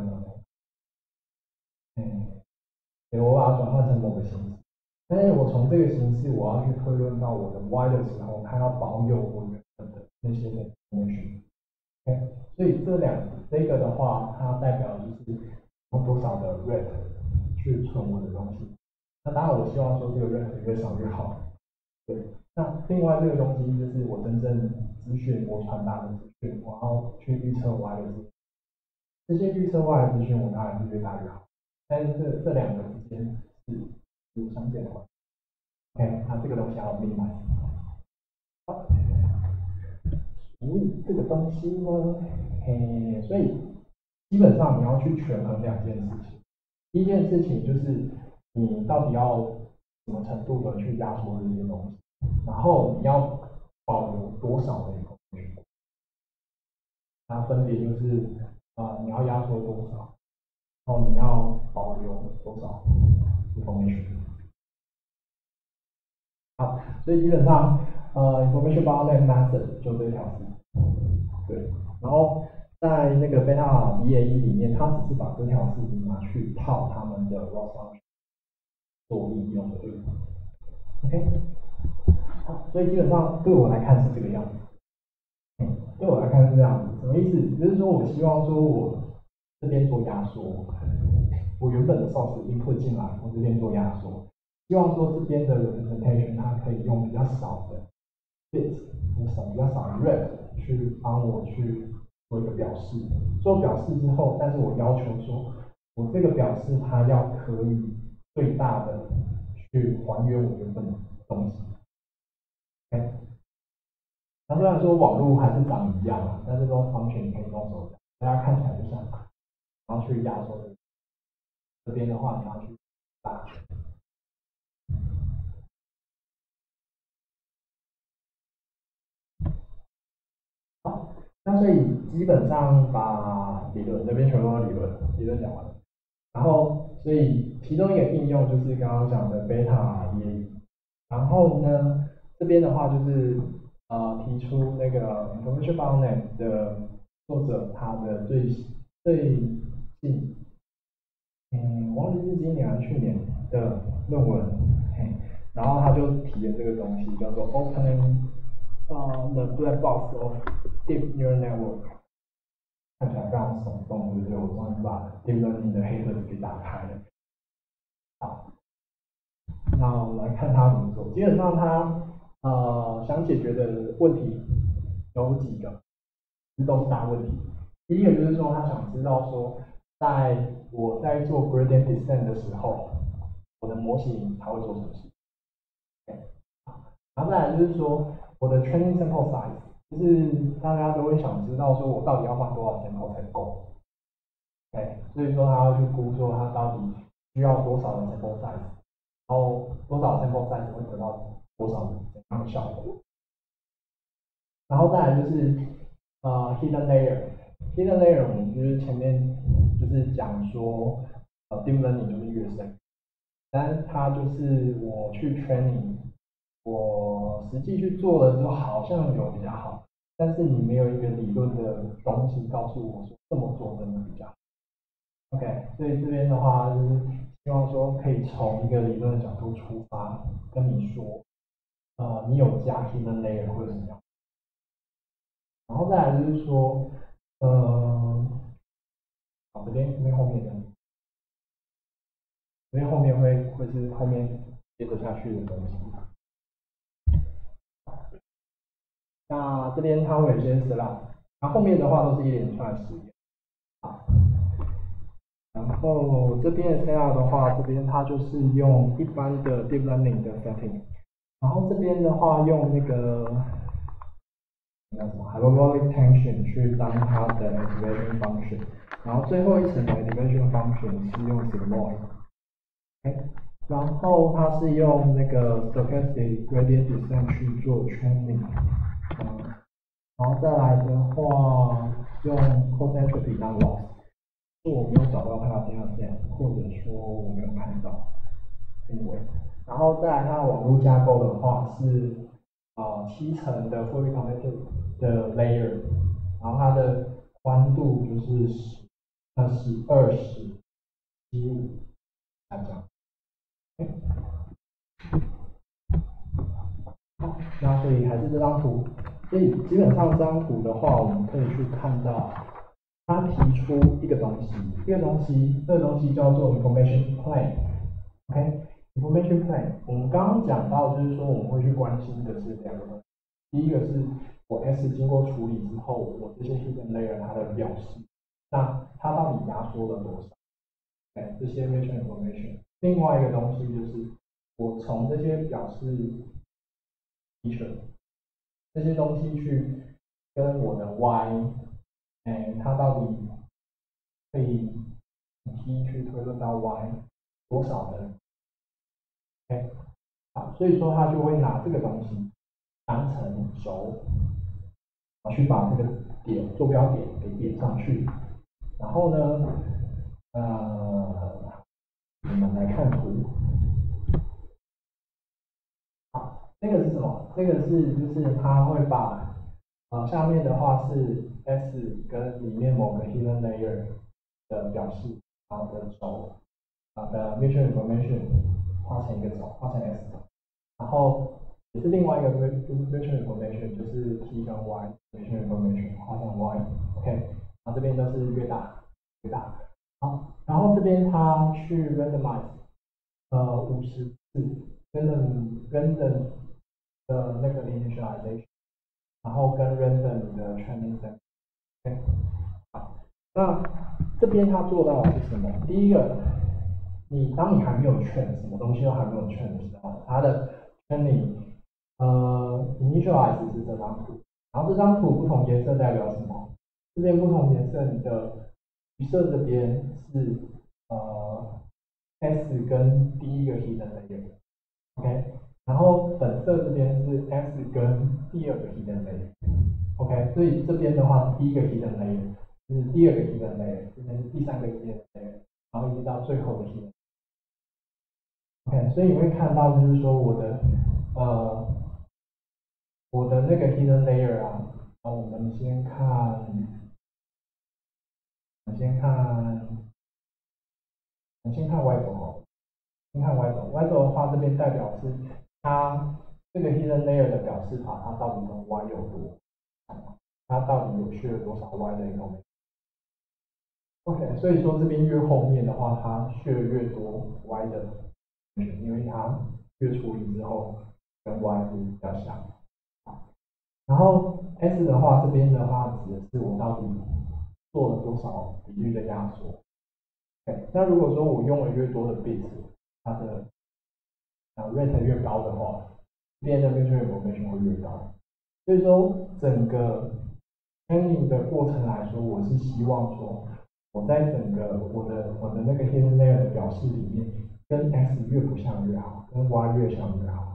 Speaker 1: 嗯，对，我把它转换成某个形式。但是我从这个形式，我要去推论到我的 y 的时候，它要保有我原本的那些的 information。OK， 所以这两这个的话，它代表就是用多少的 rate 去存我的东西。那当然，我希望说这个 rate 越少越好。对，那另外这个东西就是我真正资讯我传达的资讯，我要去预测 y 的资讯。这些预测 y 的资讯，我当然是越大越好。但是这这两个之间是有相变的关系。OK， 那这个东西要 minimize。好，所以这个东西呢，嘿，所以基本上你要去权衡两件事情。第一件事情就是你到底要什么程度的去压缩这些东西，然后你要保留多少的 information。它分别就是啊、呃，你要压缩多少，然后你要保留多少 information。好，所以基本上，呃 ，information boundary method 就这条是，对，然后在那个 beta B A E 里面，它只是把这条事情拿去套他们的 loss function 做应用的，对不对 ？OK， 好，所以基本上对我来看是这个样子，嗯，对我来看是这样子，什么意思？就是说我希望说我这边做压缩，我原本的 source input 进来，我这边做压缩。希望说这边的 representation 它可以用比较少的 bit， 少比较少的 rate 去帮我去做一个表示。做表示之后，但是我要求说，我这个表示它要可以最大的去还原我原本的东西。OK， 那虽然说网络还是长一样啊，但是说方选可以用手，大家看起来就像，然后去压缩的。这边的话，你要去打。好，那所以基本上把理论这边全部都理论，理论讲完了。然后，所以其中一个应用就是刚刚讲的 beta B A E。然后呢，这边的话就是呃提出那个 information boundary 的作者他的最最近，嗯，忘记是今年还是去年的论文，嘿，然后他就提了这个东西叫做 opening。呃、uh, ，the black box of deep neural network， 看起来非常耸动，对不对？我终于把 deep learning 的黑盒子给打开了。好，那我们来看它怎么做。基本上它呃想解决的问题有几个，这都是大问题。第一个就是说，他想知道说，在我在做 gradient descent 的时候，我的模型它会做什么事？ okay， 然后再来就是说。我的 training sample size 就是大家都会想知道说我到底要放多少 sample 才够，对，所以说他要去估说他到底需要多少的 sample size， 然后多少 sample size 会得到多少怎样的效果，然后再来就是呃 hidden layer，hidden layer 我们就是前面就是讲说呃 deep learning 就是越深，但它就是我去 training。我实际去做了之后，好像有比较好，但是你没有一个理论的东西告诉我说这么做真的比较好。OK， 所以这边的话就是希望说可以从一个理论的角度出发，跟你说，呃，你有加 hidden layer 会怎么样？然后再来就是说，呃，好，这边这边后面的，这边后面会会是后面接着下去的东西。那这边它会有一些 slide， 然后后面的话都是一连串实验。好，然后这边的 setup 的话，这边它就是用一般的 deep learning 的 setting， 然后这边的话用那个那什么 hyperbolic tension 去当它的 activation function， 然后最后一层的 activation function 是用 sigmoid。OK， 然后它是用那个 stochastic gradient descent 去做 training， 嗯，然后再来的话用 concentric 当 loss， 是我没有找到它的 data set， 或者说我没有看到 ，anyway， 然后再来它的网络架构的话是啊七层的 fully connected 的 layer， 然后它的宽度就是十，那是二十七五，这样。好，那所以还是这张图，所以基本上这张图的话，我们可以去看到，它提出一个东西，这个东西，这个东西叫做 information plane，OK，information plane， 我们刚刚讲到，就是说我们会去关心的是两个东西，第一个是我 S 经过处理之后，我这些 hidden layer 它的表示，那它到底压缩了多少？哎，这些 vector information。另外一个东西就是我从这些表示 feature 这些东西去跟我的 y， 哎，它到底可以 t 去推论到 y 多少呢 ？OK， 好，所以说它就会拿这个东西当成轴，去把这个点坐标点给点上去，然后呢，呃，我们来看图。好，这个是什么？这个是就是它会把呃下面的话是 S 跟里面某个 hidden layer 的表示，然后的轴啊的 mutual information 画成一个轴，画成 S 轴，然后也是另外一个 mutual information， 就是 T 跟 Y mutual information 画成 Y，OK， 然后这边都是越大越大，好，然后这边它去 randomize 呃五十次。random random 的那个 initialization， 然后跟 random 的 training set，OK， 好，那这边它做到的是什么？第一个，你当你还没有 train 什么东西都还没有 train 的时候，它的 training 呃 initialize 是这张图，然后这张图不同颜色代表什么？这边不同颜色，你的橘色这边是呃 S 跟第一个 hidden layer。OK， 然后粉色这边是 S 跟第二个 hidden layer，OK， 所以这边的话，第一个 hidden layer 是第二个 hidden layer， 这边是第三个 hidden layer， 然后一直到最后的 hidden。OK， 所以你会看到就是说我的呃我的那个 hidden layer 啊，啊我们先看，我们先看，我们先看 Y 轴好了。先看 Y 轴 ，Y 轴的话，这边代表是它这个 hidden layer 的表示法，它到底跟 Y 有多，它到底有缺了多少 Y 的 information。OK， 所以说这边越后面的话，它缺越多 Y 的 information， 因为它越处理之后跟 Y 是比较像。然后 S 的话，这边的话指的是我到底做了多少比率的压缩。OK， 那如果说我用了越多的 bit，它的啊 rate 越高的话，这边的 mutual information 会越高。所以说整个 training 的过程来说，我是希望说，我在整个我的我的那个 hidden layer 的表示里面，跟 x 越不像越好，跟 y 越像越好。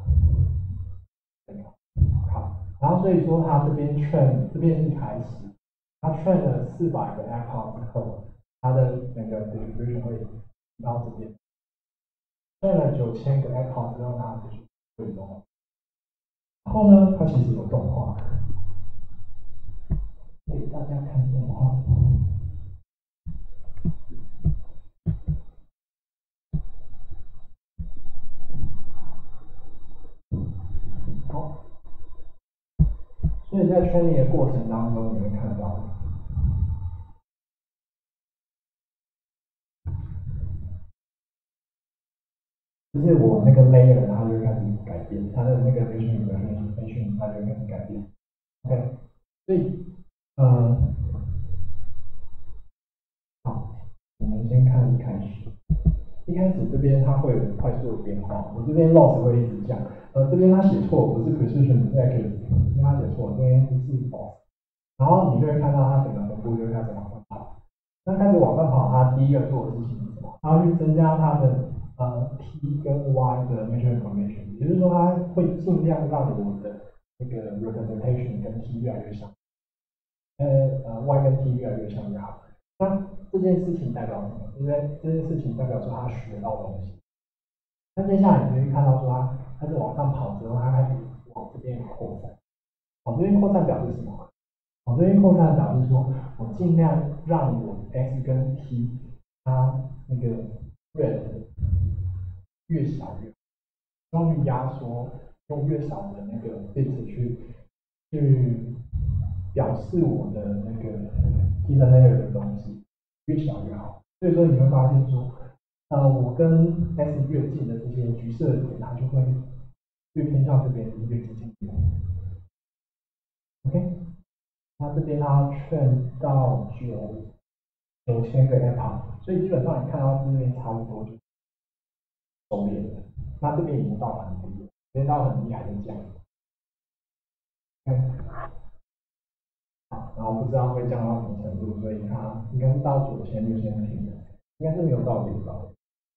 Speaker 1: 好，然后所以说它这边 train 这边是开始，它 train 了四百个 echo 之后，它的整个 distribution 会到这边。赚了九千个 echo 之后，它就是最终。然后呢，它其实有动画，给大家看动画。好，所以在 training 的过程当中，你会看到，就是我那个 layer 它就开始改变，它的那个 vision information 它就开始改变。OK， 所以呃，好，我们先看一开始。一开始这边它会有快速的变化，我这边 loss 会一直降。呃，这边它写错，不是 precision， 是 accuracy， 因为它写错，这边是 false。然后你就会看到它整个分布就会开始往上跑。那开始往上跑，它第一个做的事情是什么？它会去增加它的呃 T 跟 Y 的 measure information， 也就是说它会尽量让我的那个 representation 跟 T 越来越像，呃呃 Y 跟 T 越来越像越好。那这件事情代表什么？因为这件事情代表说他学到东西。那接下来你就会看到说他开始往上跑之后，他开始往这边扩散。往这边扩散表示什么？往这边扩散表示说我尽量让我 X 跟 T 它那个 red 越小越好，用于压缩，用越少的那个 bit 去去表示我的那个 hidden layer 的东西，越小越好。所以说你会发现说，呃，我跟 S 越近的这些橘色的点，它就会越偏向这边，越接近这边。OK， 那这边它劝到九九千个 epoch， 所以基本上你看到这边差不多就收敛了。那这边已经到很低了，这边到很低还是这样。OK。然后不知道会降到什么程度，所以它应该是到九千六千停的，应该是没有到这个高。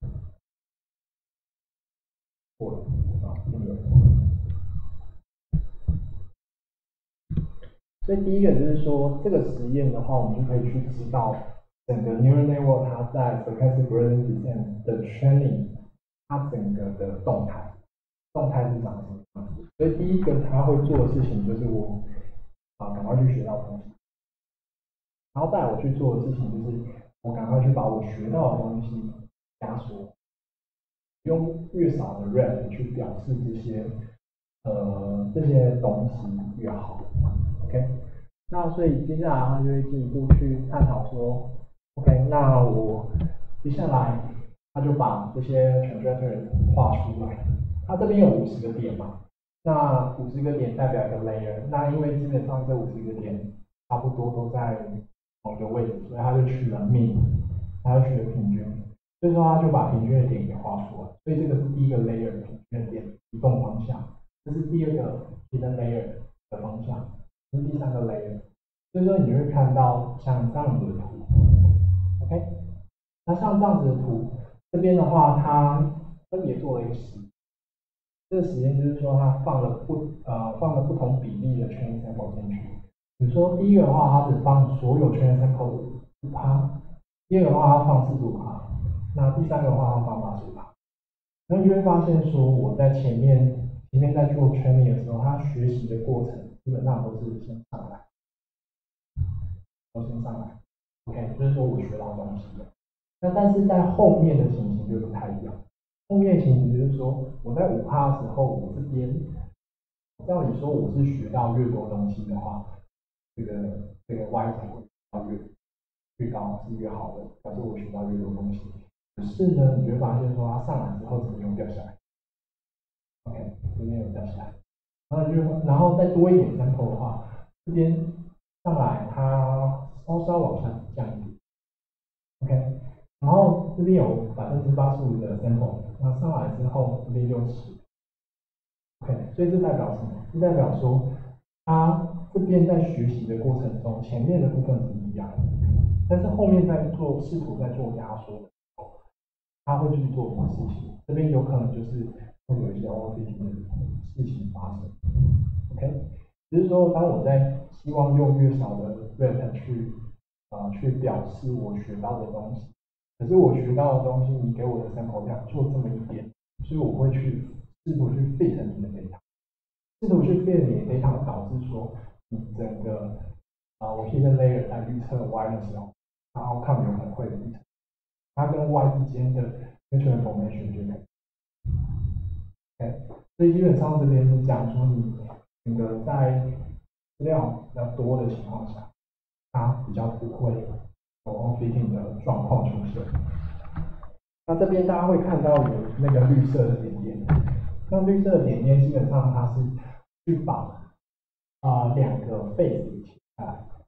Speaker 1: 过了啊，没有。所以第一个就是说，这个实验的话，我们就可以去知道整个 neural network 它在 stochastic gradient descent 的 training， 它整个的动态，动态是长什么样子。所以第一个它会做的事情就是我啊赶快去学到东西。然后再来我去做的事情就是，我赶快去把我学到的东西压缩，用越少的 rep 去表示这些呃这些东西越好。OK， 那所以接下来他就会进一步去探讨说 ，OK， 那我接下来他就把这些 trajectory 画出来，它这边有五十个点嘛，那五十个点代表一个 layer， 那因为基本上这五十个点差不多都在某个位置，所以他就取了 mean， 他就取了平均，所以说他就把平均的点给画出来。所以这个是第一个 layer 平均的点移动方向，这是第二个 hidden layer 的方向，这是第三个 layer。所以说你会看到像这样子的图 ，OK？ 那像这样子的图，这边的话它分别做了一个实验，这个实验就是说它放了不呃放了不同比例的 training sample 进去。比如说第一个的话，它只放所有 training sample 五%，第二个的话它放四十五%，那第三个的话它放八十五%。那你就会发现说，我在前面前面在做 training 的时候，它学习的过程基本上都是先上来，都先上来 ，OK， 就是说我学到东西了。那但是在后面的情形就不太一样，后面的情形就是说，我在五%的时候，我这边，照理说我是学到越多东西的话，这个这个 Y 才会到越越高是越好的，表示我学到越多东西。可是呢，你会发现说它上来之后怎么又掉下来 ？OK， 这边有掉下来，然后就然后再多一点 sample 的话，这边上来它稍稍往下降一点 ，OK， 然后这边有百分之八十五的 sample， 那上来之后这边就十 ，OK， 所以这代表什么？这代表说它这边在学习的过程中，前面的部分是一样的，但是后面在做试图在做压缩的时候，他会去做什么事情？这边有可能就是会有一些 overfitting 的事情发生 ，OK， 只是说当我在希望用越少的 rate 去呃去表示我学到的东西，可是我学到的东西你给我的 sample 量就这么一点，所以我会去试图去 fit 你的 data， 试图去 fit 你的 data 导致说你整个啊、呃、我 hidden layer 在预测 y 的时候，它 outcome 有可能会预测它跟 y 之间的 mutual information 就可以。OK， 所以基本上这边是讲说你整个在资料比较多的情况下，它比较不会有 overfitting 的状况出现。那这边大家会看到有那个绿色的点点，那绿色的点点基本上它是去把啊、呃、两个 phase 切开来，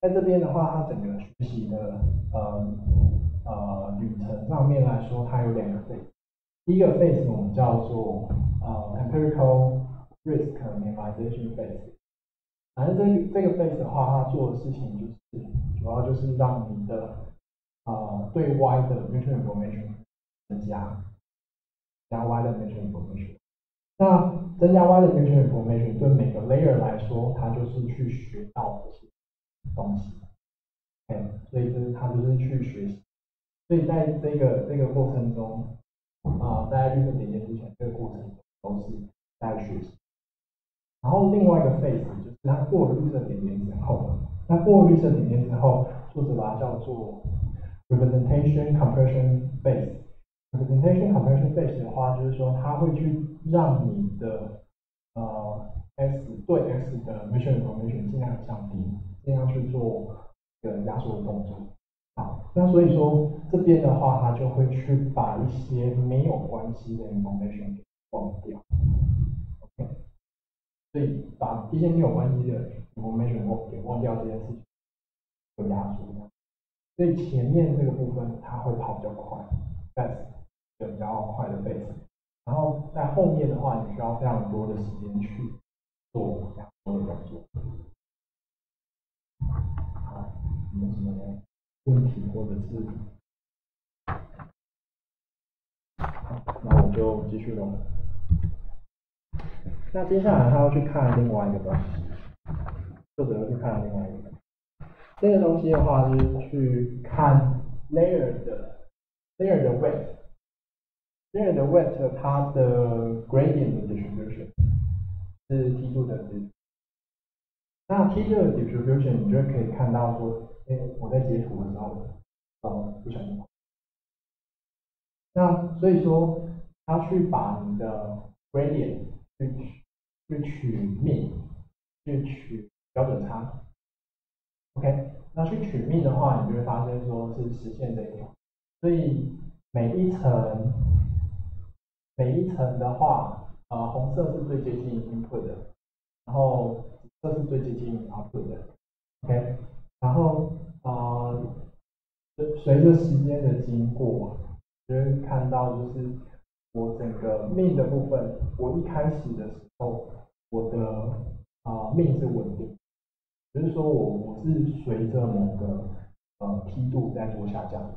Speaker 1: 在这边的话，它整个学习的呃呃旅程上面来说，它有两个 phase。第一个 phase 我们叫做呃 empirical risk minimization phase。反正这这个 phase 的话，它做的事情就是主要就是让你的呃对 Y 的 mutual information 增加，加 Y 的 mutual information。那增加 Y 的 mutual information 对每个 layer 来说，它就是去学到这些东西。OK， 所以这它就是去学习。所以在这个这个过程中，啊、呃，在绿色点点之前，这个过程都是在学习。然后另外一个 phase 就是它过了绿色点点之后，那过了绿色点点之后，作者把它叫做 representation compression phase。representation compression phase 的话，就是说它会去让你的呃 x 对 x 的 mission information 尽量降低，尽量去做一个压缩的动作。好，那所以说这边的话，它就会去把一些没有关系的 information 给忘掉。OK。所以把一些没有关系的 information 给忘掉这件事情，有压缩这样。所以前面这个部分它会跑比较快 ，fast 就比较快的 phase。然后在后面的话，你需要非常多的时间去做压缩的动作。好，有什么问题或者是？好，那我就继续喽。那接下来他要去看另外一个东西，作者要去看另外一个东西。这个东西的话，就是去看 layer 的 layer 的 weight，layer 的 weight 它的 gradient 的 distribution 是 T 二 的 distribution。那 T 二 的 distribution 你就可以看到说，哎，我在截图的时候，呃，不小心跑。那所以说，他去把你的 gradient 去去取 mean， 去取标准差。OK， 那去取 mean 的话，你就会发现说是实现这一条。所以每一层每一层的话，呃，红色是最接近 input 的，然后紫色是最接近 output 的。OK， 然后呃，随着时间的经过，就会看到就是我整个 mean 的部分，我一开始的时候，我的啊、呃、mean 是稳定。就是说我我是随着某个呃梯度在做下降的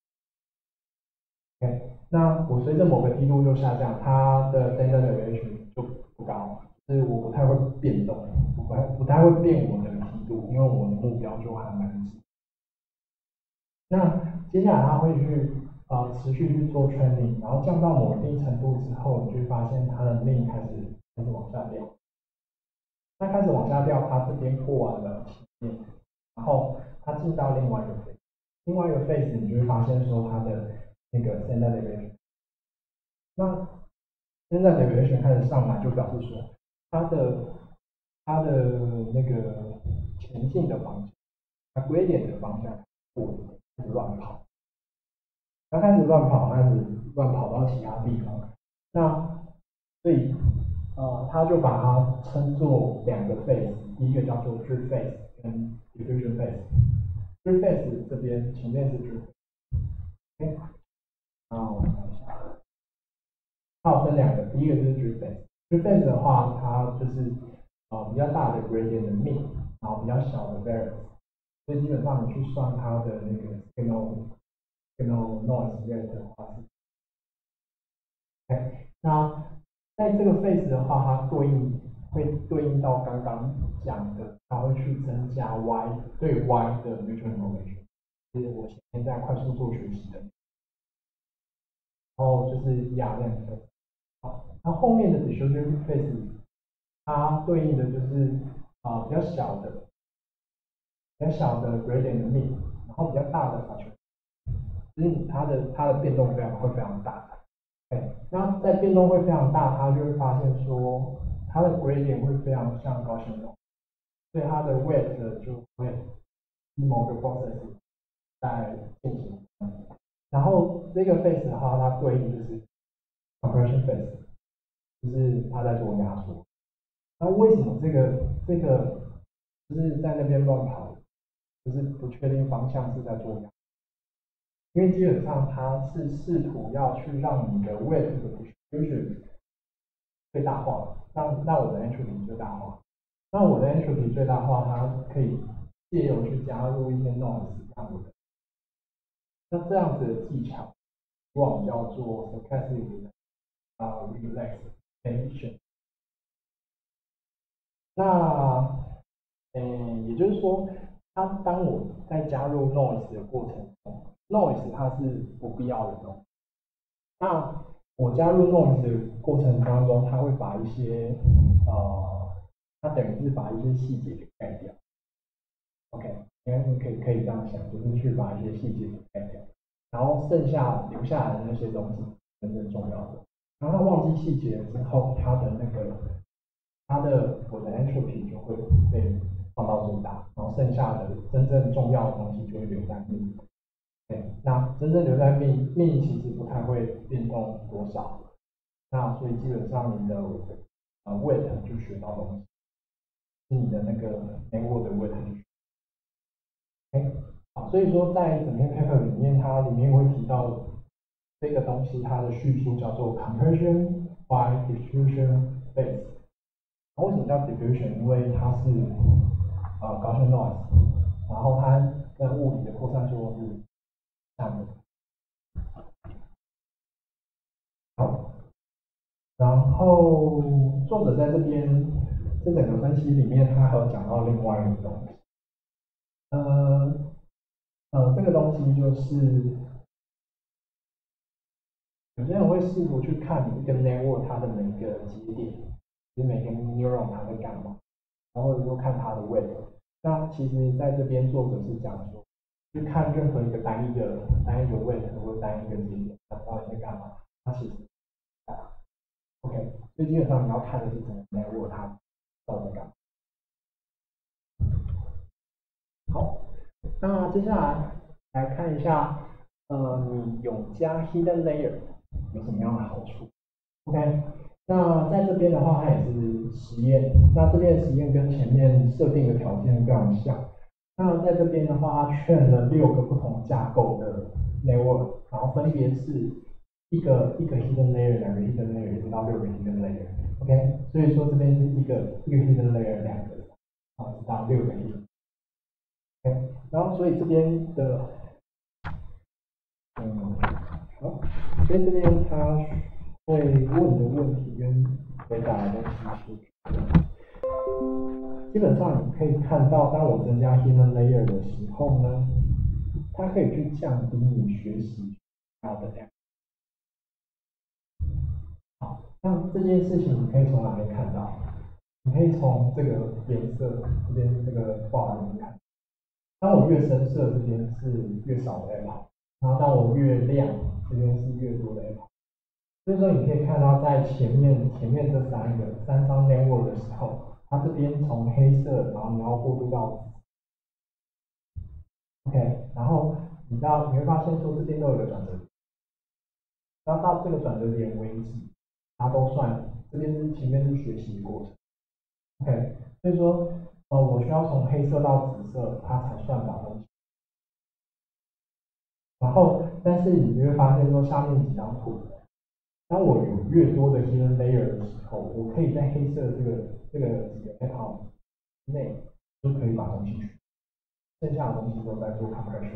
Speaker 1: ，OK， 那我随着某个梯度做下降，它的 standard deviation 就不高，就是我不太会变动，我不太不太会变我的梯度，因为我的目标就还蛮直。那接下来它会去呃持续去做 training， 然后降到某一定程度之后，你就会发现它的 mean 开始开始往下掉。它开始往下掉，它这边过完了前面，然后它进到另外一个 phase， 另外一个 phase 你就会发现说它的那个 standard deviation， 那 standard deviation 开始上来，就表示说它的它的那个前进的方向，它 gradient 的方向过开始乱跑，它开始乱跑，开始乱跑到其他地方，那所以呃，他就把它称作两个 phase， 第一个叫做 drift phase 跟 diffusion phase。drift phase 这边前面是 drift，OK， 那我们看一下，它有分两个，第一个就是 drift phase。drift phase 的话，它就是呃比较大的 gradient 的 mean， 然后比较小的 variance， 所以基本上你去算它的那个 signal signal noise rate 的话是 ，OK， 那在这个 phase 的话，它对应会对应到刚刚讲的，它会去增加 y 对 y 的 mutual information， 就是我现在快速做学习的，然后就是压量的。好，那后面的 diffusion phase， 它对应的就是啊、呃、比较小的、比较小的 gradient 的 mean， 然后比较大的 fluctuation， 就是它的它的变动非常会非常大。Okay， 那在变动会非常大，它就会发现说它的 gradient 会非常像高线动，所以它的 weight 就会某个 process 在进行。然后这个 phase 的话，它对应就是 compression phase， 就是它在做压缩。那为什么这个这个就是在那边乱跑， 就是不确定方向是在做压，因为基本上它是试图要去让你的 weight 的 distribution 最大化，让让我的 entropy 最大化。那我的 entropy 最大化，它可以借由去加入一些 noise 这样子的。那这样子的技巧，往往叫做 stochastic 啊 relaxation。那，嗯，也就是说，它当我在加入 noise 的过程中 ，noise 它是不必要的东西。那我加入 noise 的过程当中，它会把一些呃，它等于是把一些细节给盖掉。OK， 应该你可以可以这样想，就是去把一些细节给盖掉，然后剩下留下来的那些东西真正重要的。然后他忘记细节了之后，他的那个它的我的 entropy 就会被放到最大，然后剩下的真正重要的东西就会留在命。对，那真正留在命命其实不太会变动多少，那所以基本上你的呃 weight 就学到东西，是你的那个 network 的 weight 就学。OK， 好，所以说在整篇 paper 里面，它里面会提到这个东西，它的叙述叫做 compression by diffusion base。为什么叫 diffusion？ 因为它是呃 Gaussian noise， 然后它跟物理的扩散作用是像的。好，然后作者在这边这整个分析里面，他还有讲到另外一个东西，呃呃，这个东西就是有些人会试图去看一个 network 它的每个节点，就是每个 neuron 它在干嘛，然后就看它的 weight。那其实在这边作者是讲说，去看任何一个单一的单一个 weight 或单一个节点，它到底在干嘛，它其实啊 ，OK， 所以基本上你要看的是整个 network 它到底在干嘛。好，那接下来来看一下，呃，你有加 hidden layer 有什么样的好处 ？OK， 那在这边的话，它也是实验，那这边的实验跟前面设定的条件非常像。那在这边的话，它圈了六个不同架构的 network， 然后分别是一个一个 hidden layer， 两个 hidden layer， 一直到六个 hidden layer。OK， 所以说这边是一个一个 hidden layer， 两个，啊，直到六个 hidden。OK， 然后所以这边的，嗯，好，所以这边他会问的问题跟回答的东西是。基本上你可以看到，当我增加 hidden layer 的时候呢，它可以去降低你学习它的量。好，那这件事情你可以从哪里看到？你可以从这个颜色这边这个 bar 里面看。当我越深色，这边是越少的 alpha， 然后当我越亮，这边是越多的 alpha。所以说你可以看到，在前面前面这三个三张 network 的时候，它这边从黑色，然后你要过渡到 OK， 然后你知道你会发现说这边都有个转折点，然后到这个转折点为止，它都算这边是前面是学习的过程 OK， 所以说呃我需要从黑色到紫色，它才算把东西。然后但是你就会发现说下面几张图。当我有越多的 hidden layer 的时候，我可以在黑色这个这个几个 atom 内就可以把东西取，剩下的东西都在做 compression。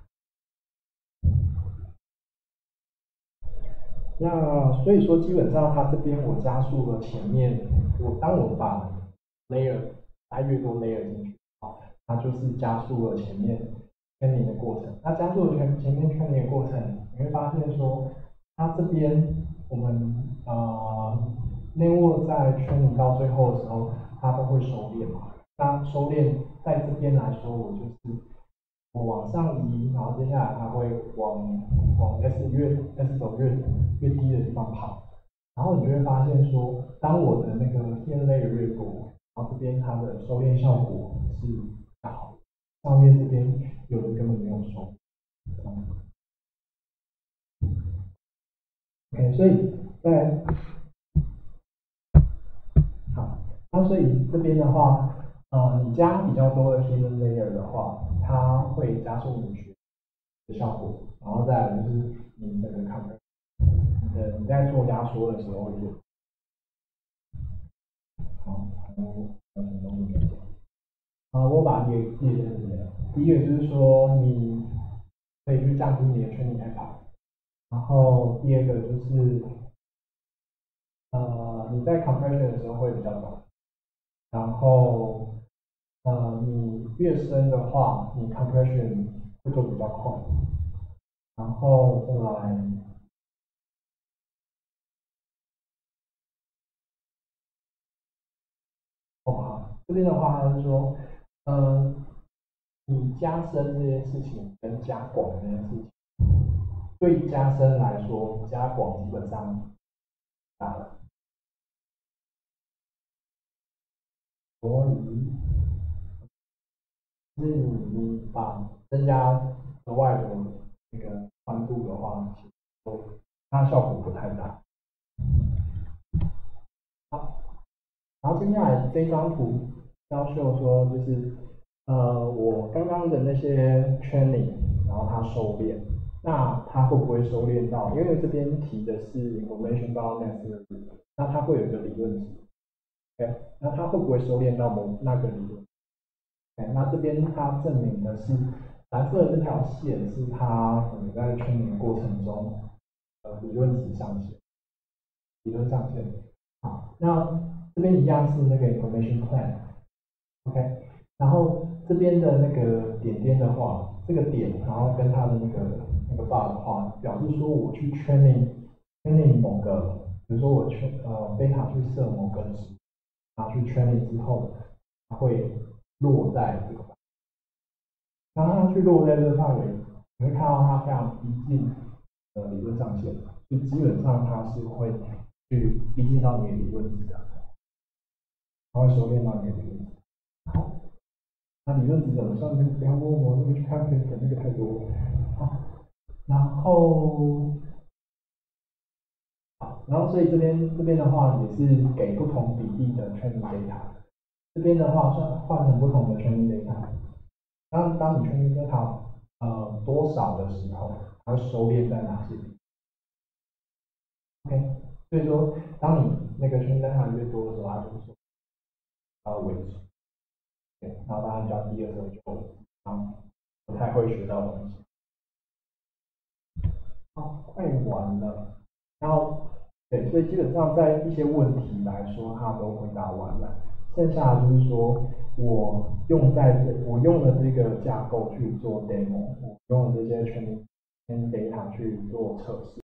Speaker 1: 那所以说基本上它这边我加速了前面，我当我把 layer 加越多 layer 进去，好，它就是加速了前面圈领的过程。那加速了前前面圈领的过程，你会发现说它这边。我们呃 network 在圈领到最后的时候，它都会收敛嘛。那收敛在这边来说，我就是我往上移，然后接下来它会往往 S 越 S 走越越低的地方跑，然后你就会发现说，当我的那个 hidden layer 越多，然后这边它的收敛效果是比较好，上面这边有的根本没有收。OK， 所以在好，那所以这边的话， 呃，你加比较多的 hidden layer 的话，它会加速你学的效果，然后再来就是你整个 convert， 你的你在做压缩的时候会有，好，然后有什么东西没有讲？啊，我把它列列在这边了。第一个就是说，你可以去降低你的 training impact， 然后第二个就是呃你在 compression 的时候会比较短，然后呃你越深的话，你 compression 会做比较快，然后再来。哦，好，这边的话，他是说，呃，你加深这件事情跟加广这件事情，对于加深来说，加广基本上大了，所以就是你把增加额外的那个宽度的话，其实都它效果不太大。好，然后接下来这张图要秀说，就是呃，我刚刚的那些 training， 然后它收敛，那它会不会收敛到？因为这边提的是 information boundness 的部分，那它会有一个理论值 ，OK， 那它会不会收敛到某那个理论 ？OK， 那这边它证明的是蓝色的这条线是它可能在 training 过程中呃理论值上限，理论上限。好，那这边一样是那个 information plan，OK， 然后这边的那个点点的话，这个点，然后跟它的那个那个 bar 的话，表示说我去 training training 某个，比如说我去呃贝塔去设某个值，然后去 training 之后，它会落在这个，然后它去落在这个范围，你会看到它非常逼近呃理论上限，就基本上它是会去逼近到你的理论值的，它会收敛到你的理论值。好，那理论值怎么算？那个不要问我，那个去看 paper 那个太多了。好，然后好，然后所以这边这边的话也是给不同比例的 training data， 这边的话算换成不同的 training data。当当你 training data 呃多少的时候，它会收敛在哪些地方 ？OK， 所以说当你那个 training data 越多的时候，它就是说它的为止。对，然后当然比较低的时候就啊不太会学到东西。好，快完了。然后对，所以基本上在一些问题来说，它都回答完了。剩下的就是说我用在这，我用了这个架构去做 demo， 我用了这些 training data 去做测试。